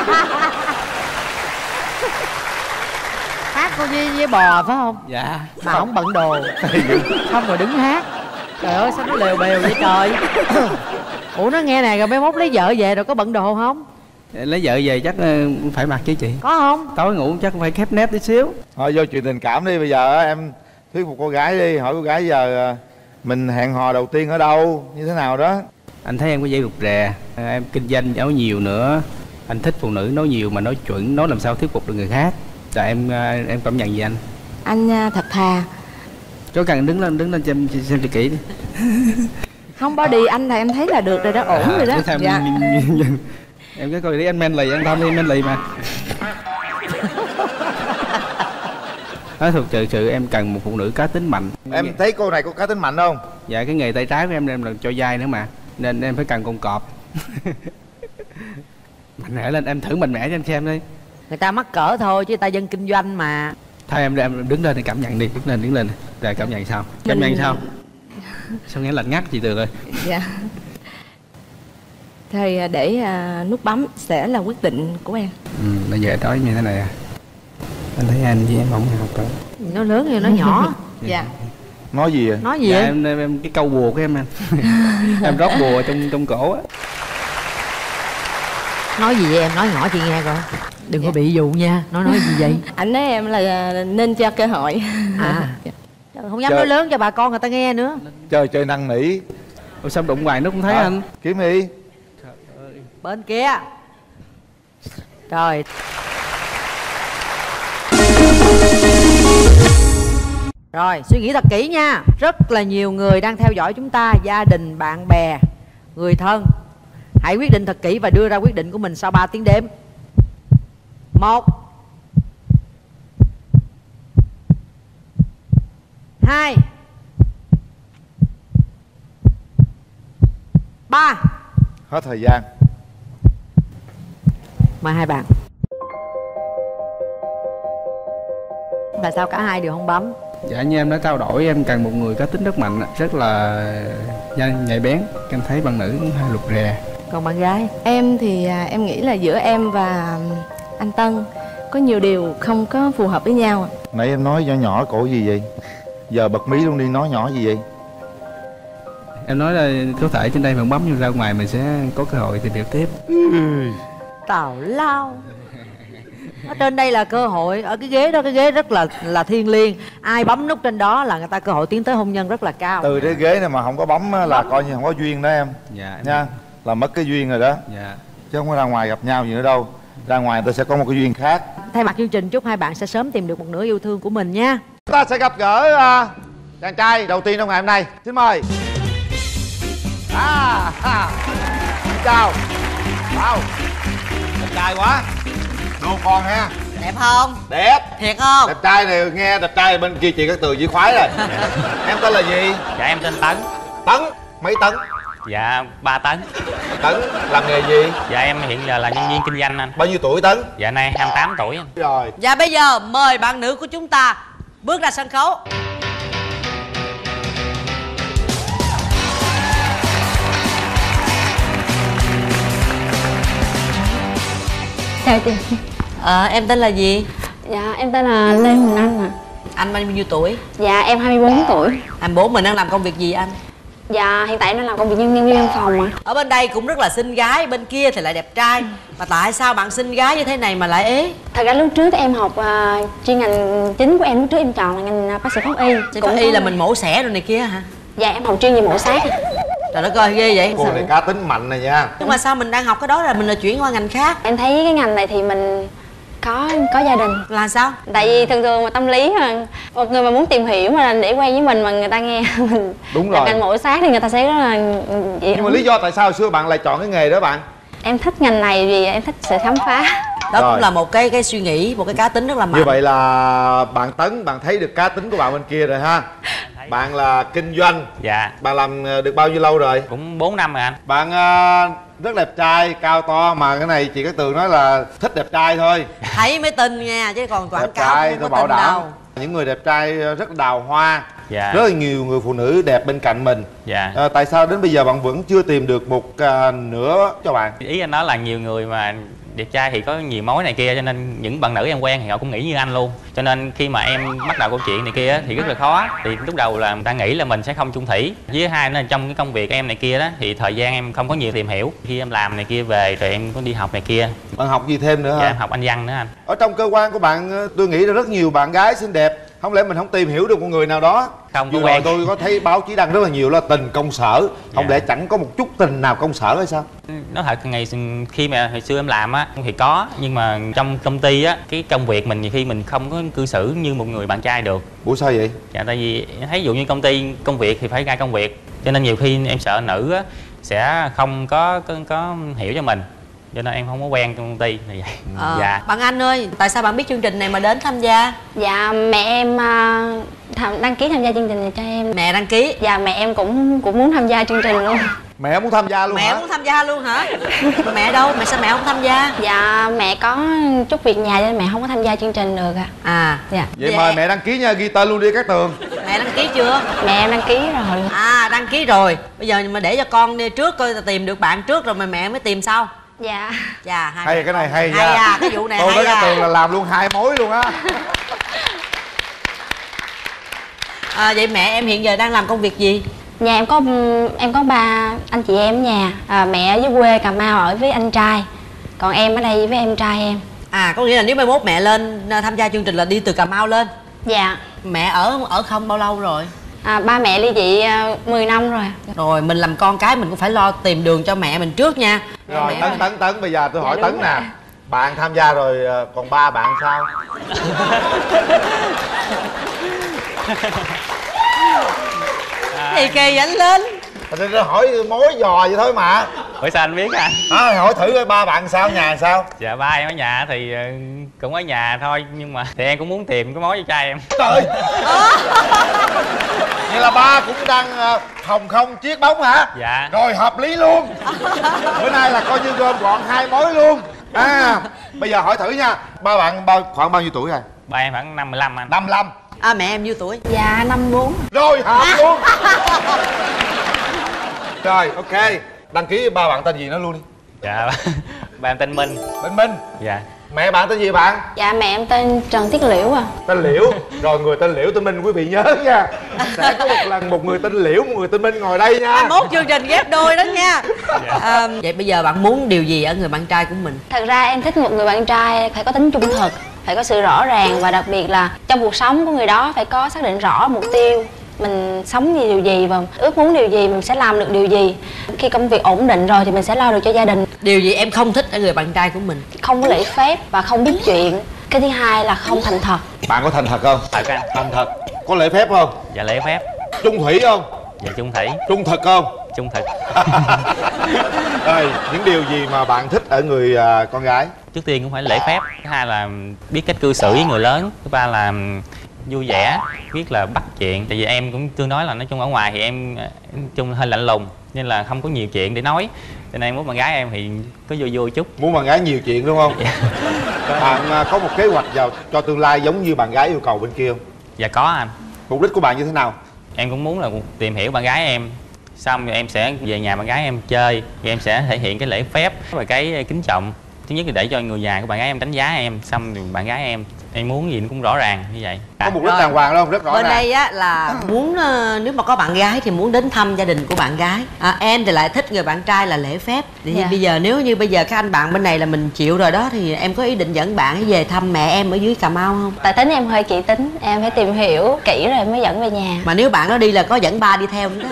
Hát cô với bò phải không? Dạ. Mà không bận đồ. Không rồi đứng hát. Trời ơi sao nó lèo bèo vậy trời. Ủa nó nghe nè, rồi mấy mốt lấy vợ về rồi có bận đồ không? Lấy vợ về chắc phải mặc chứ chị. Có không? Tối ngủ chắc phải khép nép tí xíu. Thôi vô chuyện tình cảm đi, bây giờ em thuyết phục cô gái đi, hỏi cô gái giờ mình hẹn hò đầu tiên ở đâu, như thế nào đó. Anh thấy em có dễ rụt rè, em kinh doanh nói nhiều nữa. Anh thích phụ nữ nói nhiều mà nói chuẩn, nói làm sao thuyết phục được người khác. Rồi em cảm nhận gì anh? Anh thật thà. Có cần đứng lên xem cho kỹ đi. Không body anh là em thấy là được rồi đó, ổn rồi đó. Dạ. Em cứ coi đi, anh men lì, anh Thông đi men lì mà. Nói thực sự em cần một phụ nữ cá tính mạnh. Em thấy cô này có cá tính mạnh không? Dạ, cái nghề tay trái của em là cho dai nữa mà, nên em phải cần con cọp. Mạnh mẽ lên, em thử mạnh mẽ cho anh xem đi. Người ta mắc cỡ thôi chứ ta dân kinh doanh mà. Thôi em đứng lên thì cảm nhận đi, đứng lên. Rồi cảm nhận sao? Cảm nhận sao? Sao nghe lạnh ngắt chị Tường ơi? Dạ. Thì để nút bấm sẽ là quyết định của em. Bây giờ nói như thế này à. Anh thấy anh với em không hợp cỡ. Nó lớn hay nó nhỏ? Dạ. Nói gì vậy? Nói gì dạ, vậy? Em cái câu bùa của em anh. Em rót bùa trong cổ á. Nói gì vậy em? Nói nhỏ chị nghe coi. Đừng có bị dụ nha. Nói gì vậy? Anh nói em là nên cho cơ hội. À. Không dám nói lớn cho bà con người ta nghe nữa. Chơi năn nỉ. Ủa sao đụng hoài nó không thấy anh? Kiếm đi. Bên kia. Rồi. Rồi, suy nghĩ thật kỹ nha. Rất là nhiều người đang theo dõi chúng ta, gia đình, bạn bè, người thân. Hãy quyết định thật kỹ và đưa ra quyết định của mình sau 3 tiếng đếm. 1 2 3. Hết thời gian. Mời hai bạn. Tại sao cả hai đều không bấm? Dạ như em đã trao đổi, em cần một người cá tính rất mạnh, rất là nhạy bén. Em thấy bạn nữ hơi rụt rè. Còn bạn gái? Em thì em nghĩ là giữa em và anh Tân có nhiều điều không có phù hợp với nhau. Nãy em nói nhỏ cổ gì vậy? Giờ bật mí luôn đi, nói nhỏ gì vậy? Em nói là có thể trên đây mình bấm nhưng ra ngoài mình sẽ có cơ hội tìm hiểu tiếp. Tào lao. Ở trên đây là cơ hội, ở cái ghế đó, cái ghế rất là thiêng liêng. Ai bấm nút trên đó là người ta cơ hội tiến tới hôn nhân rất là cao. Từ cái ghế này mà không có bấm là coi như không có duyên đó em. Dạ em nha, là mất cái duyên rồi đó. Dạ. Chứ không có ra ngoài gặp nhau gì nữa đâu. Ra ngoài người ta sẽ có một cái duyên khác. Thay mặt chương trình chúc hai bạn sẽ sớm tìm được một nửa yêu thương của mình nha. Chúng ta sẽ gặp gỡ chàng trai đầu tiên trong ngày hôm nay. Xin mời. Chào. Wow, đẹp trai quá. Đồ con ha. Đẹp không? Đẹp. Thiệt không? Đẹp trai này, nghe đẹp trai bên kia chị Cát Tường với khoái rồi. Em tên là gì? Dạ em tên Tấn. Tấn. Mấy tấn? Dạ 3 tấn. Tấn làm nghề gì? Dạ em hiện giờ là nhân viên kinh doanh anh. Bao nhiêu tuổi Tấn? Dạ nay 28 tuổi anh. Rồi. Và bây giờ mời bạn nữ của chúng ta bước ra sân khấu. Chào chị. Em tên là gì? Dạ em tên là Lê Huỳnh Anh ạ. Anh bao nhiêu tuổi? Dạ em 24 tuổi. 24. Mình đang làm công việc gì anh? Dạ hiện tại em đang làm công việc nhân viên văn phòng ạ. Ở bên đây cũng rất là xinh gái, bên kia thì lại đẹp trai. Mà tại sao bạn xinh gái như thế này mà lại ế? Thật ra lúc trước em học chuyên ngành chính của em lúc trước em chọn là ngành bác sĩ pháp y. Bác sĩ pháp y là mình mổ xẻ rồi này kia hả? Dạ em học chuyên về mổ xác. Trời đất ơi ghê vậy. Cô này cá tính mạnh này nha. Nhưng mà sao mình đang học cái đó rồi mình lại chuyển qua ngành khác? Em thấy cái ngành này thì mình có gia đình. Là sao? Tại vì thường thường mà tâm lý mà một người mà muốn tìm hiểu mà để quen với mình mà người ta nghe mình đúng làm rồi ngành mổ xác thì người ta sẽ rất là nhưng mà lý do tại sao hồi xưa bạn lại chọn cái nghề đó bạn? Em thích ngành này vì em thích sự khám phá. Đó Rồi. cũng là một cái suy nghĩ, một cái cá tính rất là mạnh. Như vậy là bạn Tấn, bạn thấy được cá tính của bạn bên kia rồi ha. Bạn là kinh doanh. Dạ. Bạn làm được bao nhiêu lâu rồi? Cũng 4 năm rồi anh. Bạn rất đẹp trai, cao to. Mà cái này chị Cát Tường nói là thích đẹp trai thôi. Thấy mới tin nha, chứ còn quảng Đẹp cáo trai không tôi có bảo tin đảm. đâu. Những người đẹp trai rất đào hoa. Dạ. Rất là nhiều người phụ nữ đẹp bên cạnh mình. Dạ. Tại sao đến bây giờ bạn vẫn chưa tìm được một nửa cho bạn? Ý anh nói là nhiều người mà đẹp trai thì có nhiều mối này kia, cho nên những bạn nữ em quen thì họ cũng nghĩ như anh luôn. Cho nên khi mà em bắt đầu câu chuyện này kia thì rất là khó. Thì lúc đầu là người ta nghĩ là mình sẽ không chung thủy. Với hai nữa là trong cái công việc em này kia đó thì thời gian em không có nhiều tìm hiểu. Khi em làm này kia về rồi em có đi học này kia. Bạn học gì thêm nữa hả? Dạ em học Anh văn nữa anh. Ở trong cơ quan của bạn tôi nghĩ là rất nhiều bạn gái xinh đẹp. Không lẽ mình không tìm hiểu được một người nào đó? Không vừa có rồi quen. tôi có thấy báo chí đăng rất là nhiều là tình công sở. Không lẽ chẳng có một chút tình nào công sở hay sao? Nói thật ngày khi mà hồi xưa em làm á thì có, nhưng mà trong công ty á cái công việc mình nhiều khi mình không có cư xử như một người bạn trai được. Ủa sao vậy? Dạ tại vì thấy ví dụ như công ty công việc thì phải ra công việc, cho nên nhiều khi em sợ nữ á sẽ không có hiểu cho mình, cho nên em không có quen trong công ty là vậy. Dạ. Bạn Anh ơi, tại sao bạn biết chương trình này mà đến tham gia? Dạ mẹ em đăng ký tham gia chương trình này cho em. Mẹ đăng ký? Dạ mẹ em cũng muốn tham gia chương trình luôn. Mẹ muốn tham gia luôn mẹ hả? Mẹ muốn tham gia luôn hả? Mẹ đâu? Mẹ sao mẹ không tham gia? Dạ mẹ có chút việc nhà nên mẹ không có tham gia chương trình được ạ. Dạ. Vậy mời mẹ đăng ký nha, ghi tên luôn đi Cát Tường. Mẹ đăng ký chưa? Mẹ em đăng ký rồi. Đăng ký rồi. Bây giờ mà để cho con đi trước coi tìm được bạn trước rồi mà mẹ mới tìm sau. Dạ. Dạ hay cái này hay nha. Hay cái vụ này tôi hay với Cát Tường là làm luôn 2 mối luôn á. Vậy mẹ em hiện giờ đang làm công việc gì? Nhà em có 3 anh chị em ở nhà. Mẹ ở dưới quê Cà Mau ở với anh trai, còn em ở đây với em trai em. Có nghĩa là nếu mai mốt mẹ lên tham gia chương trình là đi từ Cà Mau lên? Dạ. Mẹ ở không bao lâu rồi? Ba mẹ ly dị 10 năm rồi. Rồi mình làm con cái mình cũng phải lo tìm đường cho mẹ mình trước nha. Rồi Tấn bây giờ tôi hỏi Tấn nè. Bạn tham gia rồi còn ba bạn sao? Thì kỳ ảnh lên. Tôi hỏi mối dò vậy thôi mà. Hỏi sao anh biết anh? Hỏi thử coi ba bạn sao, nhà sao? Dạ ba em ở nhà thì cũng ở nhà thôi, nhưng mà thì em cũng muốn tìm cái mối cho trai em. Trời. Vậy là ba cũng đang hồng không chiếc bóng hả? Dạ. Rồi hợp lý luôn. Bữa nay là coi như gom gọn 2 mối luôn. Bây giờ hỏi thử nha. Ba bạn khoảng bao nhiêu tuổi rồi? Ba em khoảng 55 anh. 55. Mẹ em nhiêu tuổi? Dạ 54. Rồi hợp luôn. Rồi ok. Đăng ký ba bạn tên gì nói luôn đi. Dạ ba em tên Minh. Tên Minh. Dạ. Mẹ bạn tên gì bạn? Dạ mẹ em tên Trần Tiết Liễu Tên Liễu. Rồi người tên Liễu tên Minh quý vị nhớ nha. Sẽ có một lần một người tên Liễu, một người tên Minh ngồi đây nha. Mốt chương trình ghép đôi đó nha. Vậy bây giờ bạn muốn điều gì ở người bạn trai của mình? Thật ra em thích một người bạn trai phải có tính trung thực, phải có sự rõ ràng, và đặc biệt là trong cuộc sống của người đó phải có xác định rõ mục tiêu. Mình sống vì điều gì và ước muốn điều gì, mình sẽ làm được điều gì. Khi công việc ổn định rồi thì mình sẽ lo được cho gia đình. Điều gì em không thích ở người bạn trai của mình? Không có lễ phép và không biết chuyện. Cái thứ hai là không thành thật. Bạn có thành thật không? Thật anh. Thành thật. Có lễ phép không? Dạ lễ phép. Chung thủy không? Dạ chung thủy. Trung thực không? Trung thực. Ơi, những điều gì mà bạn thích ở người con gái? Trước tiên cũng phải lễ phép, thứ hai là biết cách cư xử với người lớn, thứ ba là vui vẻ, biết là bắt chuyện. Tại vì em cũng tương đối là nói chung ở ngoài thì em chung hơi lạnh lùng nên là không có nhiều chuyện để nói, cho nên muốn bạn gái em thì có vui vui chút. Muốn bạn gái nhiều chuyện đúng không? Bạn có một kế hoạch vào cho tương lai giống như bạn gái yêu cầu bên kia không? Dạ có anh. Mục đích của bạn như thế nào? Em cũng muốn là tìm hiểu bạn gái em, xong rồi em sẽ về nhà bạn gái em chơi, rồi em sẽ thể hiện cái lễ phép và cái kính trọng. Thứ nhất là để cho người già của bạn gái em đánh giá em, xong rồi bạn gái em muốn gì nó cũng rõ ràng như vậy. Có mục đích đàng hoàng không? Rất rõ bên ràng. đây á là muốn nếu mà có bạn gái thì muốn đến thăm gia đình của bạn gái. Em thì lại thích người bạn trai là lễ phép. Thì bây giờ nếu như bây giờ các anh bạn bên này là mình chịu rồi đó, thì em có ý định dẫn bạn về thăm mẹ em ở dưới Cà Mau không? Tại tính em hơi kỹ tính, em phải tìm hiểu kỹ rồi mới dẫn về nhà. Mà nếu bạn nó đi là có dẫn ba đi theo nữa đó.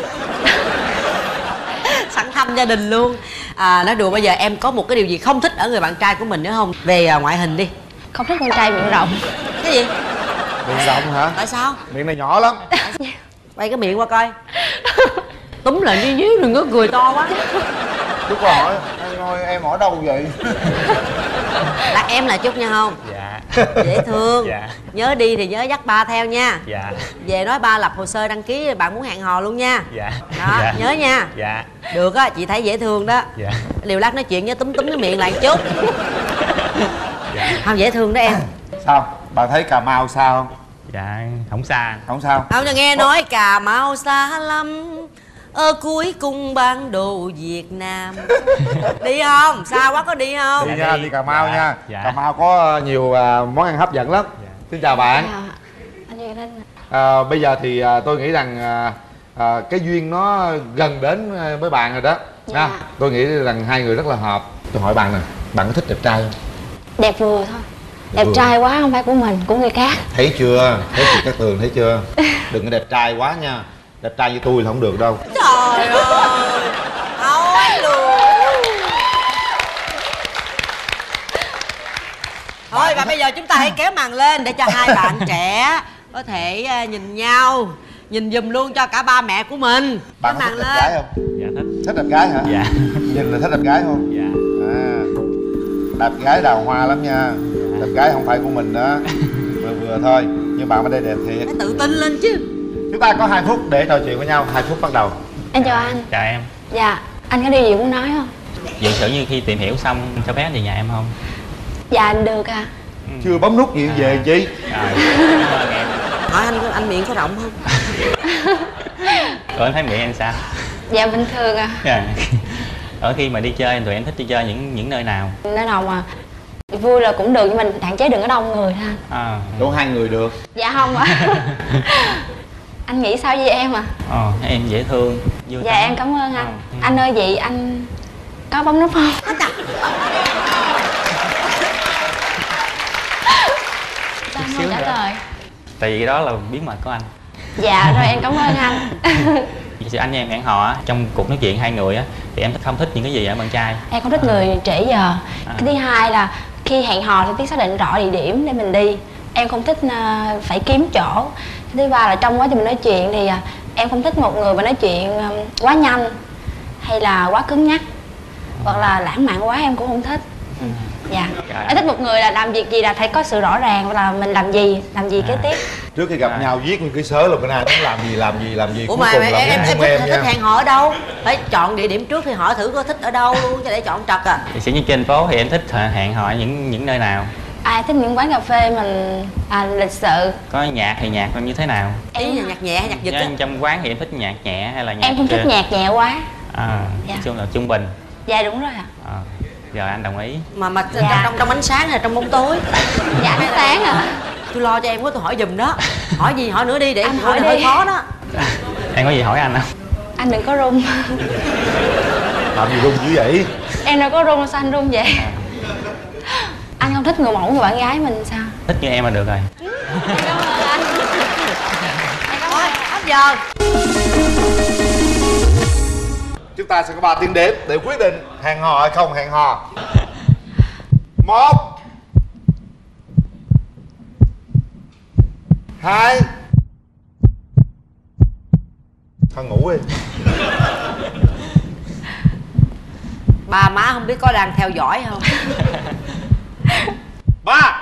Sẵn thăm gia đình luôn. Nói đùa, bây giờ em có một cái điều gì không thích ở người bạn trai của mình nữa không? Về ngoại hình đi. Không thích con trai miệng rộng. Cái gì? Miệng rộng hả? Tại sao? Miệng này nhỏ lắm. Quay cái miệng qua coi. Túm lại như nhíu, đừng có cười to quá. Chú có hỏi em ở đâu vậy? Đặt em là chút nha không? Dạ. Dễ thương. Dạ. Nhớ đi thì nhớ dắt ba theo nha. Dạ. Về nói ba lập hồ sơ đăng ký bạn muốn hẹn hò luôn nha. Dạ. Đó, dạ. nhớ nha. Dạ. Được á, chị thấy dễ thương đó. Dạ. Liều lát nói chuyện nhớ túm cái miệng lại chút. Dạ. Không, dễ thương đó em. Sao? Bạn thấy Cà Mau sao không? Dạ, không xa. Không sao. Không, cho nghe nói Cà Mau xa lắm, ở cuối cung bản đồ Việt Nam. Đi không? Xa quá có đi không? Đi nha, đi Cà Mau nha. Dạ. Cà Mau có nhiều món ăn hấp dẫn lắm. Xin chào bạn. Anh Duy Linh. Bây giờ thì tôi nghĩ rằng cái duyên nó gần đến với bạn rồi đó. Dạ. Tôi nghĩ rằng hai người rất là hợp. Tôi hỏi bạn nè, bạn có thích đẹp trai không? Đẹp vừa thôi. Đẹp trai quá không phải của mình, của người khác. Thấy chưa? Thấy chị Cát Tường thấy chưa? Đừng có đẹp trai quá nha. Đẹp trai như tôi là không được đâu. Trời ơi, nói luôn. Thôi và bây giờ chúng ta hãy kéo màn lên để cho hai bạn trẻ có thể nhìn nhau, nhìn giùm luôn cho cả ba mẹ của mình. Bạn kéo thích màn đẹp lên. gái không? Dạ thích. Thích đẹp gái hả? Dạ. Nhìn là thích đẹp gái không? Dạ. Đẹp gái đào hoa lắm nha. Đẹp gái không phải của mình đó. Vừa vừa thôi. Nhưng bạn ở đây đẹp thiệt. Phải tự tin lên chứ. Chúng ta có 2 phút để trò chuyện với nhau. 2 phút bắt đầu. Em chào anh. Chào em. Dạ, anh có điều gì muốn nói không? Vậy sử như khi tìm hiểu xong cho phép về nhà em không? Dạ được à. Chưa bấm nút gì về chi? Hỏi anh miệng có rộng không? Rồi anh thấy miệng em sao? Dạ bình thường à. Dạ. Ở khi mà đi chơi tụi em thích đi chơi những nơi nào? Nơi nào mà vui là cũng được, nhưng mình hạn chế đừng có đông người ha. Đủ 2 người được. Dạ không ạ. Anh nghĩ sao với em à? Em dễ thương. Dạ em cảm ơn anh. Anh ơi vậy anh có bấm nút không? Sao anh không trả lời? Tại vì đó là bí mật của anh. Dạ rồi em cảm ơn anh. Thì anh với em hẹn hò á, trong cuộc nói chuyện hai người á, thì em không thích những cái gì ở bạn trai? Em không thích người trễ giờ. Cái thứ hai là khi hẹn hò thì biết xác định rõ địa điểm để mình đi. Em không thích phải kiếm chỗ. Cái thứ ba là trong quá trình mình nói chuyện thì em không thích một người mà nói chuyện quá nhanh hay là quá cứng nhắc hoặc là lãng mạn quá em cũng không thích. Dạ. Em thích một người là làm việc gì là phải có sự rõ ràng, là mình làm gì kế tiếp. Trước khi gặp nhau viết những cái sớ là bên ai muốn làm gì. Ủa mà em thích hẹn hò ở đâu? Phải chọn địa điểm trước thì hỏi thử có thích ở đâu luôn cho để chọn trật à. Thì sẽ như trên phố thì em thích hẹn hò ở những nơi nào? Thích những quán cà phê mình lịch sự. Có nhạc thì nhạc như thế nào? Ý là nhạc nhẹ hay nhạc giật á? Trong quán thì em thích nhạc nhẹ hay là nhạc... Em không thích nhạc nhẹ quá. Nói chung là trung bình. Dạ đúng rồi ạ. Giờ anh đồng ý. Mà trong ánh sáng hay trong bóng tối? Dạ ánh sáng à. Tôi lo cho em quá, tôi hỏi giùm đó. Hỏi gì hỏi nữa đi để anh hỏi đi. hơi khó đó. Em có gì hỏi anh không? Anh đừng có run. Làm gì run dữ vậy? Em đâu có run, sao anh run vậy? Anh không thích người mẫu người bạn gái mình sao? Thích như em là được rồi. Cảm ơn anh. Thôi, hết giờ. Chúng ta sẽ có 3 tiếng đếm để quyết định hẹn hò hay không hẹn hò. 1 2 Thôi ngủ đi. Ba má không biết có đang theo dõi không? Ba.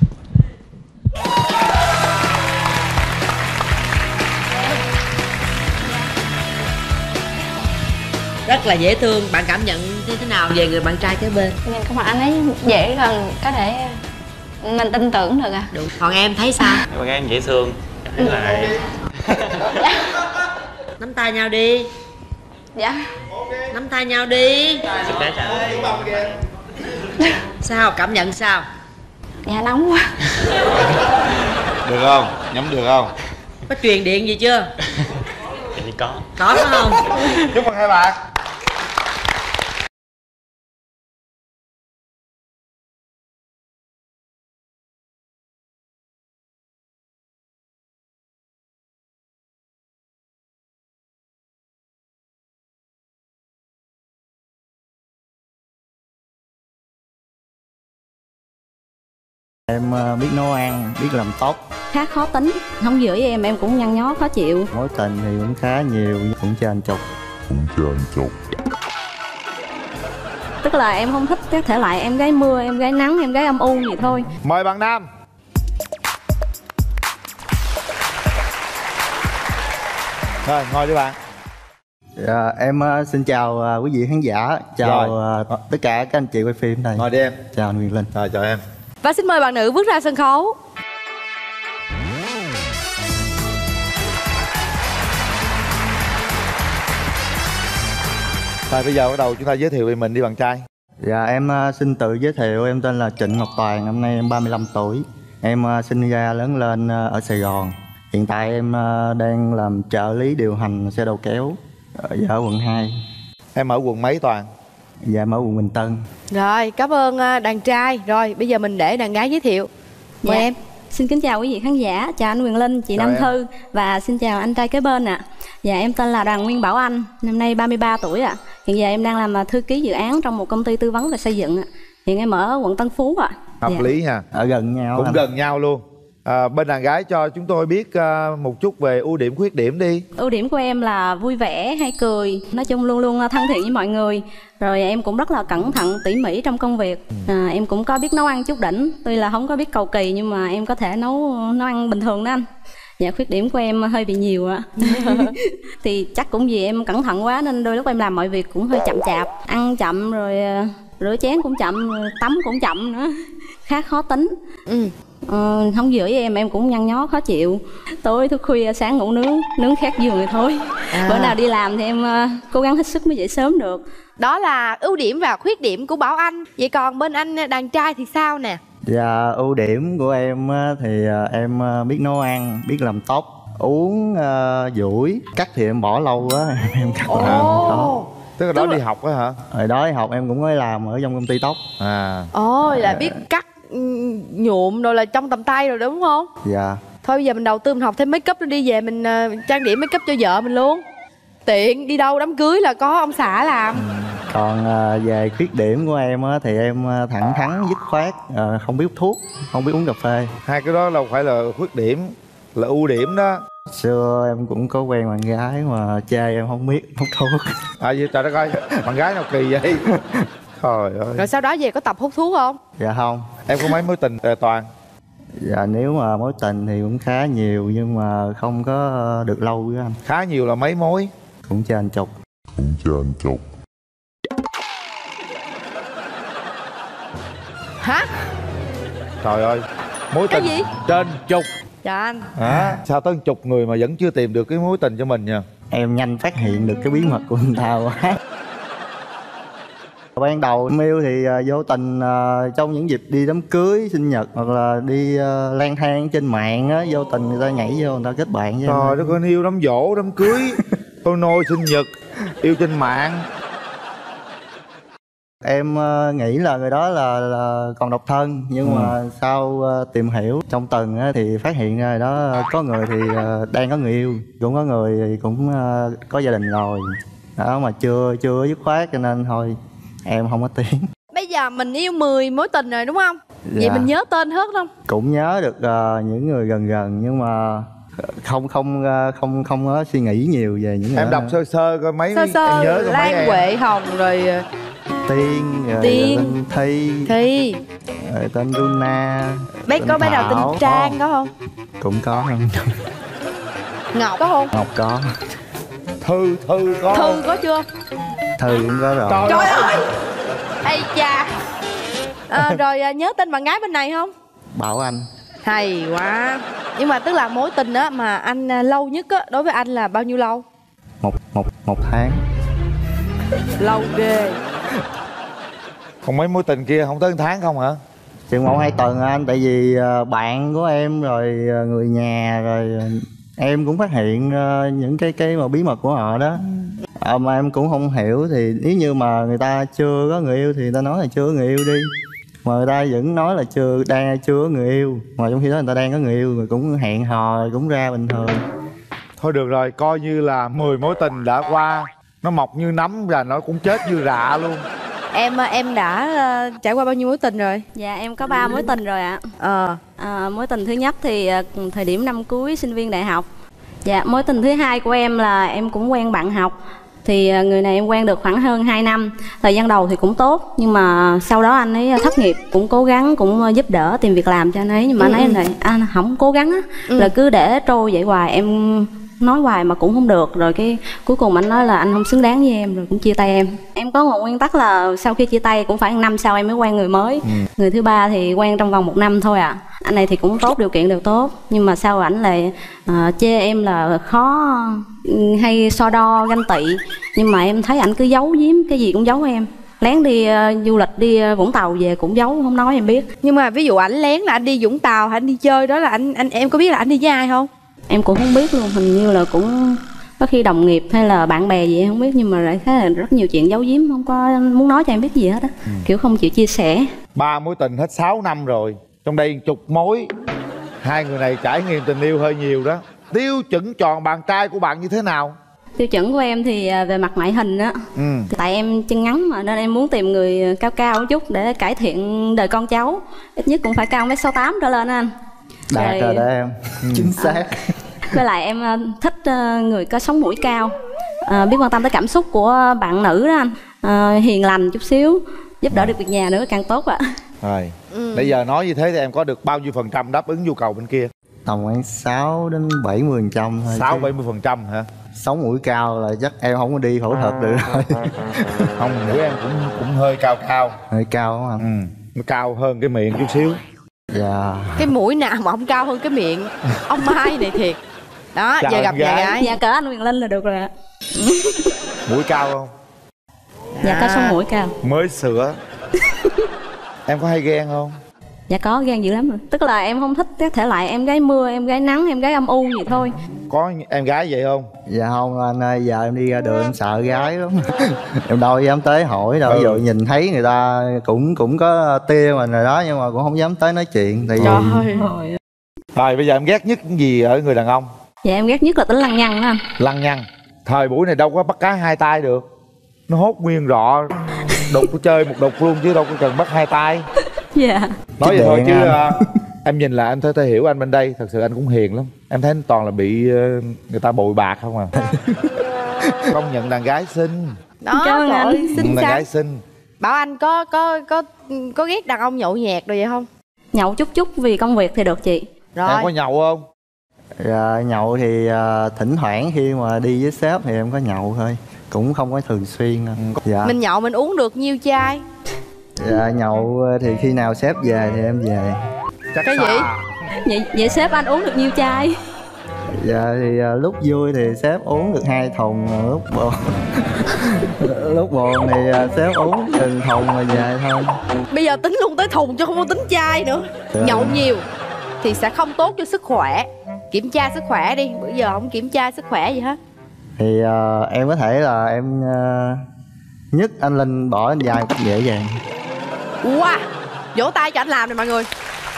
Rất là dễ thương. Bạn cảm nhận như thế nào về người bạn trai kế bên? Nhìn các bạn anh ấy dễ gần, có thể mình tin tưởng được à. Đúng. Còn em thấy sao? Bạn gái em dễ thương. Thế là Nắm tay nhau đi. Dạ. Nắm tay nhau đi. Sao? Cảm nhận sao? Dạ nóng quá. Được không? Nhắm được không? Có truyền điện gì chưa? Thì có. Có phải không? Chúc mừng hai bạn. Em biết nấu ăn, biết làm tóc. Khá khó tính, không giữ với em cũng nhăn nhó khó chịu. Mối tình thì cũng khá nhiều, cũng trên chục. Tức là em không thích các thể loại em gái mưa, em gái nắng, em gái âm u vậy thôi. Mời bạn nam. Rồi, ngồi đi bạn. Dạ, em xin chào quý vị khán giả, chào tất cả các anh chị quay phim này. Ngồi đi em. Chào anh Quyền Linh. Rồi, chào em. Và xin mời bạn nữ bước ra sân khấu. Rồi bây giờ bắt đầu chúng ta giới thiệu về mình đi bạn trai. Dạ, em xin tự giới thiệu, em tên là Trịnh Ngọc Toàn, năm nay em 35 tuổi. Em sinh ra lớn lên ở Sài Gòn. Hiện tại em đang làm trợ lý điều hành xe đầu kéo ở quận 2. Em ở quận mấy Toàn? Dạ, em ở quận Bình Tân. Rồi, cảm ơn đàn trai. Rồi, bây giờ mình để đàn gái giới thiệu. Mời em. Xin kính chào quý vị khán giả, chào anh Quyền Linh, chị Nam Thư và xin chào anh trai kế bên ạ. Dạ, em tên là Đoàn Nguyên Bảo Anh, năm nay 33 tuổi ạ. Hiện giờ em đang làm thư ký dự án trong một công ty tư vấn về xây dựng ạ. Hiện em ở quận Tân Phú ạ. Hợp lý nha. Ở gần nhau. Cũng gần nhau luôn. Bên đàn gái cho chúng tôi biết một chút về ưu điểm khuyết điểm đi. Ưu điểm của em là vui vẻ, hay cười, nói chung luôn luôn thân thiện với mọi người. Rồi em cũng rất là cẩn thận, tỉ mỉ trong công việc. Em cũng có biết nấu ăn chút đỉnh, tuy là không có biết cầu kỳ nhưng mà em có thể nấu ăn bình thường đó anh. Dạ, khuyết điểm của em hơi bị nhiều ạ. Thì chắc cũng vì em cẩn thận quá nên đôi lúc em làm mọi việc cũng hơi chậm chạp, ăn chậm rồi rửa chén cũng chậm, tắm cũng chậm nữa. Khá khó tính. Không giữ với em cũng nhăn nhó khó chịu. Tối thức khuya sáng ngủ nướng khác giường rồi thôi. Bữa nào đi làm thì em cố gắng hết sức mới dậy sớm được. Đó là ưu điểm và khuyết điểm của Bảo Anh. Vậy còn bên anh đàn trai thì sao nè? Dạ, ưu điểm của em thì em biết nấu ăn, biết làm tóc, uống dũi. Cắt thì em bỏ lâu quá em cắt đó. Tức là đó đi học á hả? Hồi đó đi học em cũng mới làm ở trong công ty tóc. Là biết cắt nhuộm rồi là trong tầm tay rồi đúng không? Dạ. Thôi bây giờ mình đầu tư mình học thêm make up, đi về mình trang điểm make up cho vợ mình luôn. Tiện đi đâu đám cưới là có ông xã làm. Còn về khuyết điểm của em á, thì em thẳng thắn dứt khoát, không biết hút thuốc, không biết uống cà phê. Hai cái đó đâu phải là khuyết điểm, là ưu điểm đó. Xưa em cũng có quen bạn gái mà chê em không biết hút thuốc. Vậy trời đất ơi, bạn gái nào kỳ vậy? Trời ơi. Rồi sau đó về có tập hút thuốc không? Dạ không. Em có mấy mối tình Toàn? Dạ, nếu mà mối tình thì cũng khá nhiều nhưng mà không có được lâu với anh. Khá nhiều là mấy mối? Cũng trên chục. Hả? Trời ơi, mối tình gì? trên chục. Dạ anh. Sao tới chục người mà vẫn chưa tìm được cái mối tình cho mình nha? Em nhanh phát hiện được cái bí mật của người ta quá. Ban đầu em yêu thì vô tình trong những dịp đi đám cưới, sinh nhật hoặc là đi lang thang trên mạng á, vô tình người ta nhảy vô người ta kết bạn với em. Trời đất ơi, yêu đám giỗ, đám cưới, tôi nôi sinh nhật, yêu trên mạng. Em nghĩ là người đó là còn độc thân nhưng mà sau tìm hiểu trong tuần á, thì phát hiện ra rồi đó, có người thì đang có người yêu, cũng có người thì cũng có gia đình rồi đó, mà chưa dứt khoát cho nên thôi em không có tiếng. Bây giờ mình yêu 10 mối tình rồi đúng không? Dạ. Vậy mình nhớ tên hết không? Cũng nhớ được những người gần nhưng mà không có suy nghĩ nhiều về những người. Em đọc sơ coi mấy sơ em nhớ coi Lan mấy Huệ Hồng rồi Tiên, rồi Tiên. tên Thi, rồi tên Luna. Có bé nào tên Trang có không? Cũng có không? Ngọc có không? Ngọc có. Thư có. Thư có chưa? Thư cũng có rồi. Trời ơi. Ây cha. Rồi nhớ tên bạn gái bên này không? Bảo Anh. Hay quá. Nhưng mà tức là mối tình á mà anh lâu nhất á đối với anh là bao nhiêu lâu? Một tháng. Lâu ghê. Còn mấy mối tình kia không tới 1 tháng không hả? Chừng 1-2 tuần anh, tại vì bạn của em rồi người nhà rồi em cũng phát hiện những cái mà bí mật của họ đó. Mà em cũng không hiểu, thì nếu như mà người ta chưa có người yêu thì người ta nói là chưa có người yêu đi, mà người ta vẫn nói là chưa có người yêu, mà trong khi đó người ta đang có người yêu rồi, cũng hẹn hò rồi cũng ra bình thường. Thôi được rồi, coi như là 10 mối tình đã qua, nó mọc như nấm và nó cũng chết như rạ luôn. Em đã trải qua bao nhiêu mối tình rồi? Dạ em có 3 mối tình rồi ạ. Mối tình thứ nhất thì thời điểm năm cuối sinh viên đại học. Dạ mối tình thứ hai của em là em cũng quen bạn học. Thì người này em quen được khoảng hơn 2 năm. Thời gian đầu thì cũng tốt, nhưng mà sau đó anh ấy thất nghiệp, cũng cố gắng cũng giúp đỡ tìm việc làm cho anh ấy, nhưng mà anh ấy này anh không cố gắng á, là cứ để trôi vậy hoài. Em nói hoài mà cũng không được, rồi cái cuối cùng anh nói là anh không xứng đáng với em, rồi cũng chia tay em. Em có một nguyên tắc là sau khi chia tay cũng phải 1 năm sau em mới quen người mới. Người thứ ba thì quen trong vòng 1 năm thôi à. Anh này thì cũng tốt, điều kiện đều tốt, nhưng mà sau ảnh lại chê em là khó, hay so đo ganh tị. Nhưng mà em thấy ảnh cứ giấu giếm, cái gì cũng giấu em. Lén đi du lịch, đi Vũng Tàu về cũng giấu, không nói em biết. Nhưng mà ví dụ ảnh lén là anh đi Vũng Tàu hay anh đi chơi đó là em có biết là anh đi với ai không? Em cũng không biết luôn, hình như là cũng có khi đồng nghiệp hay là bạn bè gì em không biết, nhưng mà lại khá là rất nhiều chuyện giấu giếm, không có muốn nói cho em biết gì hết á. Kiểu không chịu chia sẻ. 3 mối tình hết 6 năm rồi, trong đây chục mối. Hai người này trải nghiệm tình yêu hơi nhiều đó. Tiêu chuẩn chọn bạn trai của bạn như thế nào? Tiêu chuẩn của em thì về mặt ngoại hình á, tại em chân ngắn mà, nên em muốn tìm người cao cao một chút để cải thiện đời con cháu. Ít nhất cũng phải cao 1m68 trở lên anh. Đạt rồi đó em. Chính xác. Với lại em thích người có sống mũi cao, biết quan tâm tới cảm xúc của bạn nữ đó anh, hiền lành chút xíu, giúp đỡ được việc nhà nữa càng tốt ạ. Rồi, bây giờ nói như thế thì em có được bao nhiêu % đáp ứng nhu cầu bên kia? Tầm khoảng 6-70% thôi. 6-70% hả? Sống mũi cao là chắc em không có đi phẫu thuật được rồi. Không, mũi em cũng hơi cao. Hơi cao không anh? Nó cao hơn cái miệng chút xíu. Dạ. Cái mũi nào mà không cao hơn cái miệng ông Mai này thiệt. Đó, giờ gặp nhà gái. Dạ cỡ anh Quyền Linh là được rồi ạ. Mũi cao không? Dạ có sống mũi cao. Mới sửa. Em có hay ghen không? Dạ có, ghen dữ lắm rồi. Tức là em không thích các thể loại em gái mưa, em gái nắng, em gái âm u vậy thôi. Có em gái vậy không? Dạ không anh ơi, giờ em đi ra đường em sợ gái lắm. Em đâu dám tới hỏi đâu. Ví dụ nhìn thấy người ta cũng có tia mình rồi đó, nhưng mà cũng không dám tới nói chuyện. Tại Trời vì... ơi. Rồi bây giờ em ghét nhất cái gì ở người đàn ông? Dạ em ghét nhất là tính lăng nhăng đó anh. Lăng nhăng. Thời buổi này đâu có bắt cá 2 tay được. Nó hốt nguyên rọ, đục chơi một đục luôn chứ đâu có cần bắt 2 tay. Dạ. Nói vậy thôi chứ em nhìn là anh thể hiểu anh bên đây, thật sự anh cũng hiền lắm. Em thấy anh toàn là bị người ta bội bạc không à. Công nhận đàn gái xinh. Đó, trời ơi, xinh đàn xắn. gái xinh. Bảo anh có ghét đàn ông nhậu nhẹt rồi vậy không? Nhậu chút vì công việc thì được chị. Rồi. Em có nhậu không? Dạ, nhậu thì thỉnh thoảng khi mà đi với sếp thì em có nhậu thôi, cũng không có thường xuyên. Dạ. Mình nhậu mình uống được nhiêu chai? Dạ nhậu thì khi nào sếp về thì em về. Chắc cái gì? Vậy sếp anh uống được nhiêu chai? Dạ thì lúc vui thì sếp uống được 2 thùng, lúc buồn lúc buồn thì sếp uống từng thùng rồi về thôi. Bây giờ tính luôn tới thùng chứ không có tính chai nữa. Nhậu nhiều thì sẽ không tốt cho sức khỏe. Kiểm tra sức khỏe đi, bữa giờ không kiểm tra sức khỏe gì hết. Thì em có thể là em nhấc anh Linh bỏ anh dài cũng dễ dàng. Wow, vỗ tay cho anh làm này mọi người.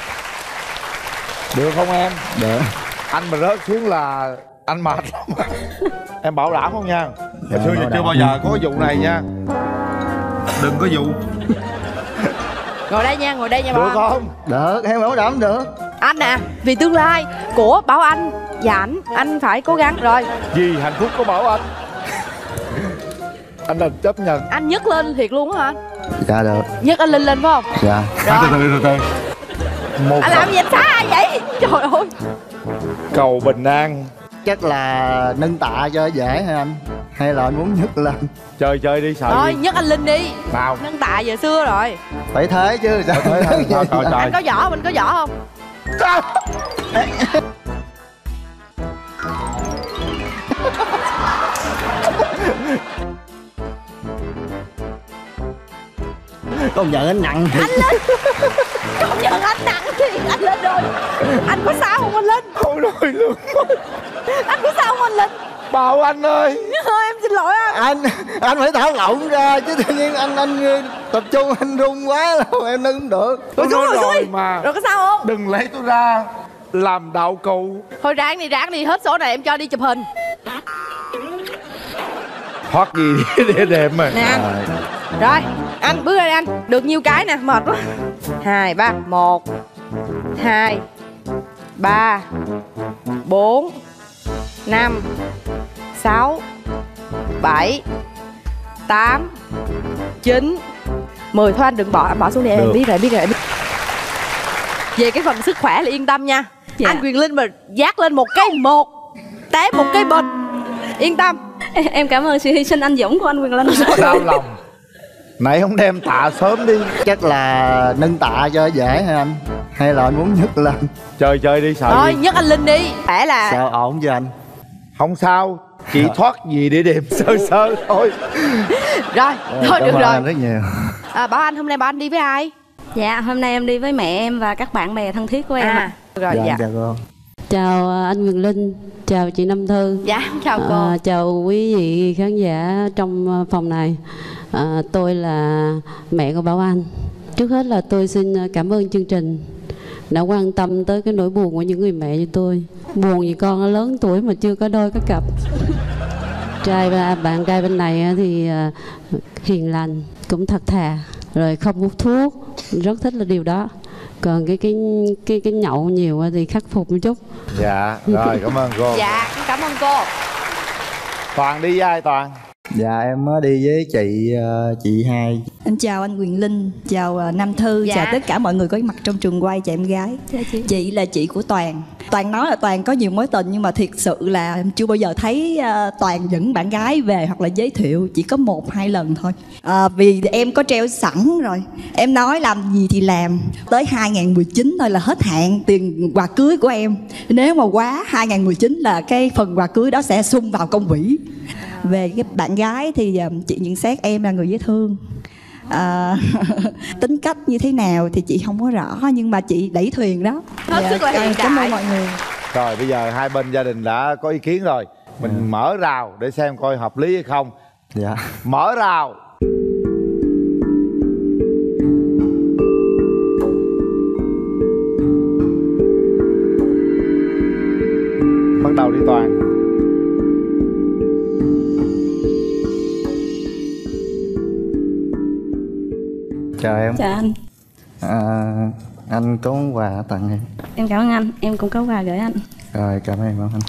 Được không em? Được. Anh mà rớt xuống là anh mệt lắm. Em bảo đảm không nha? Hồi xưa giờ chưa bao giờ có vụ này nha. Đừng có vụ. Ngồi đây nha, ngồi đây nha. Được không? Được, em bảo đảm được. Anh à, vì tương lai của Bảo Anh và anh phải cố gắng rồi. Vì hạnh phúc của Bảo Anh. Anh là chấp nhận. Anh nhấc lên thiệt luôn á hả? Dạ được. Nhấc anh Linh lên phải không? Dạ. Rồi. Từ. Anh làm gì anh xá ai vậy? Trời ơi. Cầu bình an. Chắc là nâng tạ cho dễ hả anh? Hay là anh muốn nhấc lên? Chơi đi, sợ Thôi gì? nhấc anh Linh đi. Nào. Nâng tạ giờ xưa rồi. Phải thế chứ sao? Trời. Anh có võ, mình có võ không? Công nhận anh nặng thiệt. Anh lên. Công nhận anh nặng thiệt. Anh lên rồi. Anh có sao không anh Linh? Thôi rồi luôn. Anh có sao không anh Linh? Bảo anh ơi. Em xin lỗi anh. Anh phải thả lỏng ra chứ, tự nhiên anh tập trung anh run quá là em nâng không được. Rồi rồi mà. Rồi có sao không? Đừng lấy tôi ra làm đạo cụ. Thôi ráng đi, hết số này em cho đi chụp hình. Thoát gì để đẹp mà. Nè anh. Rồi, anh bước ra đây anh. Được nhiêu cái nè, mệt quá. 2, 3, 1 2 3 4 5 6 7 8 9 10. Thôi anh đừng bỏ xuống đi, em biết rồi. Về cái phần sức khỏe là yên tâm nha. Dạ. Anh Quyền Linh mà dát lên một té một cái bịch, yên tâm. Em cảm ơn sự hy sinh anh dũng của anh Quyền Linh. Đau lòng. Nãy không đem tạ sớm đi. Chắc là nâng tạ cho dễ hả anh? Hay là anh muốn nhấc lên? Chơi đi, sợ thôi gì? nhấc anh Linh đi. Phải là sao ổn với anh? Không sao, chỉ thoát gì để đẹp sơ thôi. Rồi, thôi được rồi. Anh rất nhiều. Bảo anh, hôm nay bảo anh đi với ai? Dạ, hôm nay em đi với mẹ em và các bạn bè thân thiết của em. Rồi, dạ. Chào cô. Chào anh Quyền Linh, chào chị Nam Thư. Dạ, chào cô. Chào quý vị khán giả trong phòng này. Tôi là mẹ của Bảo Anh. Trước hết là tôi xin cảm ơn chương trình đã quan tâm tới cái nỗi buồn của những người mẹ như tôi. Buồn vì con lớn tuổi mà chưa có đôi có cặp. Bạn trai bên này thì hiền lành, cũng thật thà, rồi không hút thuốc, rất thích là điều đó. Còn cái nhậu nhiều thì khắc phục một chút. Dạ, rồi cảm ơn cô. Dạ, cảm ơn cô. Toàn đi với ai Toàn? Dạ em mới đi với chị Hai. Em chào anh Quyền Linh, chào Nam Thư, dạ. chào tất cả mọi người có mặt trong trường quay, chào em gái. Dạ, chị là chị của Toàn. Toàn nói là Toàn có nhiều mối tình nhưng mà thiệt sự là em chưa bao giờ thấy Toàn dẫn bạn gái về hoặc là giới thiệu, chỉ có 1-2 lần thôi. Vì em có treo sẵn rồi, em nói làm gì thì làm. Tới 2019 thôi là hết hạn tiền quà cưới của em. Nếu mà quá 2019 là cái phần quà cưới đó sẽ sung vào công quỹ. Về cái bạn gái thì chị nhận xét em là người dễ thương. Tính cách như thế nào thì chị không có rõ, nhưng mà chị đẩy thuyền đó. Hết sức là hiện cảm ơn mọi người. Rồi bây giờ hai bên gia đình đã có ý kiến rồi, mình mở rào để xem coi hợp lý hay không. Dạ. Mở rào. Bắt đầu đi Toàn. Chào em. Chào anh. Anh có món quà tặng em. Em cảm ơn anh, em cũng có quà gửi anh. Rồi cảm ơn em anh.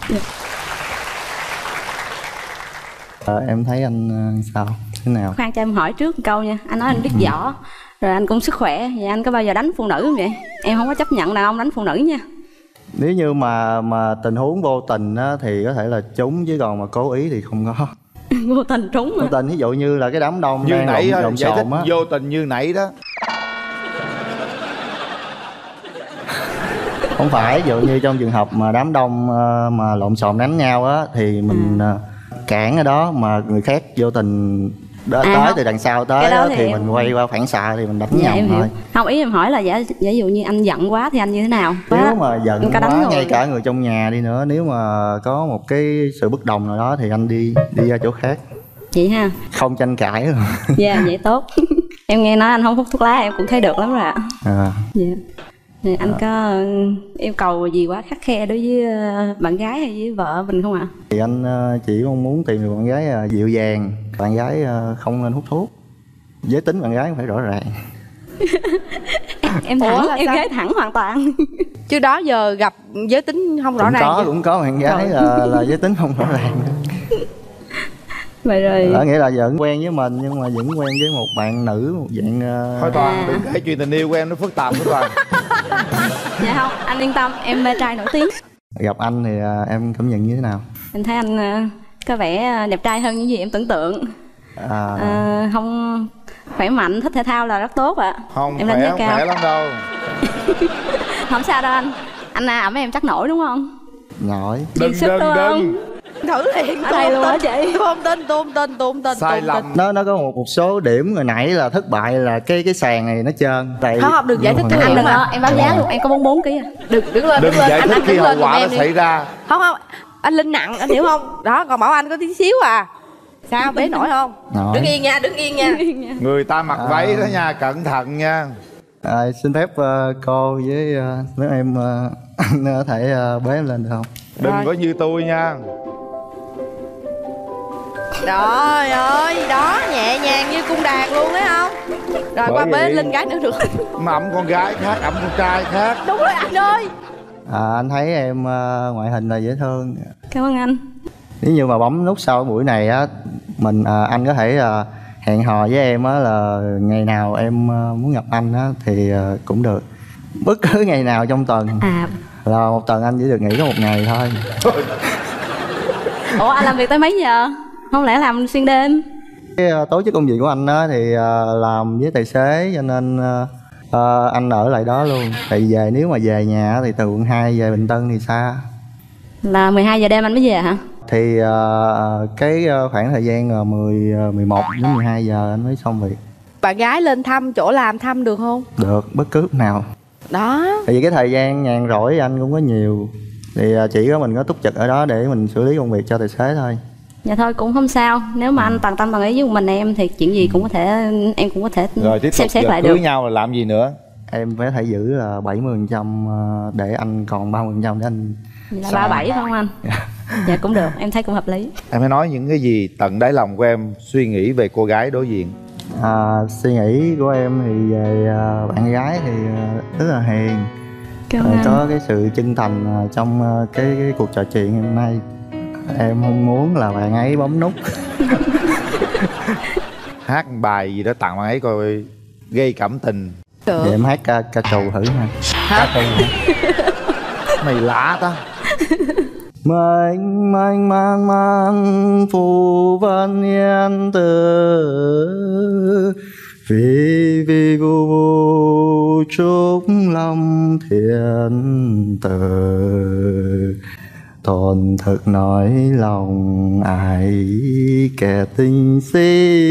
Dạ. Em thấy anh sao? Thế nào? Khoan cho em hỏi trước một câu nha. Anh nói anh biết võ, rồi anh cũng sức khỏe. Vậy anh có bao giờ đánh phụ nữ không vậy? Em không có chấp nhận đàn ông đánh phụ nữ nha. Nếu như mà tình huống vô tình á, thì có thể là trúng, chứ còn mà cố ý thì không có. Vô tình trúng mà. Vô tình ví dụ như là cái đám đông như đang nãy lộn giải thích xộn á. vô tình như nãy đó. Không phải, ví dụ như trong trường hợp mà đám đông mà lộn xộn đánh nhau á, thì mình cản ở đó, mà người khác vô tình tới từ đằng sau tới đó, thì mình quay qua phản xạ thì mình đánh nhầm thôi. Không, ý em hỏi là giả dụ như anh giận quá thì anh như thế nào? Nếu mà giận quá, ngay cả người trong nhà đi nữa, nếu mà có một cái sự bất đồng nào đó thì anh đi ra chỗ khác. Vậy ha? Không tranh cãi rồi. Dạ, vậy tốt. Em nghe nói anh không hút thuốc lá em cũng thấy được lắm rồi ạ. Dạ. Thì anh có yêu cầu gì quá khắt khe đối với bạn gái hay với vợ mình không ạ? Thì anh chỉ mong muốn tìm được bạn gái dịu dàng, bạn gái không nên hút thuốc. Giới tính bạn gái phải rõ ràng. Em thẳng, em gái thẳng hoàn toàn. Chứ đó giờ gặp giới tính không rõ ràng. Cũng có bạn gái là giới tính không rõ ràng. Vậy rồi. Đó nghĩa là vẫn quen với mình nhưng mà vẫn quen với một bạn nữ, một dạng Thôi Toàn đừng kể chuyện tình yêu của em, nó phức tạp của Toàn. Dạ không, anh yên tâm, em mê trai nổi tiếng. Gặp anh thì em cảm nhận như thế nào? Em thấy anh có vẻ đẹp trai hơn những gì em tưởng tượng. Không khỏe mạnh, thích thể thao là rất tốt ạ. Không em khỏe, đánh giá không cao. khỏe lắm đâu. Không sao đâu anh. Anh ẩm em chắc nổi đúng không? Nổi. Đừng. Thử liền. Ở đây luôn hả chị? Tôi không tin. Sai lầm. Nó có một số điểm hồi nãy là thất bại là cái sàn này nó trơn. Tại không được giải thích anh đừng mà. Em báo giá luôn, em có 44 kg à. Đứng lên. Đừng giải thích khi hậu quả nó xảy ra. Không, anh Linh nặng, anh hiểu không? Đó, còn Bảo Anh có tí xíu à. Sao, bế nổi không? Nổi. Đứng yên nha. Người ta mặc váy đó nha, cẩn thận nha. Xin phép cô với nếu em anh có thể bế em lên được không? Đừng có như tôi nha. Trời ơi, đó, nhẹ nhàng như cung đàn luôn thấy không? Rồi qua bế Linh gái nữa được. Mà ẩm con gái khác, ẩm con trai khác. Đúng rồi anh ơi. Anh thấy em ngoại hình là dễ thương. Cảm ơn anh. Nếu như mà bấm nút sau buổi này á, anh có thể hẹn hò với em á là ngày nào em muốn gặp anh á thì cũng được. Bất cứ ngày nào trong tuần. Là một tuần anh chỉ được nghỉ có một ngày thôi. Ủa anh làm việc tới mấy giờ? Không lẽ làm xuyên đêm? Cái tố chất công việc của anh á thì làm với tài xế cho nên anh ở lại đó luôn. Tại về nếu mà về nhà thì từ quận 2 về Bình Tân thì xa. Là 12 giờ đêm anh mới về hả? Thì cái khoảng thời gian 11 đến 12 giờ anh mới xong việc. Bạn gái lên thăm chỗ làm thăm được không? Được, bất cứ lúc nào. Đó. Tại vì cái thời gian nhàn rỗi anh cũng có nhiều. Thì chỉ có mình có túc trực ở đó để mình xử lý công việc cho tài xế thôi. Dạ thôi cũng không sao. Nếu mà anh toàn tâm toàn ý với mình em thì chuyện gì cũng có thể, em cũng có thể rồi, tiếp xem xét lại cưới được. nhau là làm gì nữa? Em phải thể giữ là 70% để anh còn 30% để anh. Là 37 phải không anh? Dạ cũng được, em thấy cũng hợp lý. Em hãy nói những cái gì tận đáy lòng của em suy nghĩ về cô gái đối diện. Suy nghĩ của em thì về bạn gái thì rất là hiền. Có cái sự chân thành trong cái cuộc trò chuyện hôm nay. Em không muốn là bạn ấy bấm nút. Hát một bài gì đó tặng bạn ấy coi gây cảm tình. Vậy em hát ca trù thử nha. Hả? Mày lạ ta. Mênh mênh mang mang phù vân yên tử, vì vì vu vu chúc lâm thiên tử. Thuần thực nói lòng ai kẻ tình si,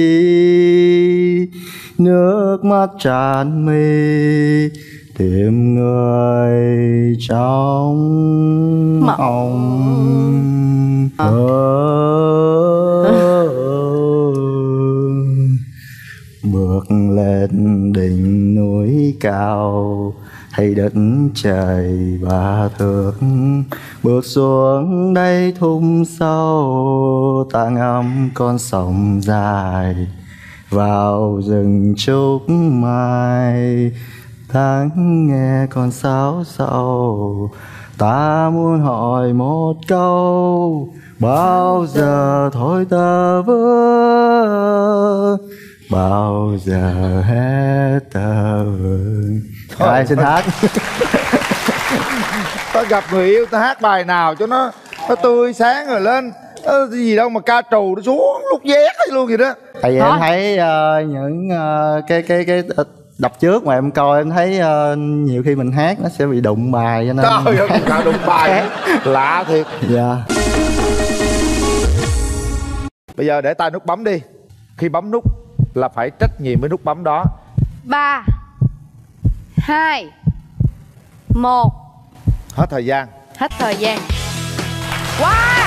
nước mắt tràn mi tìm người trong mộng. Bước lên đỉnh núi cao thấy đất trời và thước, bước xuống đây thung sâu ta ngắm con sông dài. Vào rừng trúc mai lắng nghe con sáo sầu, ta muốn hỏi một câu bao giờ thôi ta vỡ, bao giờ hết ta vương. Rồi xin hát. Ta gặp người yêu ta hát bài nào cho nó tươi sáng rồi lên. Gì đâu mà ca trù nó xuống lúc vét hay luôn vậy đó. Tại vì em thấy những cái đập trước mà em coi em thấy nhiều khi mình hát nó sẽ bị đụng bài cho nên. Trời ơi, cả đụng bài lạ thiệt. Dạ. Bây giờ để tay nút bấm đi. Khi bấm nút là phải trách nhiệm với nút bấm đó. 3 2 1. Hết thời gian. Hết thời gian. Wow.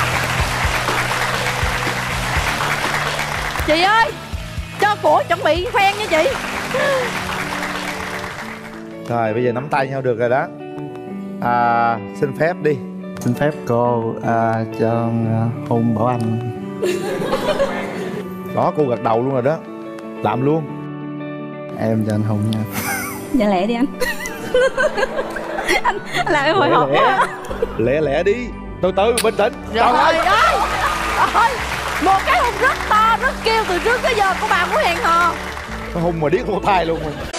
Chị ơi, cho của chuẩn bị khoen nha chị. Rồi bây giờ nắm tay nhau được rồi đó. Xin phép đi. Xin phép cô cho hôn Bảo Anh. Đó, cô gật đầu luôn rồi đó. Làm luôn. Em cho anh hôn nha. Dạ lẹ đi anh. Anh làm em hồi hộp quá. Lẹ lẹ đi. Từ từ bình tĩnh. Rồi ơi. Một cái hôn rất to, rất kêu từ trước tới giờ của bạn muốn hẹn hò. Hôn mà điếc lỗ tai luôn rồi.